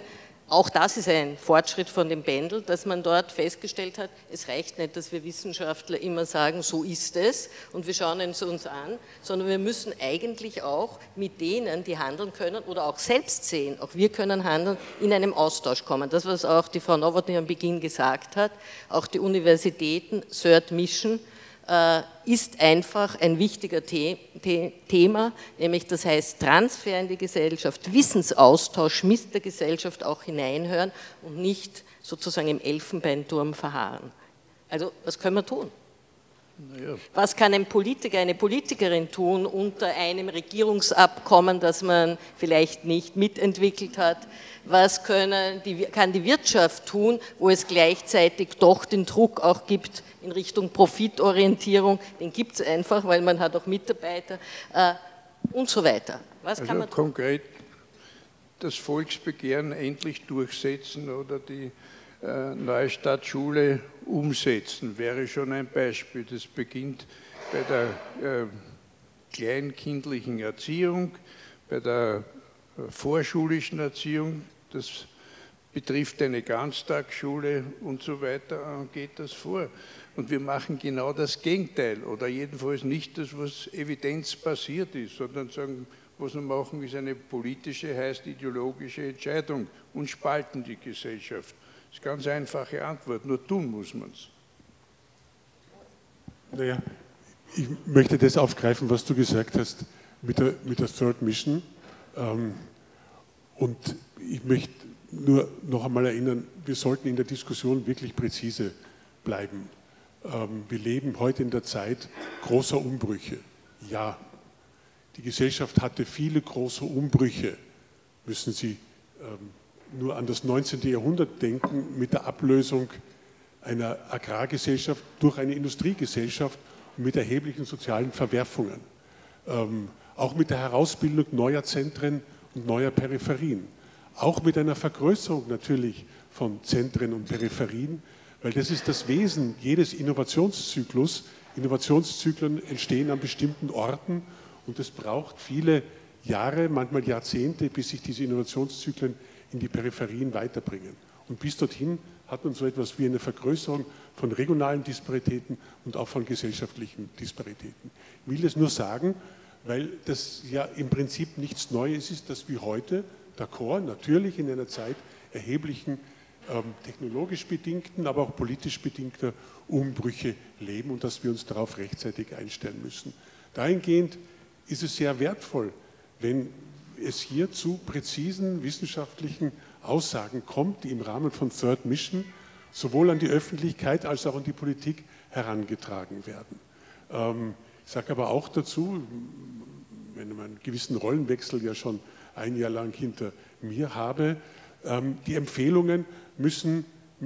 Auch das ist ein Fortschritt von dem Pendel, dass man dort festgestellt hat, es reicht nicht, dass wir Wissenschaftler immer sagen, so ist es und wir schauen es uns an, sondern wir müssen eigentlich auch mit denen, die handeln können oder auch selbst sehen, auch wir können handeln, in einem Austausch kommen. Das, was auch die Frau Nowotny am Beginn gesagt hat, auch die Universitäten, Third Mission, ist einfach ein wichtiger Thema, nämlich das heißt Transfer in die Gesellschaft, Wissensaustausch mit der Gesellschaft auch hineinhören und nicht sozusagen im Elfenbeinturm verharren. Also was können wir tun? Naja. Was kann ein Politiker, eine Politikerin tun unter einem Regierungsabkommen, das man vielleicht nicht mitentwickelt hat? Was kann die Wirtschaft tun, wo es gleichzeitig doch den Druck auch gibt in Richtung Profitorientierung? Den gibt es einfach, weil man hat auch Mitarbeiter und so weiter. Was kann man tun? Konkret das Volksbegehren endlich durchsetzen oder die neue Stadtschule umsetzen, wäre schon ein Beispiel. Das beginnt bei der kleinkindlichen Erziehung, bei der vorschulischen Erziehung, das betrifft eine Ganztagsschule und so weiter, geht das vor. Und wir machen genau das Gegenteil oder jedenfalls nicht das, was evidenzbasiert ist, sondern sagen, was wir machen, ist eine politische, heißt ideologische Entscheidung und spalten die Gesellschaft. Das ist eine ganz einfache Antwort, nur tun muss man es. Naja, ich möchte das aufgreifen, was du gesagt hast mit der Third Mission. Und ich möchte nur noch einmal erinnern, wir sollten in der Diskussion wirklich präzise bleiben. Wir leben heute in der Zeit großer Umbrüche. Ja, die Gesellschaft hatte viele große Umbrüche, müssen Sie nur an das 19. Jahrhundert denken, mit der Ablösung einer Agrargesellschaft durch eine Industriegesellschaft und mit erheblichen sozialen Verwerfungen. Auch mit der Herausbildung neuer Zentren und neuer Peripherien. Auch mit einer Vergrößerung natürlich von Zentren und Peripherien, weil das ist das Wesen jedes Innovationszyklus. Innovationszyklen entstehen an bestimmten Orten und es braucht viele Jahre, manchmal Jahrzehnte, bis sich diese Innovationszyklen in die Peripherien weiterbringen. Und bis dorthin hat man so etwas wie eine Vergrößerung von regionalen Disparitäten und auch von gesellschaftlichen Disparitäten. Ich will das nur sagen, weil das ja im Prinzip nichts Neues ist, dass wir heute, d'accord, natürlich in einer Zeit erheblichen technologisch bedingten, aber auch politisch bedingter Umbrüche leben und dass wir uns darauf rechtzeitig einstellen müssen. Dahingehend ist es sehr wertvoll, wenn es hier zu präzisen wissenschaftlichen Aussagen kommt, die im Rahmen von Third Mission sowohl an die Öffentlichkeit als auch an die Politik herangetragen werden. Ich sage aber auch dazu, wenn man einen gewissen Rollenwechsel ja schon ein Jahr lang hinter mir habe, die Empfehlungen müssen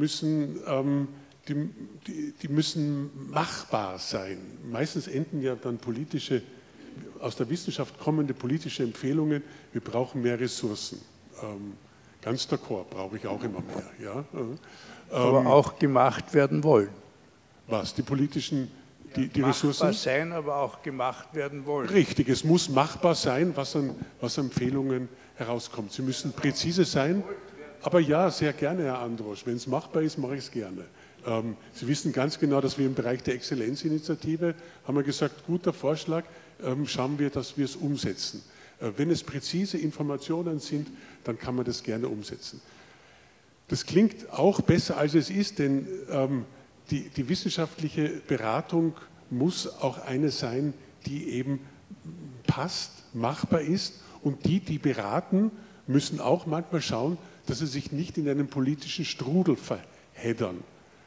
machbar sein. Meistens enden ja dann aus der Wissenschaft kommende politische Empfehlungen, wir brauchen mehr Ressourcen. Ganz d'accord, brauche ich auch immer mehr. Ja? Aber auch gemacht werden wollen. Was, die politischen, die Ressourcen? Machbar sein, aber auch gemacht werden wollen. Richtig, es muss machbar sein, was an Empfehlungen herauskommt. Sie müssen präzise sein, aber ja, sehr gerne, Herr Androsch. Wenn es machbar ist, mache ich es gerne. Sie wissen ganz genau, dass wir im Bereich der Exzellenzinitiative, haben wir gesagt, guter Vorschlag, schauen wir, dass wir es umsetzen. Wenn es präzise Informationen sind, dann kann man das gerne umsetzen. Das klingt auch besser, als es ist, denn die wissenschaftliche Beratung muss auch eine sein, die eben passt, machbar ist und die beraten, müssen auch manchmal schauen, dass sie sich nicht in einen politischen Strudel verheddern.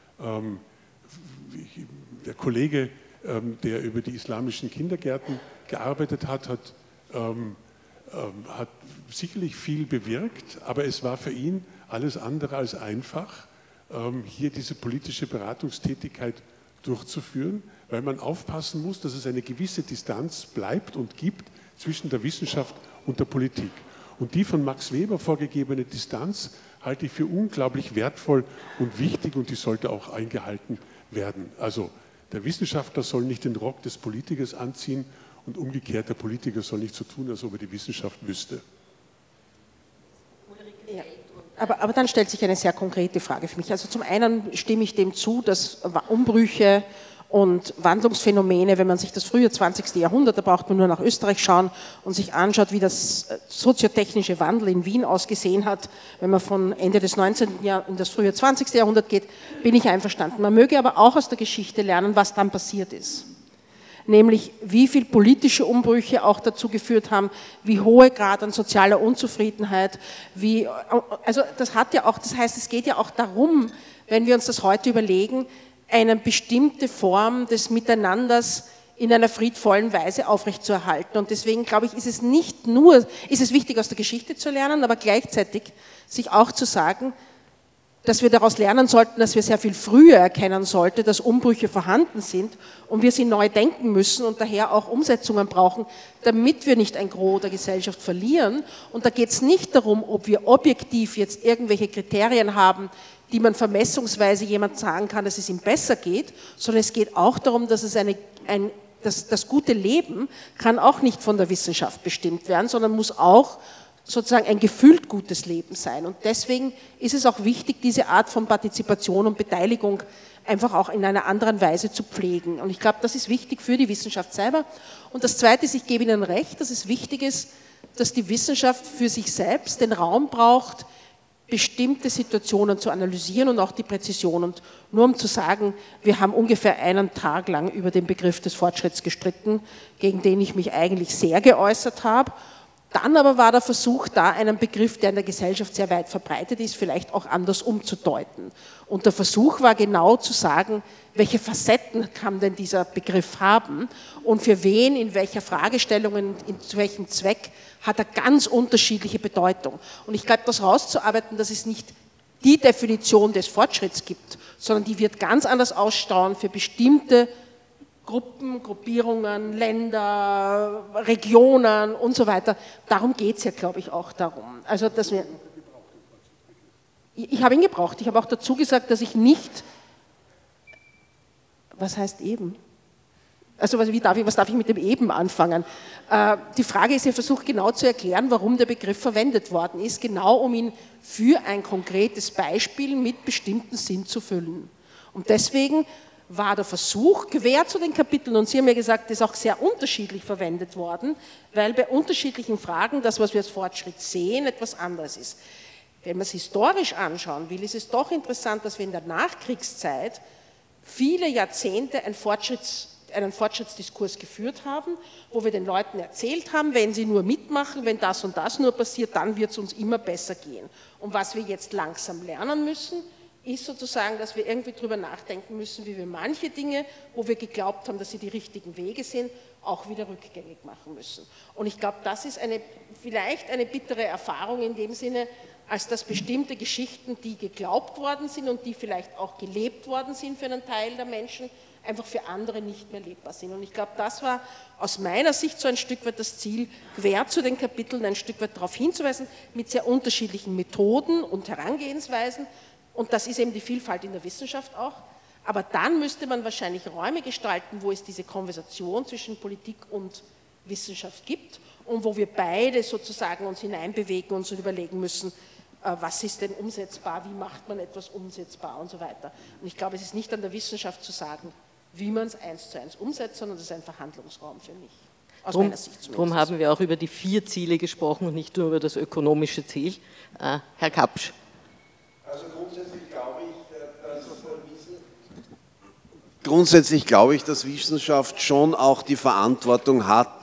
Der Kollege, der über die islamischen Kindergärten gearbeitet hat, hat sicherlich viel bewirkt, aber es war für ihn alles andere als einfach, hier diese politische Beratungstätigkeit durchzuführen, weil man aufpassen muss, dass es eine gewisse Distanz bleibt und gibt zwischen der Wissenschaft und der Politik. Und die von Max Weber vorgegebene Distanz halte ich für unglaublich wertvoll und wichtig und die sollte auch eingehalten werden. Also der Wissenschaftler soll nicht den Rock des Politikers anziehen und umgekehrt, der Politiker soll nicht so tun, als ob er die Wissenschaft wüsste. Ja. Aber dann stellt sich eine sehr konkrete Frage für mich. Also zum einen stimme ich dem zu, dass Umbrüche und Wandlungsphänomene, wenn man sich das frühe 20. Jahrhundert, da braucht man nur nach Österreich schauen und sich anschaut, wie das soziotechnische Wandel in Wien ausgesehen hat, wenn man von Ende des 19. Jahrhunderts in das frühe 20. Jahrhundert geht, bin ich einverstanden. Man möge aber auch aus der Geschichte lernen, was dann passiert ist. Nämlich wie viel politische Umbrüche auch dazu geführt haben, wie hohe Grad an sozialer Unzufriedenheit, also das hat ja auch, das heißt, es geht ja auch darum, wenn wir uns das heute überlegen, eine bestimmte Form des Miteinanders in einer friedvollen Weise aufrechtzuerhalten. Und deswegen glaube ich, ist es nicht nur, ist es wichtig aus der Geschichte zu lernen, aber gleichzeitig sich auch zu sagen, dass wir daraus lernen sollten, dass wir sehr viel früher erkennen sollten, dass Umbrüche vorhanden sind und wir sie neu denken müssen und daher auch Umsetzungen brauchen, damit wir nicht ein Gros der Gesellschaft verlieren. Und da geht es nicht darum, ob wir objektiv jetzt irgendwelche Kriterien haben, die man vermessungsweise jemand sagen kann, dass es ihm besser geht, sondern es geht auch darum, dass es das gute Leben kann auch nicht von der Wissenschaft bestimmt werden, sondern muss auch sozusagen ein gefühlt gutes Leben sein. Und deswegen ist es auch wichtig, diese Art von Partizipation und Beteiligung einfach auch in einer anderen Weise zu pflegen. Und ich glaube, das ist wichtig für die Wissenschaft selber. Und das Zweite ist, ich gebe Ihnen recht, dass es wichtig ist, dass die Wissenschaft für sich selbst den Raum braucht, bestimmte Situationen zu analysieren und auch die Präzision. Und nur um zu sagen, wir haben ungefähr einen Tag lang über den Begriff des Fortschritts gestritten, gegen den ich mich eigentlich sehr geäußert habe. Dann aber war der Versuch da, einen Begriff, der in der Gesellschaft sehr weit verbreitet ist, vielleicht auch anders umzudeuten. Und der Versuch war genau zu sagen, welche Facetten kann denn dieser Begriff haben und für wen, in welcher Fragestellung, zu welchem Zweck hat er ganz unterschiedliche Bedeutung. Und ich glaube, das rauszuarbeiten, dass es nicht die Definition des Fortschritts gibt, sondern die wird ganz anders ausschauen für bestimmte Gruppen, Gruppierungen, Länder, Regionen und so weiter. Darum geht es ja, glaube ich, auch darum. Also, dass wir ich habe ihn gebraucht. Ich habe auch dazu gesagt, dass ich nicht, was heißt eben? Also was darf ich mit dem eben anfangen? Die Frage ist, ich versuche genau zu erklären, warum der Begriff verwendet worden ist, genau um ihn für ein konkretes Beispiel mit bestimmten Sinn zu füllen. Und deswegen war der Versuch quer zu den Kapiteln, und Sie haben ja gesagt, das ist auch sehr unterschiedlich verwendet worden, weil bei unterschiedlichen Fragen das, was wir als Fortschritt sehen, etwas anderes ist. Wenn man es historisch anschauen will, ist es doch interessant, dass wir in der Nachkriegszeit viele Jahrzehnte einen Fortschrittsdiskurs geführt haben, wo wir den Leuten erzählt haben, wenn sie nur mitmachen, wenn das und das nur passiert, dann wird es uns immer besser gehen. Und was wir jetzt langsam lernen müssen, ist sozusagen, dass wir irgendwie darüber nachdenken müssen, wie wir manche Dinge, wo wir geglaubt haben, dass sie die richtigen Wege sind, auch wieder rückgängig machen müssen. Und ich glaube, das ist vielleicht eine bittere Erfahrung in dem Sinne, als dass bestimmte Geschichten, die geglaubt worden sind und die vielleicht auch gelebt worden sind für einen Teil der Menschen, einfach für andere nicht mehr lebbar sind. Und ich glaube, das war aus meiner Sicht so ein Stück weit das Ziel, quer zu den Kapiteln ein Stück weit darauf hinzuweisen, mit sehr unterschiedlichen Methoden und Herangehensweisen. Und das ist eben die Vielfalt in der Wissenschaft auch. Aber dann müsste man wahrscheinlich Räume gestalten, wo es diese Konversation zwischen Politik und Wissenschaft gibt und wo wir beide sozusagen uns hineinbewegen und uns überlegen müssen, was ist denn umsetzbar, wie macht man etwas umsetzbar und so weiter. Und ich glaube, es ist nicht an der Wissenschaft zu sagen, wie man es 1:1 umsetzt, sondern es ist ein Verhandlungsraum für mich. Aus meiner Sicht zumindest. Darum haben wir auch über die 4 Ziele gesprochen und nicht nur über das ökonomische Ziel. Herr Kapsch. Also grundsätzlich glaube ich, dass Wissenschaft schon auch die Verantwortung hat,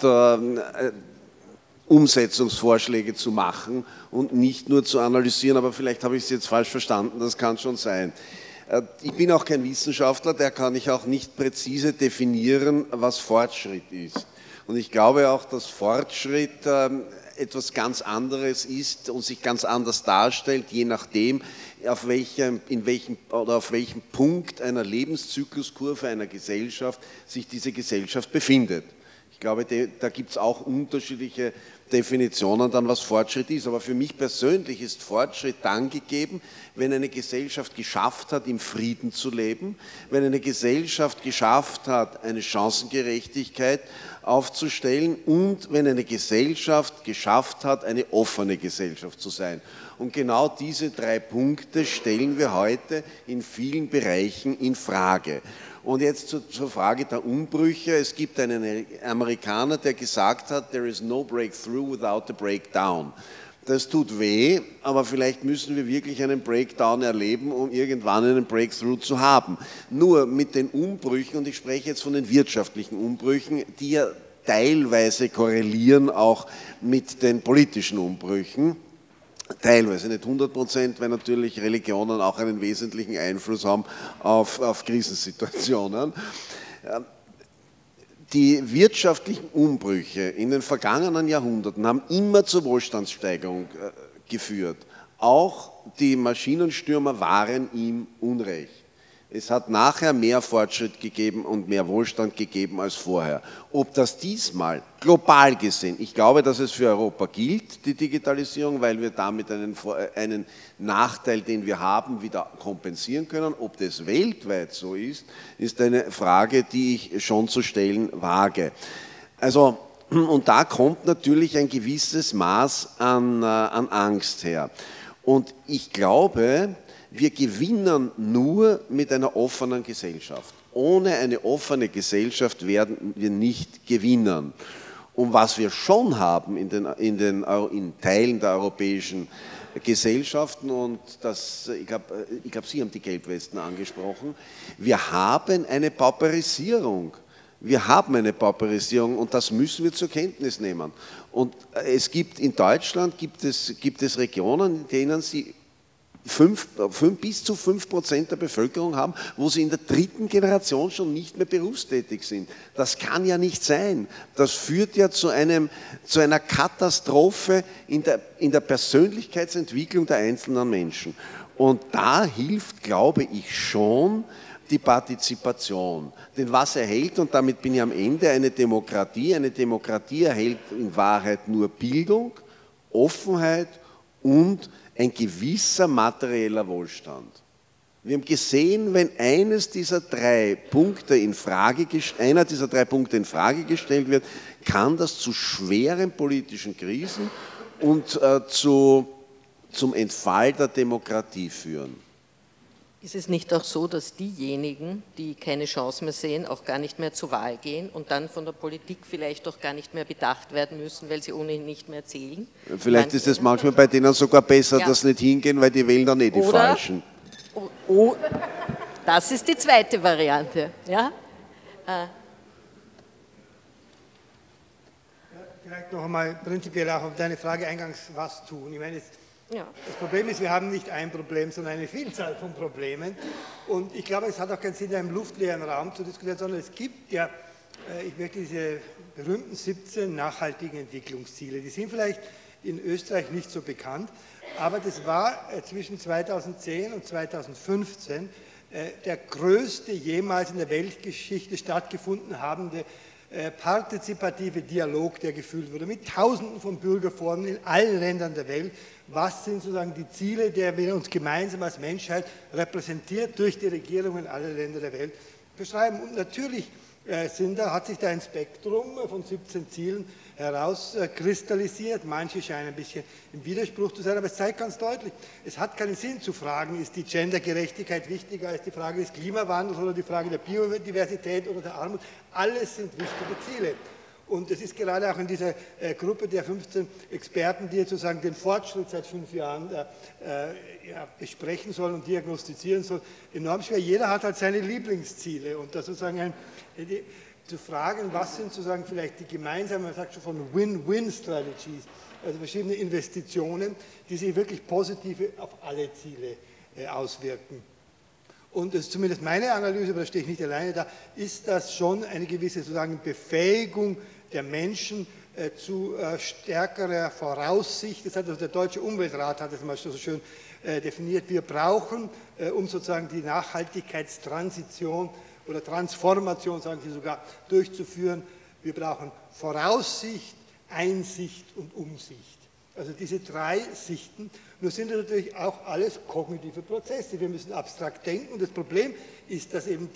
Umsetzungsvorschläge zu machen und nicht nur zu analysieren, aber vielleicht habe ich es jetzt falsch verstanden, das kann schon sein. Ich bin auch kein Wissenschaftler, der kann ich auch nicht präzise definieren, was Fortschritt ist. Und ich glaube auch, dass Fortschritt etwas ganz anderes ist und sich ganz anders darstellt, je nachdem, auf welchem Punkt einer Lebenszykluskurve einer Gesellschaft sich diese Gesellschaft befindet. Ich glaube, da gibt es auch unterschiedliche Definitionen dann, was Fortschritt ist. Aber für mich persönlich ist Fortschritt dann gegeben, wenn eine Gesellschaft geschafft hat, im Frieden zu leben, wenn eine Gesellschaft geschafft hat, eine Chancengerechtigkeit aufzustellen und wenn eine Gesellschaft geschafft hat, eine offene Gesellschaft zu sein. Und genau diese 3 Punkte stellen wir heute in vielen Bereichen in Frage. Und jetzt zur Frage der Umbrüche. Es gibt einen Amerikaner, der gesagt hat, there is no breakthrough without a breakdown. Das tut weh, aber vielleicht müssen wir wirklich einen Breakdown erleben, um irgendwann einen Breakthrough zu haben. Nur mit den Umbrüchen, und ich spreche jetzt von den wirtschaftlichen Umbrüchen, die ja teilweise korrelieren auch mit den politischen Umbrüchen, teilweise, nicht 100%, weil natürlich Religionen auch einen wesentlichen Einfluss haben auf Krisensituationen. Die wirtschaftlichen Umbrüche in den vergangenen Jahrhunderten haben immer zur Wohlstandssteigerung geführt. Auch die Maschinenstürmer waren ihm unrecht. Es hat nachher mehr Fortschritt gegeben und mehr Wohlstand gegeben als vorher. Ob das diesmal global gesehen, ich glaube, dass es für Europa gilt, die Digitalisierung, weil wir damit einen Nachteil, den wir haben, wieder kompensieren können. Ob das weltweit so ist, ist eine Frage, die ich schon zu stellen wage. Also, und da kommt natürlich ein gewisses Maß an Angst her. Und ich glaube, wir gewinnen nur mit einer offenen Gesellschaft. Ohne eine offene Gesellschaft werden wir nicht gewinnen. Und was wir schon haben in Teilen der europäischen Gesellschaften, und ich glaube, Sie haben die Gelbwesten angesprochen, wir haben eine Pauperisierung. Wir haben eine Pauperisierung und das müssen wir zur Kenntnis nehmen. Und es gibt in Deutschland gibt es Regionen, in denen Sie bis zu 5% der Bevölkerung haben, wo sie in der 3. Generation schon nicht mehr berufstätig sind. Das kann ja nicht sein. Das führt ja zu einer Katastrophe in der Persönlichkeitsentwicklung der einzelnen Menschen. Und da hilft, glaube ich, schon die Partizipation. Denn was erhält, und damit bin ich am Ende, eine Demokratie erhält in Wahrheit nur Bildung, Offenheit und ein gewisser materieller Wohlstand. Wir haben gesehen, wenn einer dieser 3 Punkte in Frage gestellt wird, kann das zu schweren politischen Krisen und zum Entfall der Demokratie führen. Ist es nicht auch so, dass diejenigen, die keine Chance mehr sehen, auch gar nicht mehr zur Wahl gehen und dann von der Politik vielleicht auch gar nicht mehr bedacht werden müssen, weil sie ohnehin nicht mehr zählen? Vielleicht ist es manchmal bei denen sogar besser, dass sie nicht hingehen, weil die wählen dann die Falschen. Das ist die zweite Variante. Ja? Vielleicht noch einmal prinzipiell auch auf deine Frage eingangs, was tun. Ich meine, das Problem ist, wir haben nicht ein Problem, sondern eine Vielzahl von Problemen. Und ich glaube, es hat auch keinen Sinn, in einem luftleeren Raum zu diskutieren, sondern es gibt ja, ich möchte diese berühmten 17 nachhaltigen Entwicklungsziele. Die sind vielleicht in Österreich nicht so bekannt, aber das war zwischen 2010 und 2015 der größte jemals in der Weltgeschichte stattgefunden habende partizipative Dialog, der geführt wurde, mit Tausenden von Bürgerforen in allen Ländern der Welt. Was sind sozusagen die Ziele, der wir uns gemeinsam als Menschheit repräsentiert durch die Regierungen aller Länder der Welt beschreiben? Und natürlich hat sich da ein Spektrum von 17 Zielen herauskristallisiert. Manche scheinen ein bisschen im Widerspruch zu sein, aber es zeigt ganz deutlich, es hat keinen Sinn zu fragen, ist die Gendergerechtigkeit wichtiger als die Frage des Klimawandels oder die Frage der Biodiversität oder der Armut. Alles sind wichtige Ziele. Und es ist gerade auch in dieser Gruppe der 15 Experten, die sozusagen den Fortschritt seit 5 Jahren besprechen sollen und diagnostizieren sollen, enorm schwer. Jeder hat halt seine Lieblingsziele und das sozusagen zu fragen, was sind sozusagen vielleicht die gemeinsamen, man sagt schon von Win-Win-Strategies, also verschiedene Investitionen, die sich wirklich positiv auf alle Ziele auswirken. Und das ist zumindest meine Analyse, aber da stehe ich nicht alleine da, ist das schon eine gewisse sozusagen Befähigung der Menschen zu stärkerer Voraussicht. Das hat also der Deutsche Umweltrat hat das mal so schön definiert. Wir brauchen, um sozusagen die Nachhaltigkeitstransition oder Transformation, sagen Sie sogar, durchzuführen, Wir brauchen Voraussicht, Einsicht und Umsicht. Also diese 3 Sichten. Nur sind das natürlich auch alles kognitive Prozesse. Wir müssen abstrakt denken. Das Problem ist, dass eben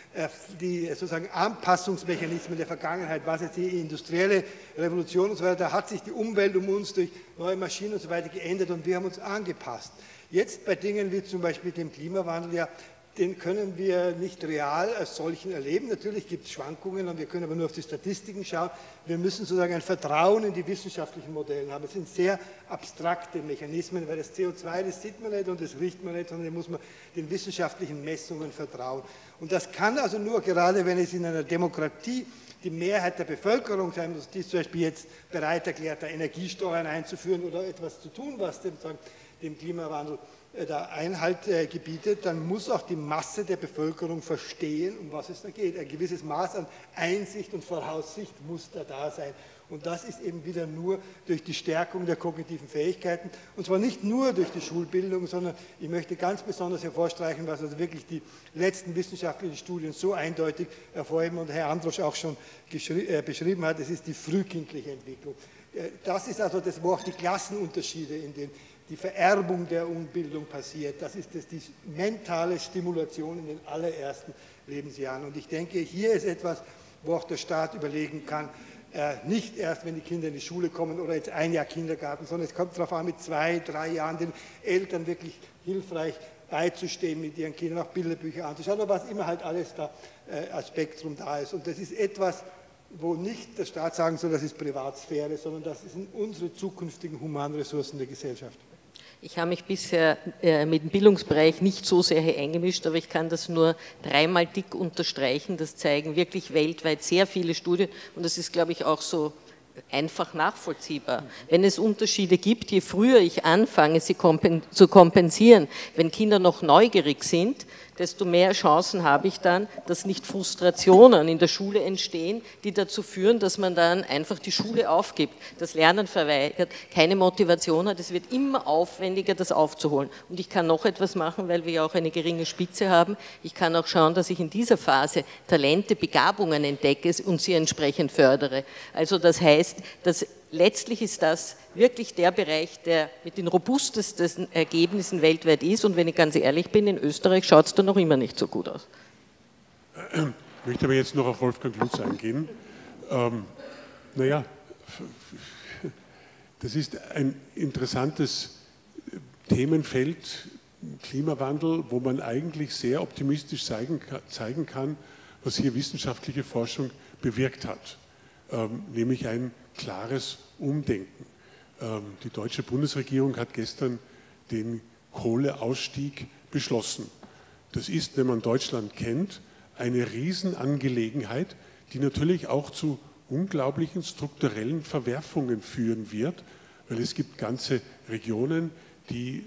die sozusagen Anpassungsmechanismen der Vergangenheit, was jetzt die industrielle Revolution und so weiter, da hat sich die Umwelt um uns durch neue Maschinen und so weiter geändert und wir haben uns angepasst. Jetzt bei Dingen wie zum Beispiel dem Klimawandel, ja, den können wir nicht real als solchen erleben. Natürlich gibt es Schwankungen und wir können aber nur auf die Statistiken schauen. Wir müssen sozusagen ein Vertrauen in die wissenschaftlichen Modelle haben. Es sind sehr abstrakte Mechanismen, weil das CO2, das sieht man nicht und das riecht man nicht, sondern da muss man den wissenschaftlichen Messungen vertrauen. Und das kann also nur, gerade wenn es in einer Demokratie die Mehrheit der Bevölkerung sein muss, die zum Beispiel jetzt bereit erklärt, da Energiesteuern einzuführen oder etwas zu tun, was dem Klimawandel da Einhalt gebietet, dann muss auch die Masse der Bevölkerung verstehen, um was es da geht. Ein gewisses Maß an Einsicht und Voraussicht muss da sein. Und das ist eben wieder nur durch die Stärkung der kognitiven Fähigkeiten. Und zwar nicht nur durch die Schulbildung, sondern ich möchte ganz besonders hervorstreichen, was also wirklich die letzten wissenschaftlichen Studien so eindeutig hervorheben und Herr Androsch auch schon beschrieben hat, es ist die frühkindliche Entwicklung. Das ist also das, wo auch die Klassenunterschiede in den die Vererbung der Unbildung passiert. Das ist die mentale Stimulation in den allerersten Lebensjahren. Und ich denke, hier ist etwas, wo auch der Staat überlegen kann, nicht erst, wenn die Kinder in die Schule kommen oder jetzt 1 Jahr Kindergarten, sondern es kommt darauf an, mit 2, 3 Jahren den Eltern wirklich hilfreich beizustehen, mit ihren Kindern auch Bilderbücher anzuschauen, oder was immer halt alles da als Spektrum da ist. Und das ist etwas, wo nicht der Staat sagen soll, das ist Privatsphäre, sondern das sind unsere zukünftigen Humanressourcen der Gesellschaft. Ich habe mich bisher mit dem Bildungsbereich nicht so sehr eingemischt, aber ich kann das nur 3-mal dick unterstreichen. Das zeigen wirklich weltweit sehr viele Studien und das ist, glaube ich, auch so einfach nachvollziehbar. Wenn es Unterschiede gibt, je früher ich anfange, sie zu kompensieren, wenn Kinder noch neugierig sind, desto mehr Chancen habe ich dann, dass nicht Frustrationen in der Schule entstehen, die dazu führen, dass man dann einfach die Schule aufgibt, das Lernen verweigert, keine Motivation hat. Es wird immer aufwendiger, das aufzuholen. Und ich kann noch etwas machen, weil wir ja auch eine geringe Spitze haben. Ich kann auch schauen, dass ich in dieser Phase Talente, Begabungen entdecke und sie entsprechend fördere. Also das heißt, dass letztlich ist das wirklich der Bereich, der mit den robustesten Ergebnissen weltweit ist. Und wenn ich ganz ehrlich bin, in Österreich schaut es da noch immer nicht so gut aus. Ich möchte aber jetzt noch auf Wolfgang Lutz eingehen. Naja, das ist ein interessantes Themenfeld, Klimawandel, wo man eigentlich sehr optimistisch zeigen kann, was hier wissenschaftliche Forschung bewirkt hat. Nämlich ein klares Umdenken. Die deutsche Bundesregierung hat gestern den Kohleausstieg beschlossen. Das ist, wenn man Deutschland kennt, eine Riesenangelegenheit, die natürlich auch zu unglaublichen strukturellen Verwerfungen führen wird, weil es gibt ganze Regionen, die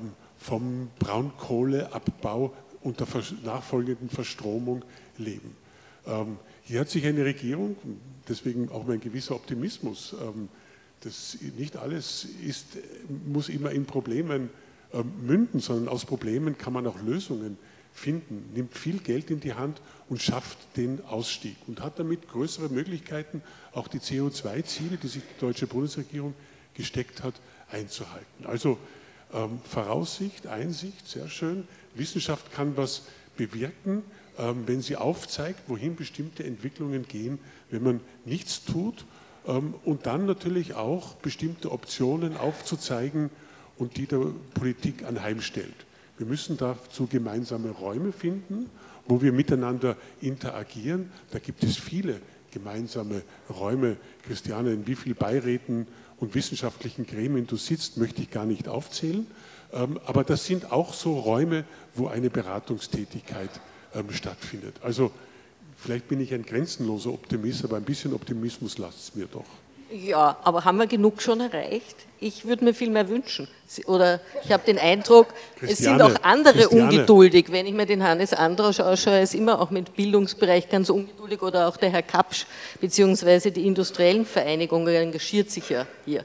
vom Braunkohleabbau unter nachfolgenden Verstromung leben. Hier hat sich eine Regierung, deswegen auch mein gewisser Optimismus, das nicht alles muss immer in Problemen münden, sondern aus Problemen kann man auch Lösungen finden, nimmt viel Geld in die Hand und schafft den Ausstieg und hat damit größere Möglichkeiten, auch die CO2-Ziele, die sich die deutsche Bundesregierung gesteckt hat, einzuhalten. Also Voraussicht, Einsicht, sehr schön. Wissenschaft kann was bewirken, wenn sie aufzeigt, wohin bestimmte Entwicklungen gehen, wenn man nichts tut und dann natürlich auch bestimmte Optionen aufzuzeigen und die der Politik anheimstellt. Wir müssen dazu gemeinsame Räume finden, wo wir miteinander interagieren. Da gibt es viele gemeinsame Räume. Christiane, in wie vielen Beiräten und wissenschaftlichen Gremien du sitzt, möchte ich gar nicht aufzählen. Aber das sind auch so Räume, wo eine Beratungstätigkeit stattfindet. Also vielleicht bin ich ein grenzenloser Optimist, aber ein bisschen Optimismus lasst es mir doch. Ja, aber haben wir genug schon erreicht? Ich würde mir viel mehr wünschen. Oder ich habe den Eindruck, es sind auch andere ungeduldig. Wenn ich mir den Hannes Androsch anschaue, er ist immer auch mit Bildungsbereich ganz ungeduldig oder auch der Herr Kapsch, beziehungsweise die industriellen Vereinigungen engagiert sich ja hier.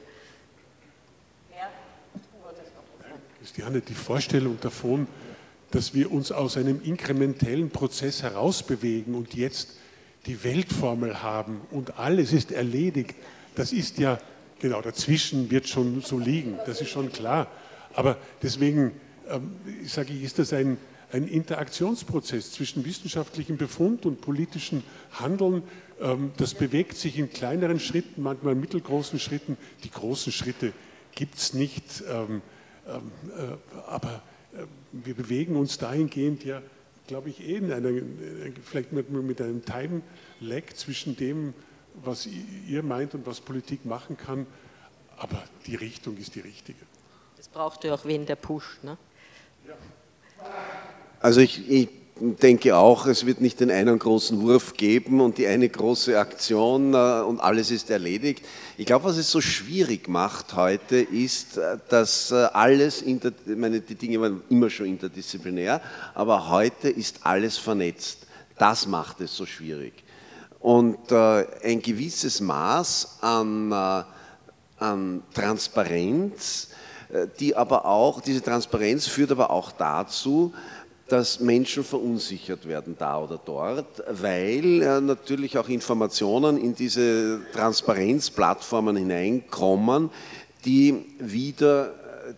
Christiane, die Vorstellung davon, dass wir uns aus einem inkrementellen Prozess herausbewegen und jetzt die Weltformel haben und alles ist erledigt, das ist ja, genau, dazwischen wird schon so liegen, das ist schon klar. Aber deswegen sage ich, ist das ein Interaktionsprozess zwischen wissenschaftlichem Befund und politischem Handeln. Das bewegt sich in kleineren Schritten, manchmal mittelgroßen Schritten. Die großen Schritte gibt es nicht, aber wir bewegen uns dahingehend ja, glaube ich, vielleicht mit einem Time-Lag zwischen dem, was ihr meint und was Politik machen kann, aber die Richtung ist die richtige. Es braucht ja auch wen, der pusht, ne? Ja. Also ich denke auch, es wird nicht den einen großen Wurf geben und die eine große Aktion und alles ist erledigt. Ich glaube, was es so schwierig macht heute, ist, dass alles, ich meine, die Dinge waren immer schon interdisziplinär, aber heute ist alles vernetzt. Das macht es so schwierig. Und ein gewisses Maß an Transparenz, diese Transparenz führt aber auch dazu, dass Menschen verunsichert werden da oder dort, weil natürlich auch Informationen in diese Transparenzplattformen hineinkommen, die wieder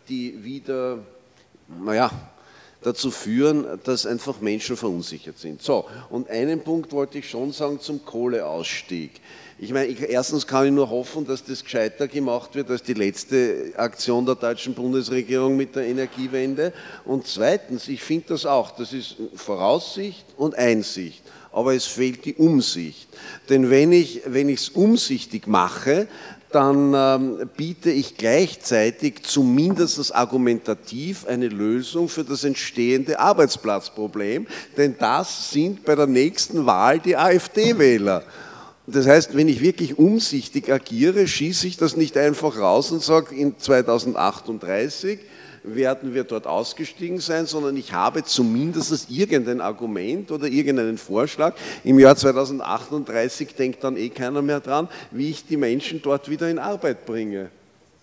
dazu führen, dass einfach Menschen verunsichert sind. So, und einen Punkt wollte ich schon sagen zum Kohleausstieg. Ich meine, erstens kann ich nur hoffen, dass das gescheiter gemacht wird als die letzte Aktion der deutschen Bundesregierung mit der Energiewende. Und zweitens, ich finde das auch, das ist Voraussicht und Einsicht, aber es fehlt die Umsicht. Denn wenn ich es umsichtig mache, dann biete ich gleichzeitig zumindest argumentativ eine Lösung für das entstehende Arbeitsplatzproblem, denn das sind bei der nächsten Wahl die AfD-Wähler. Das heißt, wenn ich wirklich umsichtig agiere, schieße ich das nicht einfach raus und sage, in 2038 werden wir dort ausgestiegen sein, sondern ich habe zumindest irgendein Argument oder irgendeinen Vorschlag. Im Jahr 2038 denkt dann keiner mehr dran, wie ich die Menschen dort wieder in Arbeit bringe.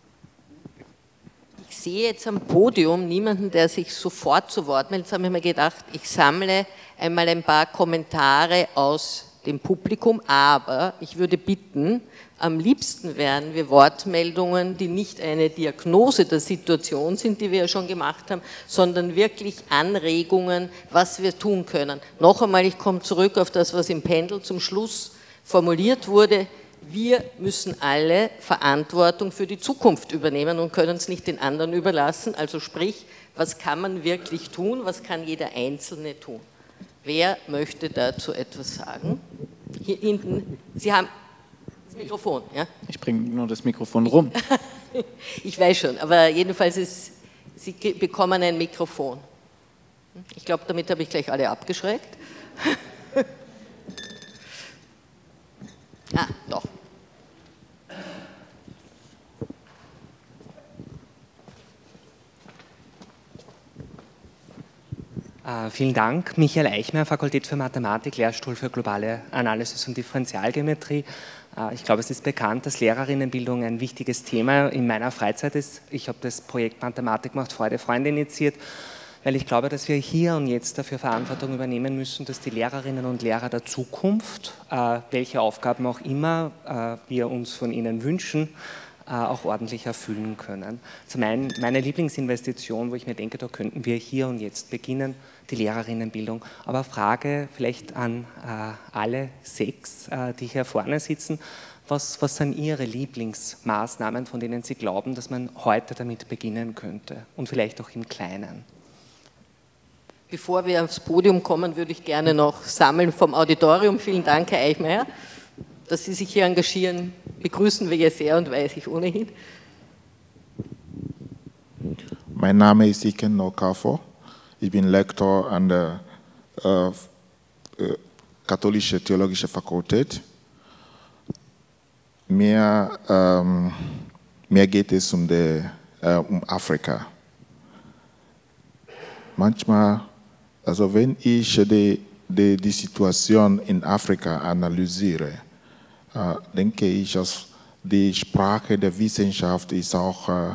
Ich sehe jetzt am Podium niemanden, der sich sofort zu Wort meldet. Jetzt habe ich mir gedacht, ich sammle einmal ein paar Kommentare aus dem Publikum, aber ich würde bitten, am liebsten wären wir Wortmeldungen, die nicht eine Diagnose der Situation sind, die wir ja schon gemacht haben, sondern wirklich Anregungen, was wir tun können. Noch einmal, ich komme zurück auf das, was im Pendel zum Schluss formuliert wurde. Wir müssen alle Verantwortung für die Zukunft übernehmen und können es nicht den anderen überlassen. Also sprich, was kann man wirklich tun, was kann jeder Einzelne tun? Wer möchte dazu etwas sagen? Hier hinten, Sie haben das Mikrofon, ja? Ich bringe nur das Mikrofon rum. Ich weiß schon, aber jedenfalls Sie bekommen ein Mikrofon. Ich glaube, damit habe ich gleich alle abgeschreckt. Doch. Vielen Dank. Michael Eichmer, Fakultät für Mathematik, Lehrstuhl für globale Analysis und Differentialgeometrie. Ich glaube, es ist bekannt, dass Lehrerinnenbildung ein wichtiges Thema in meiner Freizeit ist. Ich habe das Projekt Mathematik macht Freude, Freunde initiiert, weil ich glaube, dass wir hier und jetzt dafür Verantwortung übernehmen müssen, dass die Lehrerinnen und Lehrer der Zukunft, welche Aufgaben auch immer wir uns von ihnen wünschen, auch ordentlich erfüllen können. Also meine Lieblingsinvestition, wo ich mir denke, da könnten wir hier und jetzt beginnen, die Lehrerinnenbildung. Aber Frage vielleicht an alle 6, die hier vorne sitzen, was sind Ihre Lieblingsmaßnahmen, von denen Sie glauben, dass man heute damit beginnen könnte und vielleicht auch im Kleinen? Bevor wir aufs Podium kommen, würde ich gerne noch sammeln vom Auditorium. Vielen Dank, Herr Eichmeier. Dass Sie sich hier engagieren, begrüßen wir ja sehr und weiß ich ohnehin. Mein Name ist Iken Nokafo. Ich bin Lektor an der Katholischen Theologischen Fakultät. Mir geht es um Afrika. Manchmal, also wenn ich die Situation in Afrika analysiere, denke ich, dass die Sprache der Wissenschaft ist auch,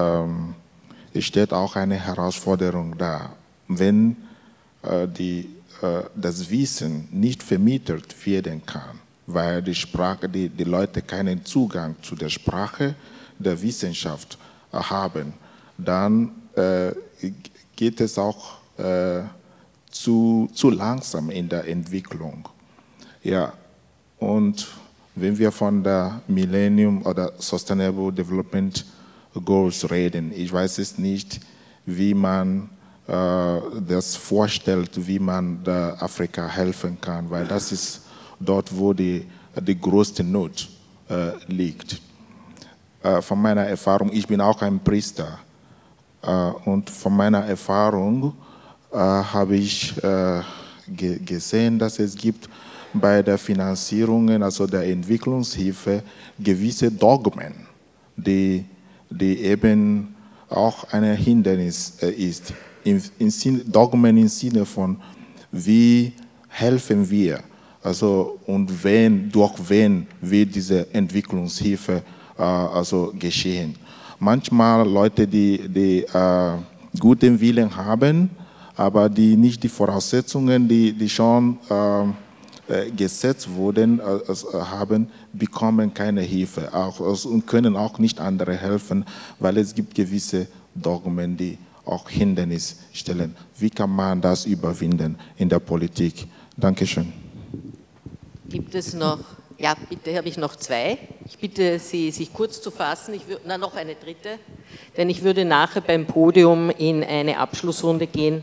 es steht auch eine Herausforderung da. Wenn die das Wissen nicht vermittelt werden kann, weil die Sprache, die Leute keinen Zugang zu der Sprache der Wissenschaft haben, dann geht es auch zu langsam in der Entwicklung. Ja, und wenn wir von der Millennium oder Sustainable Development Goals reden, ich weiß es nicht, wie man das vorstellt, wie man der Afrika helfen kann, weil das ist dort, wo die größte Not liegt. Von meiner Erfahrung, ich bin auch ein Priester, und von meiner Erfahrung habe ich gesehen, dass es gibt bei der Finanzierung, also der Entwicklungshilfe, gewisse Dogmen, die eben auch ein Hindernis ist. Dogmen im Sinne von, wie helfen wir, also und durch wen wird diese Entwicklungshilfe also geschehen. Manchmal Leute, die guten Willen haben, aber die nicht die Voraussetzungen, die schon gesetzt wurden, haben, bekommen keine Hilfe und können auch nicht andere helfen, weil es gibt gewisse Dogmen, die auch Hindernis stellen. Wie kann man das überwinden in der Politik? Dankeschön. Gibt es noch, ja bitte, habe ich noch zwei. Ich bitte Sie, sich kurz zu fassen. Noch eine dritte, denn ich würde nachher beim Podium in eine Abschlussrunde gehen,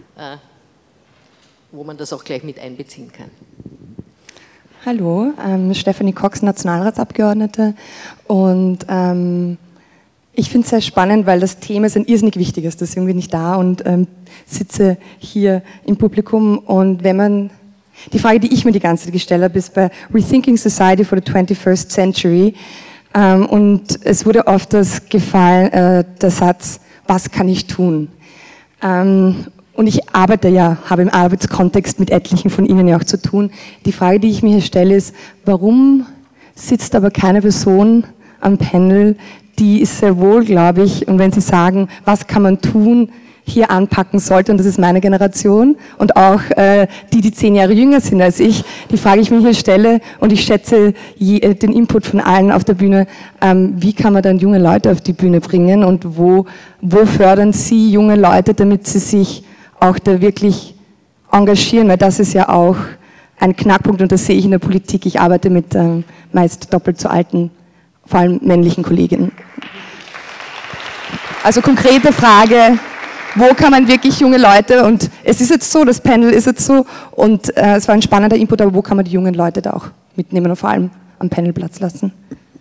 wo man das auch gleich mit einbeziehen kann. Hallo, Stephanie Cox, Nationalratsabgeordnete, und ich finde es sehr spannend, weil das Thema ist ein irrsinnig wichtiges, das ist irgendwie nicht da, und sitze hier im Publikum, und wenn man, die Frage, die ich mir die ganze Zeit gestellt habe, ist bei Rethinking Society for the 21st Century, und es wurde oft der Satz, was kann ich tun? Und ich arbeite ja, habe im Arbeitskontext mit etlichen von Ihnen ja auch zu tun. Die Frage, die ich mir hier stelle, ist, warum sitzt aber keine Person am Panel, die ist sehr wohl, glaube ich, und wenn Sie sagen, was kann man tun, hier anpacken sollte, und das ist meine Generation und auch die 10 Jahre jünger sind als ich, die Frage ich mir hier stelle, und ich schätze den Input von allen auf der Bühne, wie kann man dann junge Leute auf die Bühne bringen, und wo fördern Sie junge Leute, damit sie sich auch da wirklich engagieren, weil das ist ja auch ein Knackpunkt, und das sehe ich in der Politik. Ich arbeite mit meist doppelt so alten, vor allem männlichen Kolleginnen. Also konkrete Frage, wo kann man wirklich junge Leute, und es ist jetzt so, das Panel ist jetzt so, und es war ein spannender Input, aber wo kann man die jungen Leute da auch mitnehmen und vor allem am Panel Platz lassen?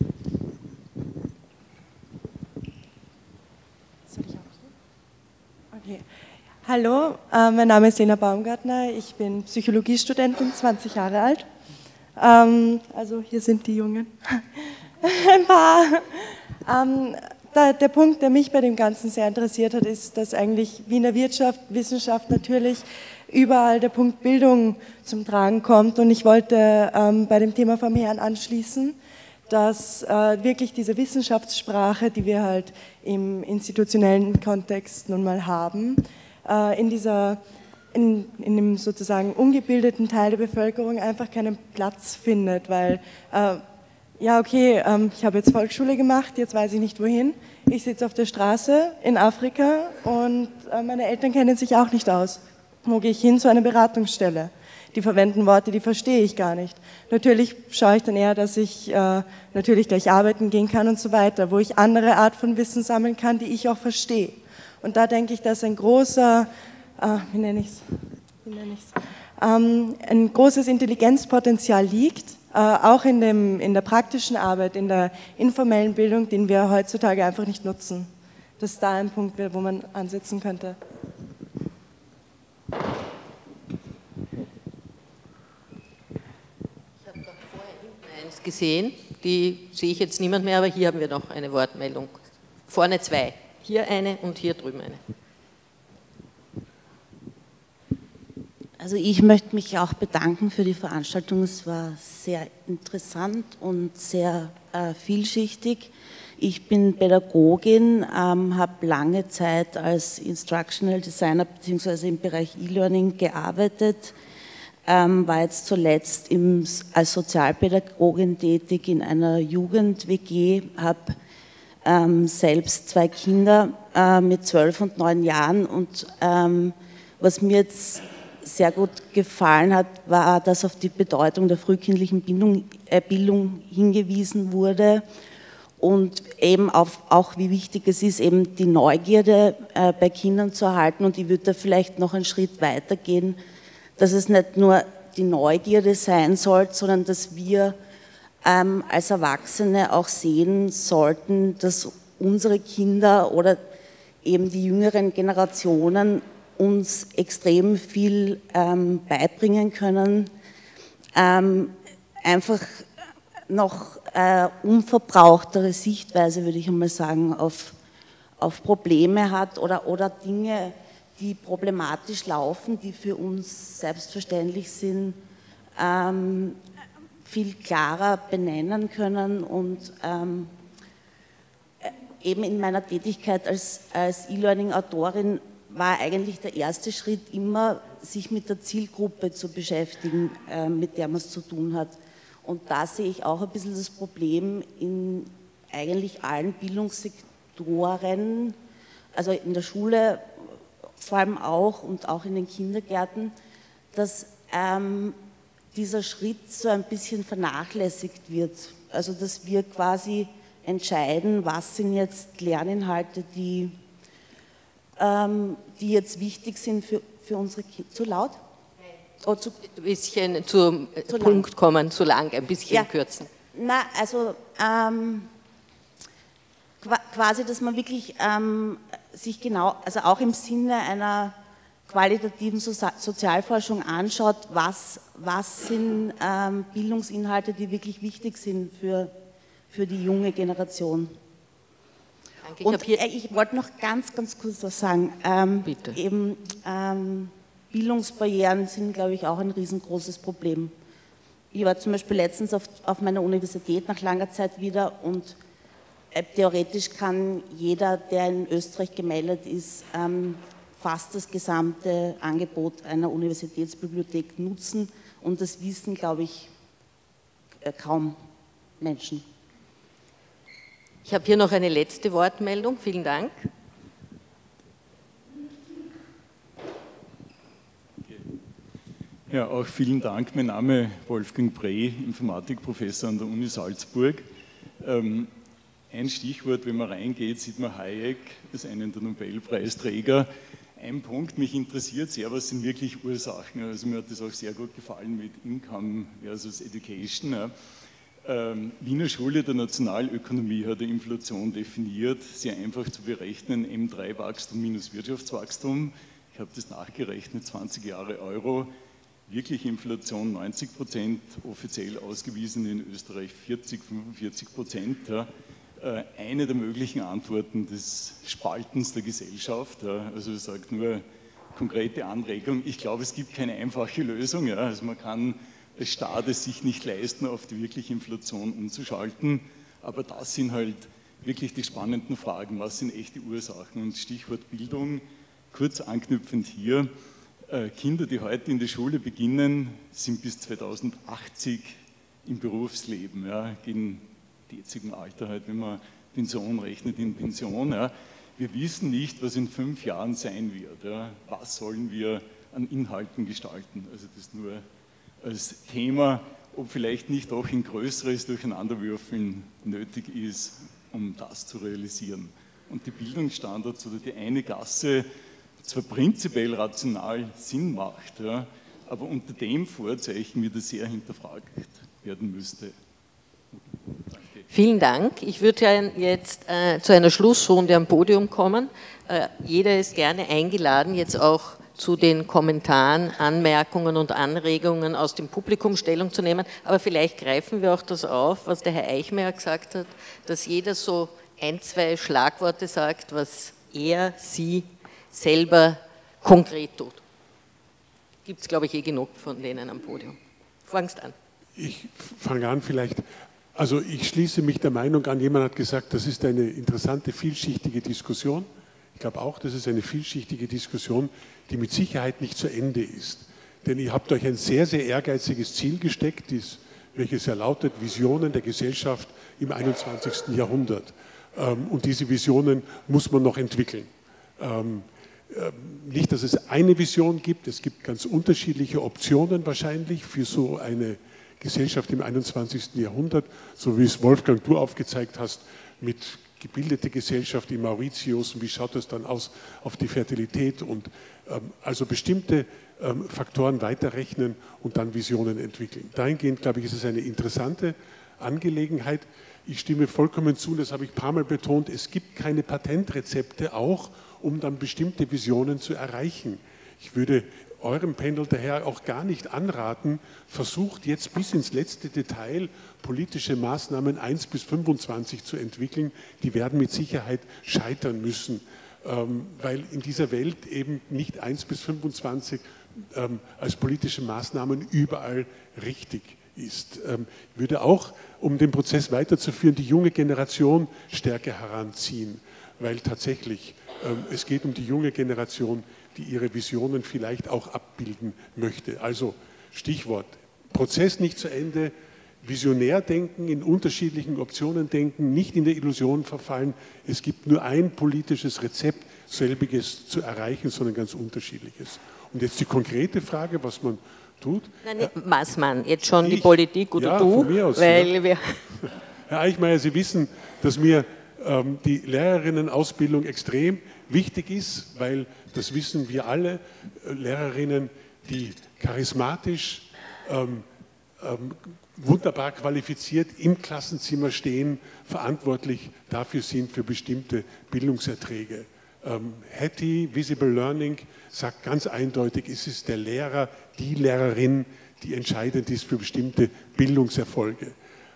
Hallo, mein Name ist Lena Baumgartner, ich bin Psychologiestudentin, 20 Jahre alt. Also hier sind die Jungen. Ein paar. Der Punkt, der mich bei dem Ganzen sehr interessiert hat, ist, dass eigentlich wie in der Wirtschaft, Wissenschaft natürlich überall der Punkt Bildung zum Tragen kommt. Und ich wollte bei dem Thema vom Herrn anschließen, dass wirklich diese Wissenschaftssprache, die wir halt im institutionellen Kontext nun mal haben, in dem sozusagen ungebildeten Teil der Bevölkerung einfach keinen Platz findet, weil ja okay, ich habe jetzt Volksschule gemacht, jetzt weiß ich nicht wohin, ich sitze auf der Straße in Afrika und meine Eltern kennen sich auch nicht aus. Wo gehe ich hin? Zu einer Beratungsstelle. Die verwenden Worte, die verstehe ich gar nicht. Natürlich schaue ich dann eher, dass ich natürlich gleich arbeiten gehen kann und so weiter, wo ich andere Art von Wissen sammeln kann, die ich auch verstehe. Und da denke ich, dass ein großer, ein großes Intelligenzpotenzial liegt, auch in der praktischen Arbeit, in der informellen Bildung, den wir heutzutage einfach nicht nutzen. Das ist da ein Punkt, wo man ansetzen könnte. Ich habe da vorher hinten eins gesehen, die sehe ich jetzt niemand mehr, aber hier haben wir noch eine Wortmeldung. Vorne 2. Hier eine und hier drüben eine. Also ich möchte mich auch bedanken für die Veranstaltung. Es war sehr interessant und sehr vielschichtig. Ich bin Pädagogin, habe lange Zeit als Instructional Designer bzw. im Bereich E-Learning gearbeitet, war jetzt zuletzt als Sozialpädagogin tätig in einer Jugend-WG, habe selbst 2 Kinder mit 12 und 9 Jahren und was mir jetzt sehr gut gefallen hat, war, dass auf die Bedeutung der frühkindlichen Bildung hingewiesen wurde und eben auch wie wichtig es ist, eben die Neugierde bei Kindern zu erhalten. Und ich würde da vielleicht noch einen Schritt weiter gehen, dass es nicht nur die Neugierde sein soll, sondern dass wir als Erwachsene auch sehen sollten, dass unsere Kinder oder eben die jüngeren Generationen uns extrem viel beibringen können, einfach noch unverbrauchtere Sichtweise, würde ich einmal sagen, auf Probleme hat oder Dinge, die problematisch laufen, die für uns selbstverständlich sind, viel klarer benennen können. Und eben in meiner Tätigkeit als E-Learning-Autorin war eigentlich der erste Schritt immer, sich mit der Zielgruppe zu beschäftigen, mit der man es zu tun hat. Und da sehe ich auch ein bisschen das Problem in eigentlich allen Bildungssektoren, also in der Schule vor allem auch und auch in den Kindergärten, dass dieser Schritt so ein bisschen vernachlässigt wird. Also dass wir quasi entscheiden, was sind jetzt Lerninhalte, die jetzt wichtig sind für unsere Kinder. Zu laut? Ein bisschen zum Punkt kommen, zu lang, ein bisschen kürzen. Na, also quasi, dass man wirklich sich genau, also auch im Sinne einer qualitativen Sozialforschung anschaut, was sind Bildungsinhalte, die wirklich wichtig sind für die junge Generation. Danke, und ich wollte noch ganz kurz was sagen. Bitte. Eben, Bildungsbarrieren sind, glaube ich, auch ein riesengroßes Problem. Ich war zum Beispiel letztens auf meiner Universität nach langer Zeit wieder und theoretisch kann jeder, der in Österreich gemeldet ist, fast das gesamte Angebot einer Universitätsbibliothek nutzen und das wissen, glaube ich, kaum Menschen. Ich habe hier noch eine letzte Wortmeldung. Vielen Dank. Ja, auch vielen Dank. Mein Name ist Wolfgang Brey, Informatikprofessor an der Uni Salzburg. Ein Stichwort, wenn man reingeht, sieht man Hayek als einen der Nobelpreisträger. Ein Punkt, mich interessiert sehr, was sind wirklich Ursachen? Also mir hat das auch sehr gut gefallen mit Income versus Education. Ja. Wiener Schule der Nationalökonomie hat die Inflation definiert, sehr einfach zu berechnen, M3-Wachstum minus Wirtschaftswachstum. Ich habe das nachgerechnet, 20 Jahre Euro. Wirkliche Inflation 90%, offiziell ausgewiesen in Österreich 40–45%. Ja. Eine der möglichen Antworten des Spaltens der Gesellschaft, ja. Also es sagt nur konkrete Anregung. Ich glaube, es gibt keine einfache Lösung. Ja. Also man kann als Staat es sich nicht leisten, auf die wirkliche Inflation umzuschalten. Aber das sind halt wirklich die spannenden Fragen. Was sind echte Ursachen? Und Stichwort Bildung, kurz anknüpfend hier. Kinder, die heute in der Schule beginnen, sind bis 2080 im Berufsleben, ja, gehen im jetzigen Alter halt, wenn man Pension rechnet, in Pension. Ja. Wir wissen nicht, was in 5 Jahren sein wird. Ja. Was sollen wir an Inhalten gestalten? Also das nur als Thema, ob vielleicht nicht auch ein größeres Durcheinanderwürfeln nötig ist, um das zu realisieren. Und die Bildungsstandards oder die eine Gasse zwar prinzipiell rational Sinn macht, ja, aber unter dem Vorzeichen wieder sehr hinterfragt werden müsste. Danke. Vielen Dank. Ich würde jetzt zu einer Schlussrunde am Podium kommen. Jeder ist gerne eingeladen, jetzt auch zu den Kommentaren, Anmerkungen und Anregungen aus dem Publikum Stellung zu nehmen. Aber vielleicht greifen wir auch das auf, was der Herr Eichmayr gesagt hat, dass jeder so 1, 2 Schlagworte sagt, was er, sie selber konkret tut. Gibt es, glaube ich, genug von denen am Podium. Fangst an. Ich fange an vielleicht. Also ich schließe mich der Meinung an, jemand hat gesagt, das ist eine interessante, vielschichtige Diskussion. Ich glaube auch, das ist eine vielschichtige Diskussion, die mit Sicherheit nicht zu Ende ist. Denn ihr habt euch ein sehr, sehr ehrgeiziges Ziel gesteckt, welches ja lautet, Visionen der Gesellschaft im 21. Jahrhundert. Und diese Visionen muss man noch entwickeln. Nicht, dass es eine Vision gibt, es gibt ganz unterschiedliche Optionen wahrscheinlich für so eine Gesellschaft im 21. Jahrhundert, so wie es Wolfgang du aufgezeigt hast, mit gebildete Gesellschaft in Mauritius und wie schaut das dann aus auf die Fertilität und also bestimmte Faktoren weiterrechnen und dann Visionen entwickeln. Dahingehend, glaube ich, ist es eine interessante Angelegenheit. Ich stimme vollkommen zu, das habe ich ein paar Mal betont, es gibt keine Patentrezepte auch, um dann bestimmte Visionen zu erreichen. Ich würde eurem Panel daher auch gar nicht anraten, versucht jetzt bis ins letzte Detail politische Maßnahmen 1 bis 25 zu entwickeln. Die werden mit Sicherheit scheitern müssen, weil in dieser Welt eben nicht 1 bis 25 als politische Maßnahmen überall richtig ist. Ich würde auch, um den Prozess weiterzuführen, die junge Generation stärker heranziehen, weil tatsächlich es geht um die junge Generation, die ihre Visionen vielleicht auch abbilden möchte. Also Stichwort, Prozess nicht zu Ende, visionär denken, in unterschiedlichen Optionen denken, nicht in der Illusion verfallen. Es gibt nur ein politisches Rezept, selbiges zu erreichen, sondern ganz unterschiedliches. Und jetzt die konkrete Frage, was man tut. Nein, was man, jetzt schon die Politik oder du? Von mir aus, weil wir Herr Eichmeier, Sie wissen, dass mir die Lehrerinnenausbildung extrem wichtig ist, weil, das wissen wir alle, Lehrerinnen, die charismatisch, wunderbar qualifiziert im Klassenzimmer stehen, verantwortlich dafür sind für bestimmte Bildungserträge. Hattie, Visible Learning, sagt ganz eindeutig, es ist der Lehrer, die Lehrerin, die entscheidend ist für bestimmte Bildungserfolge.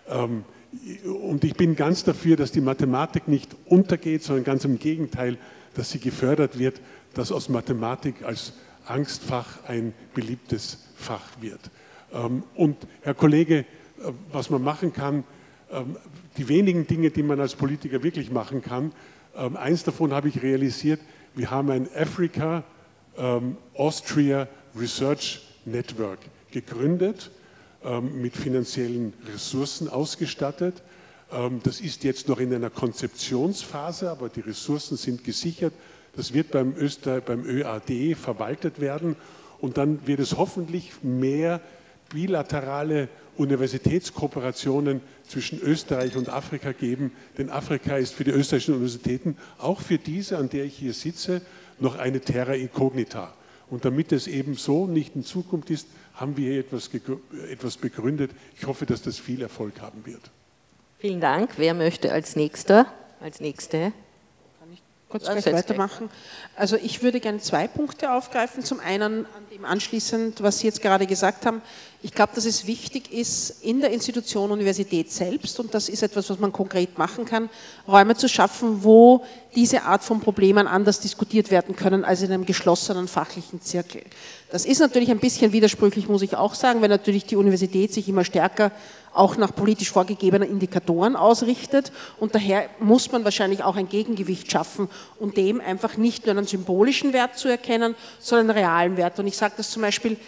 Und ich bin ganz dafür, dass die Mathematik nicht untergeht, sondern ganz im Gegenteil, dass sie gefördert wird, dass aus Mathematik als Angstfach ein beliebtes Fach wird. Und Herr Kollege, was man machen kann, die wenigen Dinge, die man als Politiker wirklich machen kann, eins davon habe ich realisiert, wir haben ein Africa Austria Research Network gegründet, mit finanziellen Ressourcen ausgestattet. Das ist jetzt noch in einer Konzeptionsphase, aber die Ressourcen sind gesichert. Das wird beim ÖAD verwaltet werden und dann wird es hoffentlich mehr bilaterale Universitätskooperationen zwischen Österreich und Afrika geben, denn Afrika ist für die österreichischen Universitäten, auch für diese, an der ich hier sitze, noch eine Terra Incognita. Und damit es eben so nicht in Zukunft ist, haben wir hier etwas begründet. Ich hoffe, dass das viel Erfolg haben wird. Vielen Dank. Wer möchte als Nächster? Als Nächste? Kurz gleich weitermachen. Also ich würde gerne 2 Punkte aufgreifen. Zum einen an dem anschließend, was Sie jetzt gerade gesagt haben. Ich glaube, dass es wichtig ist, in der Institution Universität selbst, und das ist etwas, was man konkret machen kann, Räume zu schaffen, wo diese Art von Problemen anders diskutiert werden können als in einem geschlossenen fachlichen Zirkel. Das ist natürlich ein bisschen widersprüchlich, muss ich auch sagen, weil natürlich die Universität sich immer stärker auch nach politisch vorgegebenen Indikatoren ausrichtet und daher muss man wahrscheinlich auch ein Gegengewicht schaffen und dem einfach nicht nur einen symbolischen Wert zu erkennen, sondern einen realen Wert. Und ich sage das zum Beispiel,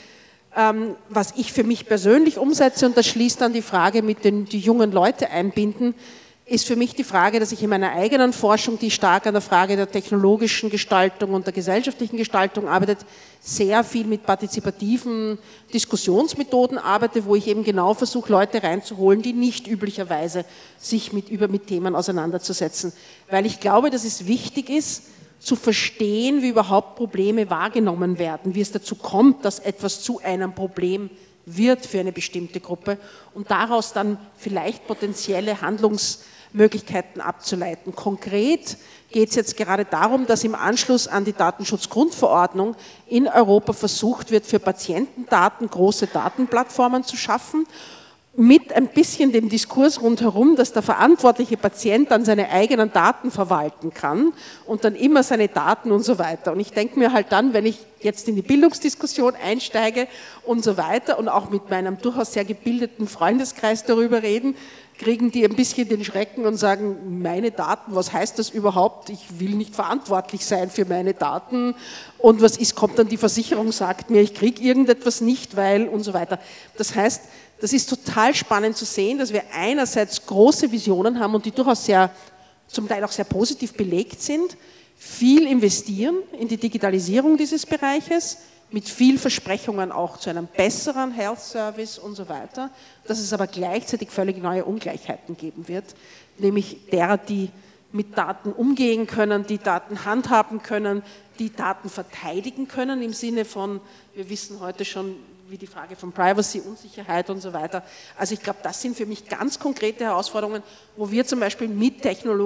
was ich für mich persönlich umsetze, und das schließt dann die Frage mit die jungen Leute einbinden, ist für mich die Frage, dass ich in meiner eigenen Forschung, die stark an der Frage der technologischen Gestaltung und der gesellschaftlichen Gestaltung arbeitet, sehr viel mit partizipativen Diskussionsmethoden arbeite, wo ich eben genau versuche, Leute reinzuholen, die nicht üblicherweise sich mit Themen auseinanderzusetzen. Weil ich glaube, dass es wichtig ist, zu verstehen, wie überhaupt Probleme wahrgenommen werden, wie es dazu kommt, dass etwas zu einem Problem wird für eine bestimmte Gruppe und daraus dann vielleicht potenzielle Handlungsmöglichkeiten abzuleiten. Konkret geht es jetzt gerade darum, dass im Anschluss an die Datenschutzgrundverordnung in Europa versucht wird, für Patientendaten große Datenplattformen zu schaffen, mit ein bisschen dem Diskurs rundherum, dass der verantwortliche Patient dann seine eigenen Daten verwalten kann und dann immer seine Daten und so weiter. Und ich denke mir halt dann, wenn ich jetzt in die Bildungsdiskussion einsteige und so weiter und auch mit meinem durchaus sehr gebildeten Freundeskreis darüber reden, kriegen die ein bisschen den Schrecken und sagen, meine Daten, was heißt das überhaupt? Ich will nicht verantwortlich sein für meine Daten. Und was ist, kommt dann die Versicherung, sagt mir, ich kriege irgendetwas nicht, weil und so weiter. Das heißt, das ist total spannend zu sehen, dass wir einerseits große Visionen haben und die durchaus sehr, zum Teil auch sehr positiv belegt sind, viel investieren in die Digitalisierung dieses Bereiches, mit viel Versprechungen auch zu einem besseren Health Service und so weiter, dass es aber gleichzeitig völlig neue Ungleichheiten geben wird, nämlich derer, die mit Daten umgehen können, die Daten handhaben können, die Daten verteidigen können, im Sinne von, wir wissen heute schon, wie die Frage von Privacy, Unsicherheit und so weiter. Also ich glaube, das sind für mich ganz konkrete Herausforderungen, wo wir zum Beispiel mit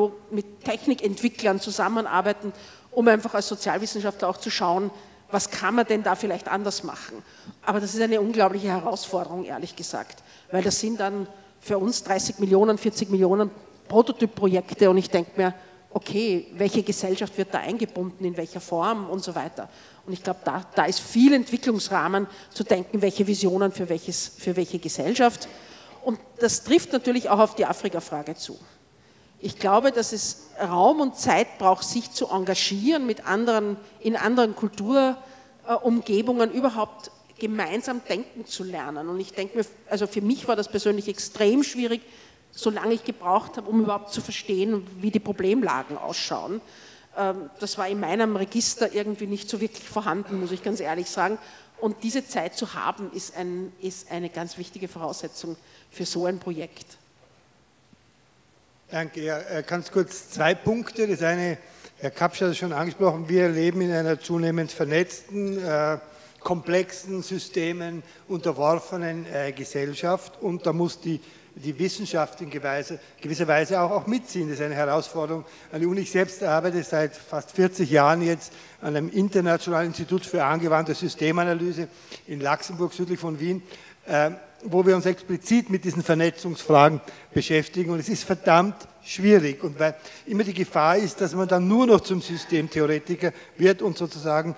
Technikentwicklern zusammenarbeiten, um einfach als Sozialwissenschaftler auch zu schauen, was kann man denn da vielleicht anders machen. Aber das ist eine unglaubliche Herausforderung, ehrlich gesagt, weil das sind dann für uns 30 Millionen, 40 Millionen Prototypprojekte und ich denke mir, okay, welche Gesellschaft wird da eingebunden, in welcher Form und so weiter. Und ich glaube, da ist viel Entwicklungsrahmen zu denken, welche Visionen für welche Gesellschaft. Und das trifft natürlich auch auf die Afrika-Frage zu. Ich glaube, dass es Raum und Zeit braucht, sich zu engagieren, in anderen Kulturumgebungen überhaupt gemeinsam denken zu lernen. Und ich denke mir, also für mich war das persönlich extrem schwierig, solange ich gebraucht habe, um überhaupt zu verstehen, wie die Problemlagen ausschauen. Das war in meinem Register irgendwie nicht so wirklich vorhanden, muss ich ganz ehrlich sagen. Und diese Zeit zu haben, ist eine ganz wichtige Voraussetzung für so ein Projekt. Danke. Ja, ganz kurz 2 Punkte. Das eine, Herr Kapsch hat es schon angesprochen, wir leben in einer zunehmend vernetzten, komplexen, Systemen unterworfenen Gesellschaft und da muss die Wissenschaft in gewisser Weise auch mitziehen. Das ist eine Herausforderung an die Uni. Ich selbst arbeite seit fast 40 Jahren jetzt an einem internationalen Institut für angewandte Systemanalyse in Laxenburg, südlich von Wien, wo wir uns explizit mit diesen Vernetzungsfragen beschäftigen. Und es ist verdammt schwierig. Und weil immer die Gefahr ist, dass man dann nur noch zum Systemtheoretiker wird und sozusagen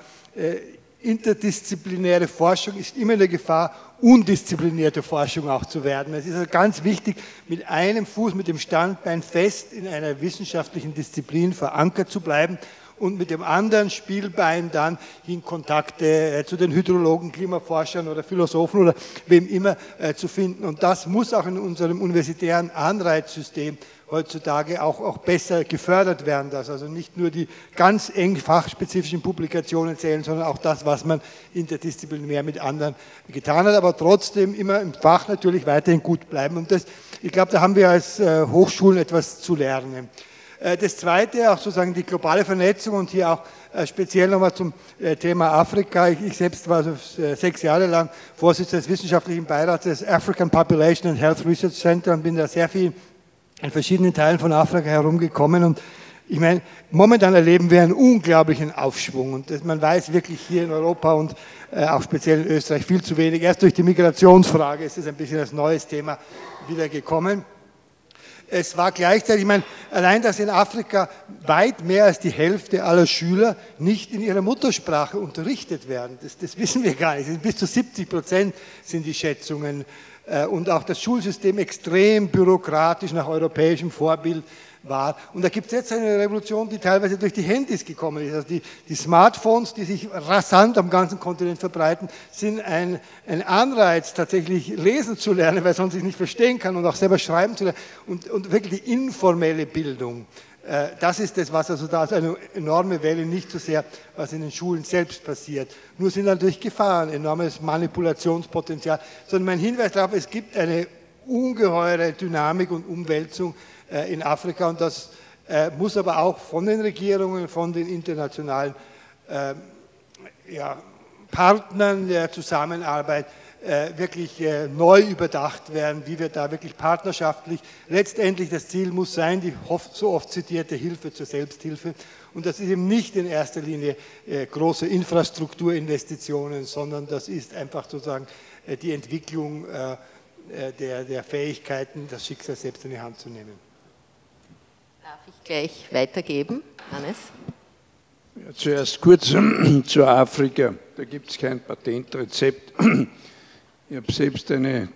interdisziplinäre Forschung ist immer in der Gefahr, undisziplinierte Forschung auch zu werden. Es ist also ganz wichtig, mit einem Fuß, mit dem Standbein fest in einer wissenschaftlichen Disziplin verankert zu bleiben und mit dem anderen Spielbein dann in Kontakte zu den Hydrologen, Klimaforschern oder Philosophen oder wem immer zu finden. Und das muss auch in unserem universitären Anreizsystem heutzutage auch besser gefördert werden, dass also nicht nur die ganz eng fachspezifischen Publikationen zählen, sondern auch das, was man interdisziplinär mit anderen getan hat, aber trotzdem immer im Fach natürlich weiterhin gut bleiben. Und das, ich glaube, da haben wir als Hochschulen etwas zu lernen. Das Zweite, auch sozusagen die globale Vernetzung und hier auch speziell nochmal zum Thema Afrika. Ich selbst war 6 Jahre lang Vorsitzender des wissenschaftlichen Beirats des African Population and Health Research Center und bin da sehr viel in verschiedenen Teilen von Afrika herumgekommen und ich meine, momentan erleben wir einen unglaublichen Aufschwung und man weiß wirklich hier in Europa und auch speziell in Österreich viel zu wenig. Erst durch die Migrationsfrage ist es ein bisschen als neues Thema wieder gekommen. Es war gleichzeitig, ich meine, allein, dass in Afrika weit mehr als die Hälfte aller Schüler nicht in ihrer Muttersprache unterrichtet werden. Das wissen wir gar nicht. Bis zu 70% sind die Schätzungen. Und auch das Schulsystem extrem bürokratisch nach europäischem Vorbild war. Und da gibt es jetzt eine Revolution, die teilweise durch die Handys gekommen ist. Also die Smartphones, die sich rasant am ganzen Kontinent verbreiten, sind ein Anreiz, tatsächlich lesen zu lernen, weil sonst sich nicht verstehen kann und auch selber schreiben zu lernen. Und wirklich die informelle Bildung. Das ist das, was also da ist eine enorme Welle, nicht so sehr, was in den Schulen selbst passiert. Nur sind natürlich Gefahren, enormes Manipulationspotenzial, sondern mein Hinweis darauf, es gibt eine ungeheure Dynamik und Umwälzung in Afrika und das muss aber auch von den Regierungen, von den internationalen Partnern der Zusammenarbeit wirklich neu überdacht werden, wie wir da wirklich partnerschaftlich, letztendlich das Ziel muss sein, die so oft zitierte Hilfe zur Selbsthilfe und das ist eben nicht in erster Linie große Infrastrukturinvestitionen, sondern das ist einfach sozusagen die Entwicklung der Fähigkeiten, das Schicksal selbst in die Hand zu nehmen. Darf ich gleich weitergeben, Hannes? Ja, zuerst kurz zu Afrika. Da gibt es kein Patentrezept. Ich habe selbst eine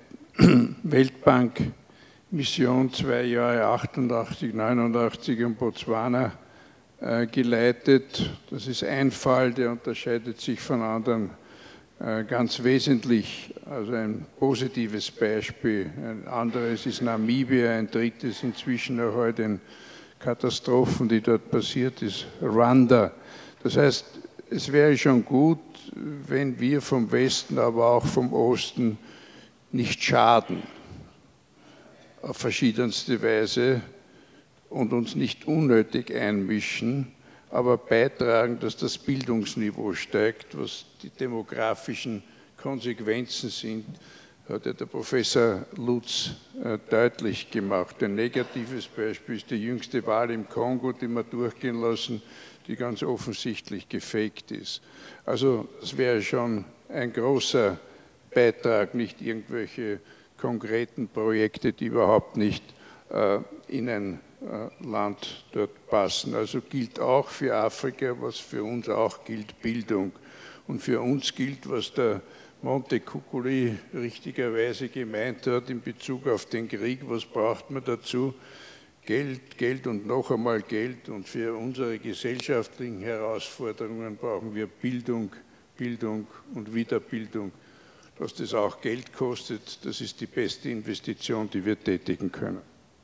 Weltbank-Mission 2 Jahre 88, 89 in Botswana geleitet. Das ist ein Fall, der unterscheidet sich von anderen ganz wesentlich. Also ein positives Beispiel. Ein anderes ist Namibia, ein drittes inzwischen auch heute in Katastrophen, die dort passiert ist, Rwanda. Das heißt, es wäre schon gut, wenn wir vom Westen, aber auch vom Osten nicht schaden, auf verschiedenste Weise, und uns nicht unnötig einmischen, aber beitragen, dass das Bildungsniveau steigt, was die demografischen Konsequenzen sind, hat ja der Professor Lutz deutlich gemacht. Ein negatives Beispiel ist die jüngste Wahl im Kongo, die wir durchgehen lassen, die ganz offensichtlich gefaked ist. Also es wäre schon ein großer Beitrag, nicht irgendwelche konkreten Projekte, die überhaupt nicht in ein Land dort passen. Also gilt auch für Afrika, was für uns auch gilt, Bildung. Und für uns gilt, was der Montecuccoli richtigerweise gemeint hat in Bezug auf den Krieg, was braucht man dazu? Geld, Geld und noch einmal Geld. Und für unsere gesellschaftlichen Herausforderungen brauchen wir Bildung, Bildung und Wiederbildung. Dass das auch Geld kostet, das ist die beste Investition, die wir tätigen können.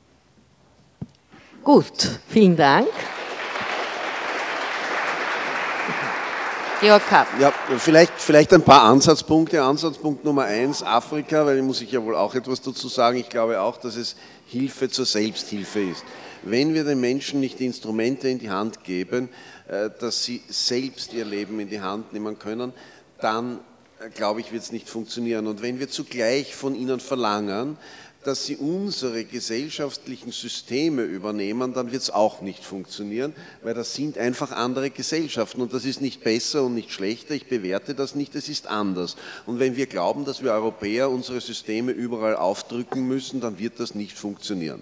Gut, vielen Dank. Georg Kapp. Ja, vielleicht ein paar Ansatzpunkte. Ansatzpunkt Nummer 1, Afrika, weil muss ich ja wohl auch etwas dazu sagen. Ich glaube auch, dass es Hilfe zur Selbsthilfe ist. Wenn wir den Menschen nicht die Instrumente in die Hand geben, dass sie selbst ihr Leben in die Hand nehmen können, dann, glaube ich, wird es nicht funktionieren. Und wenn wir zugleich von ihnen verlangen, dass sie unsere gesellschaftlichen Systeme übernehmen, dann wird es auch nicht funktionieren, weil das sind einfach andere Gesellschaften und das ist nicht besser und nicht schlechter, ich bewerte das nicht, es ist anders. Und wenn wir glauben, dass wir Europäer unsere Systeme überall aufdrücken müssen, dann wird das nicht funktionieren.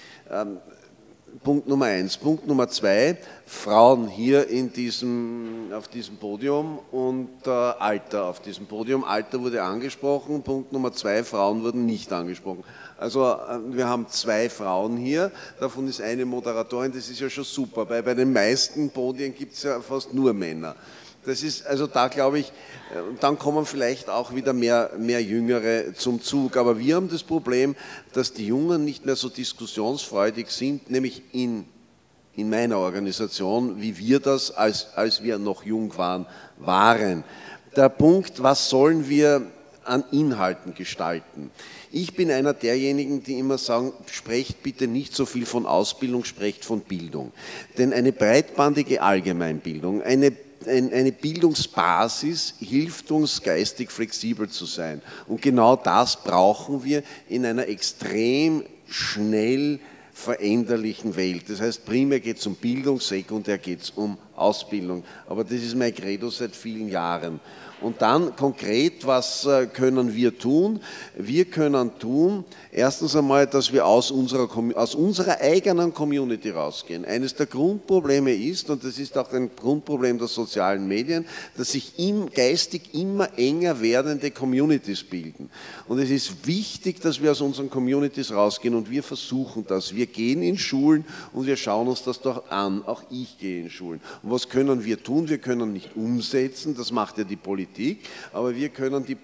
Punkt Nummer 1. Punkt Nummer 2, Frauen hier auf diesem Podium und Alter auf diesem Podium. Alter wurde angesprochen. Punkt Nummer 2, Frauen wurden nicht angesprochen. Also wir haben 2 Frauen hier, davon ist eine Moderatorin, das ist ja schon super, weil bei den meisten Podien gibt es ja fast nur Männer. Das ist, also da glaube ich, dann kommen vielleicht auch wieder mehr Jüngere zum Zug. Aber wir haben das Problem, dass die Jungen nicht mehr so diskussionsfreudig sind, nämlich in meiner Organisation, wie wir das, als wir noch jung waren. Der Punkt, was sollen wir an Inhalten gestalten? Ich bin einer derjenigen, die immer sagen, sprecht bitte nicht so viel von Ausbildung, sprecht von Bildung. Denn eine breitbandige Allgemeinbildung, eine Bildungsbasis hilft uns, geistig flexibel zu sein. Und genau das brauchen wir in einer extrem schnell veränderlichen Welt. Das heißt, primär geht es um Bildung, sekundär geht es um Ausbildung. Aber das ist mein Credo seit vielen Jahren. Und dann konkret, was können wir tun? Wir können tun, erstens einmal, dass wir aus unserer eigenen Community rausgehen. Eines der Grundprobleme ist, und das ist auch ein Grundproblem der sozialen Medien, dass sich geistig immer enger werdende Communities bilden. Und es ist wichtig, dass wir aus unseren Communities rausgehen und wir versuchen das. Wir gehen in Schulen und wir schauen uns das doch an. Auch ich gehe in Schulen. Und was können wir tun? Wir können nicht umsetzen, das macht ja die Politik, aber wir können der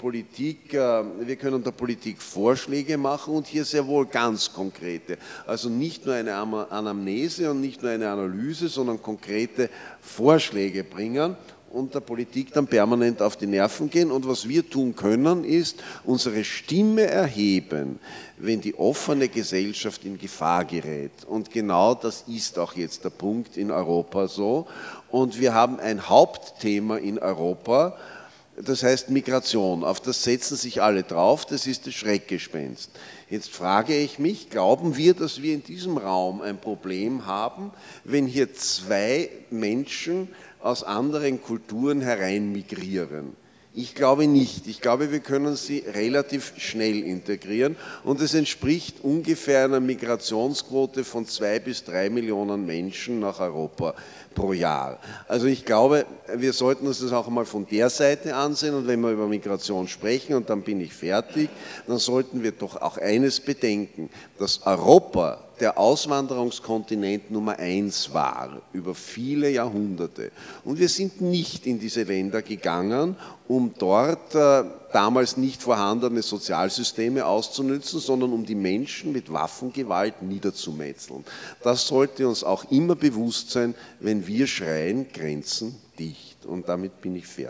Politik Vorschläge machen und hier sehr wohl ganz konkrete. Also nicht nur eine Anamnese und nicht nur eine Analyse, sondern konkrete Vorschläge bringen und der Politik dann permanent auf die Nerven gehen. Und was wir tun können, ist unsere Stimme erheben, wenn die offene Gesellschaft in Gefahr gerät. Und genau das ist auch jetzt der Punkt in Europa so. Und wir haben ein Hauptthema in Europa, das heißt Migration. Auf das setzen sich alle drauf, das ist das Schreckgespenst. Jetzt frage ich mich, glauben wir, dass wir in diesem Raum ein Problem haben, wenn hier 2 Menschen aus anderen Kulturen hereinmigrieren? Ich glaube nicht. Ich glaube, wir können sie relativ schnell integrieren und es entspricht ungefähr einer Migrationsquote von 2 bis 3 Millionen Menschen nach Europa pro Jahr. Also ich glaube, wir sollten uns das auch einmal von der Seite ansehen und wenn wir über Migration sprechen, und dann bin ich fertig, dann sollten wir doch auch eines bedenken, dass Europa der Auswanderungskontinent Nummer 1 war, über viele Jahrhunderte. Und wir sind nicht in diese Länder gegangen, um dort damals nicht vorhandene Sozialsysteme auszunützen, sondern um die Menschen mit Waffengewalt niederzumetzeln. Das sollte uns auch immer bewusst sein, wenn wir schreien, Grenzen dicht. Und damit bin ich fertig.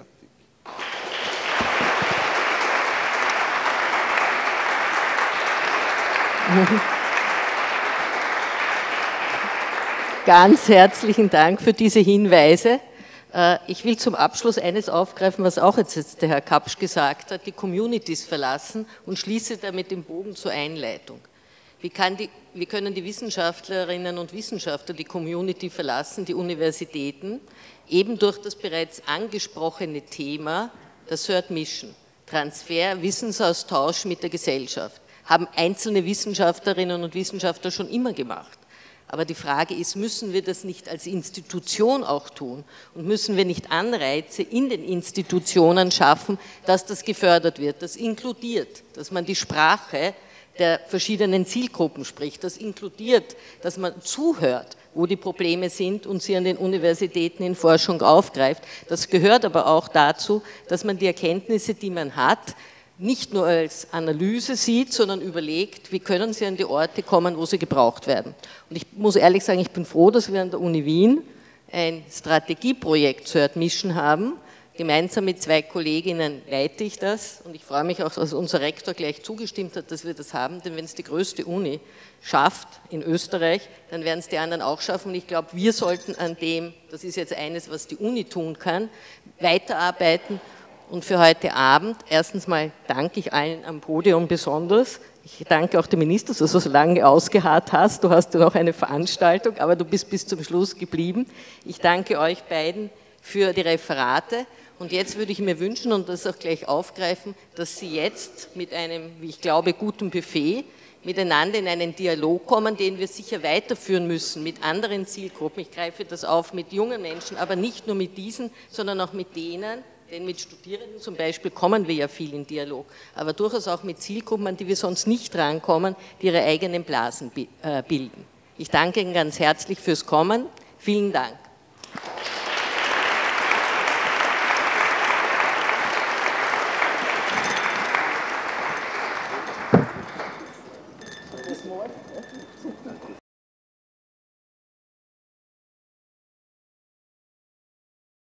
Ganz herzlichen Dank für diese Hinweise. Ich will zum Abschluss eines aufgreifen, was auch jetzt der Herr Kapsch gesagt hat, die Communities verlassen und schließe damit den Bogen zur Einleitung. Wie können die Wissenschaftlerinnen und Wissenschaftler die Community verlassen, die Universitäten, eben durch das bereits angesprochene Thema, das Third Mission, Transfer, Wissensaustausch mit der Gesellschaft, haben einzelne Wissenschaftlerinnen und Wissenschaftler schon immer gemacht. Aber die Frage ist, müssen wir das nicht als Institution auch tun und müssen wir nicht Anreize in den Institutionen schaffen, dass das gefördert wird? Das inkludiert, dass man die Sprache der verschiedenen Zielgruppen spricht. Das inkludiert, dass man zuhört, wo die Probleme sind und sie an den Universitäten in Forschung aufgreift. Das gehört aber auch dazu, dass man die Erkenntnisse, die man hat, nicht nur als Analyse sieht, sondern überlegt, wie können sie an die Orte kommen, wo sie gebraucht werden. Und ich muss ehrlich sagen, ich bin froh, dass wir an der Uni Wien ein Strategieprojekt Third Mission haben. Gemeinsam mit 2 Kolleginnen leite ich das und ich freue mich auch, dass unser Rektor gleich zugestimmt hat, dass wir das haben, denn wenn es die größte Uni schafft in Österreich, dann werden es die anderen auch schaffen und ich glaube, wir sollten an dem, das ist jetzt eines, was die Uni tun kann, weiterarbeiten. Und für heute Abend, erstens mal danke ich allen am Podium besonders. Ich danke auch dem Minister, dass du so lange ausgeharrt hast. Du hast ja noch eine Veranstaltung, aber du bist bis zum Schluss geblieben. Ich danke euch beiden für die Referate. Und jetzt würde ich mir wünschen und das auch gleich aufgreifen, dass Sie jetzt mit einem, wie ich glaube, guten Buffet miteinander in einen Dialog kommen, den wir sicher weiterführen müssen mit anderen Zielgruppen. Ich greife das auf mit jungen Menschen, aber nicht nur mit diesen, sondern auch mit denen, denn mit Studierenden zum Beispiel kommen wir ja viel in Dialog, aber durchaus auch mit Zielgruppen, an die wir sonst nicht rankommen, die ihre eigenen Blasen bilden. Ich danke Ihnen ganz herzlich fürs Kommen. Vielen Dank.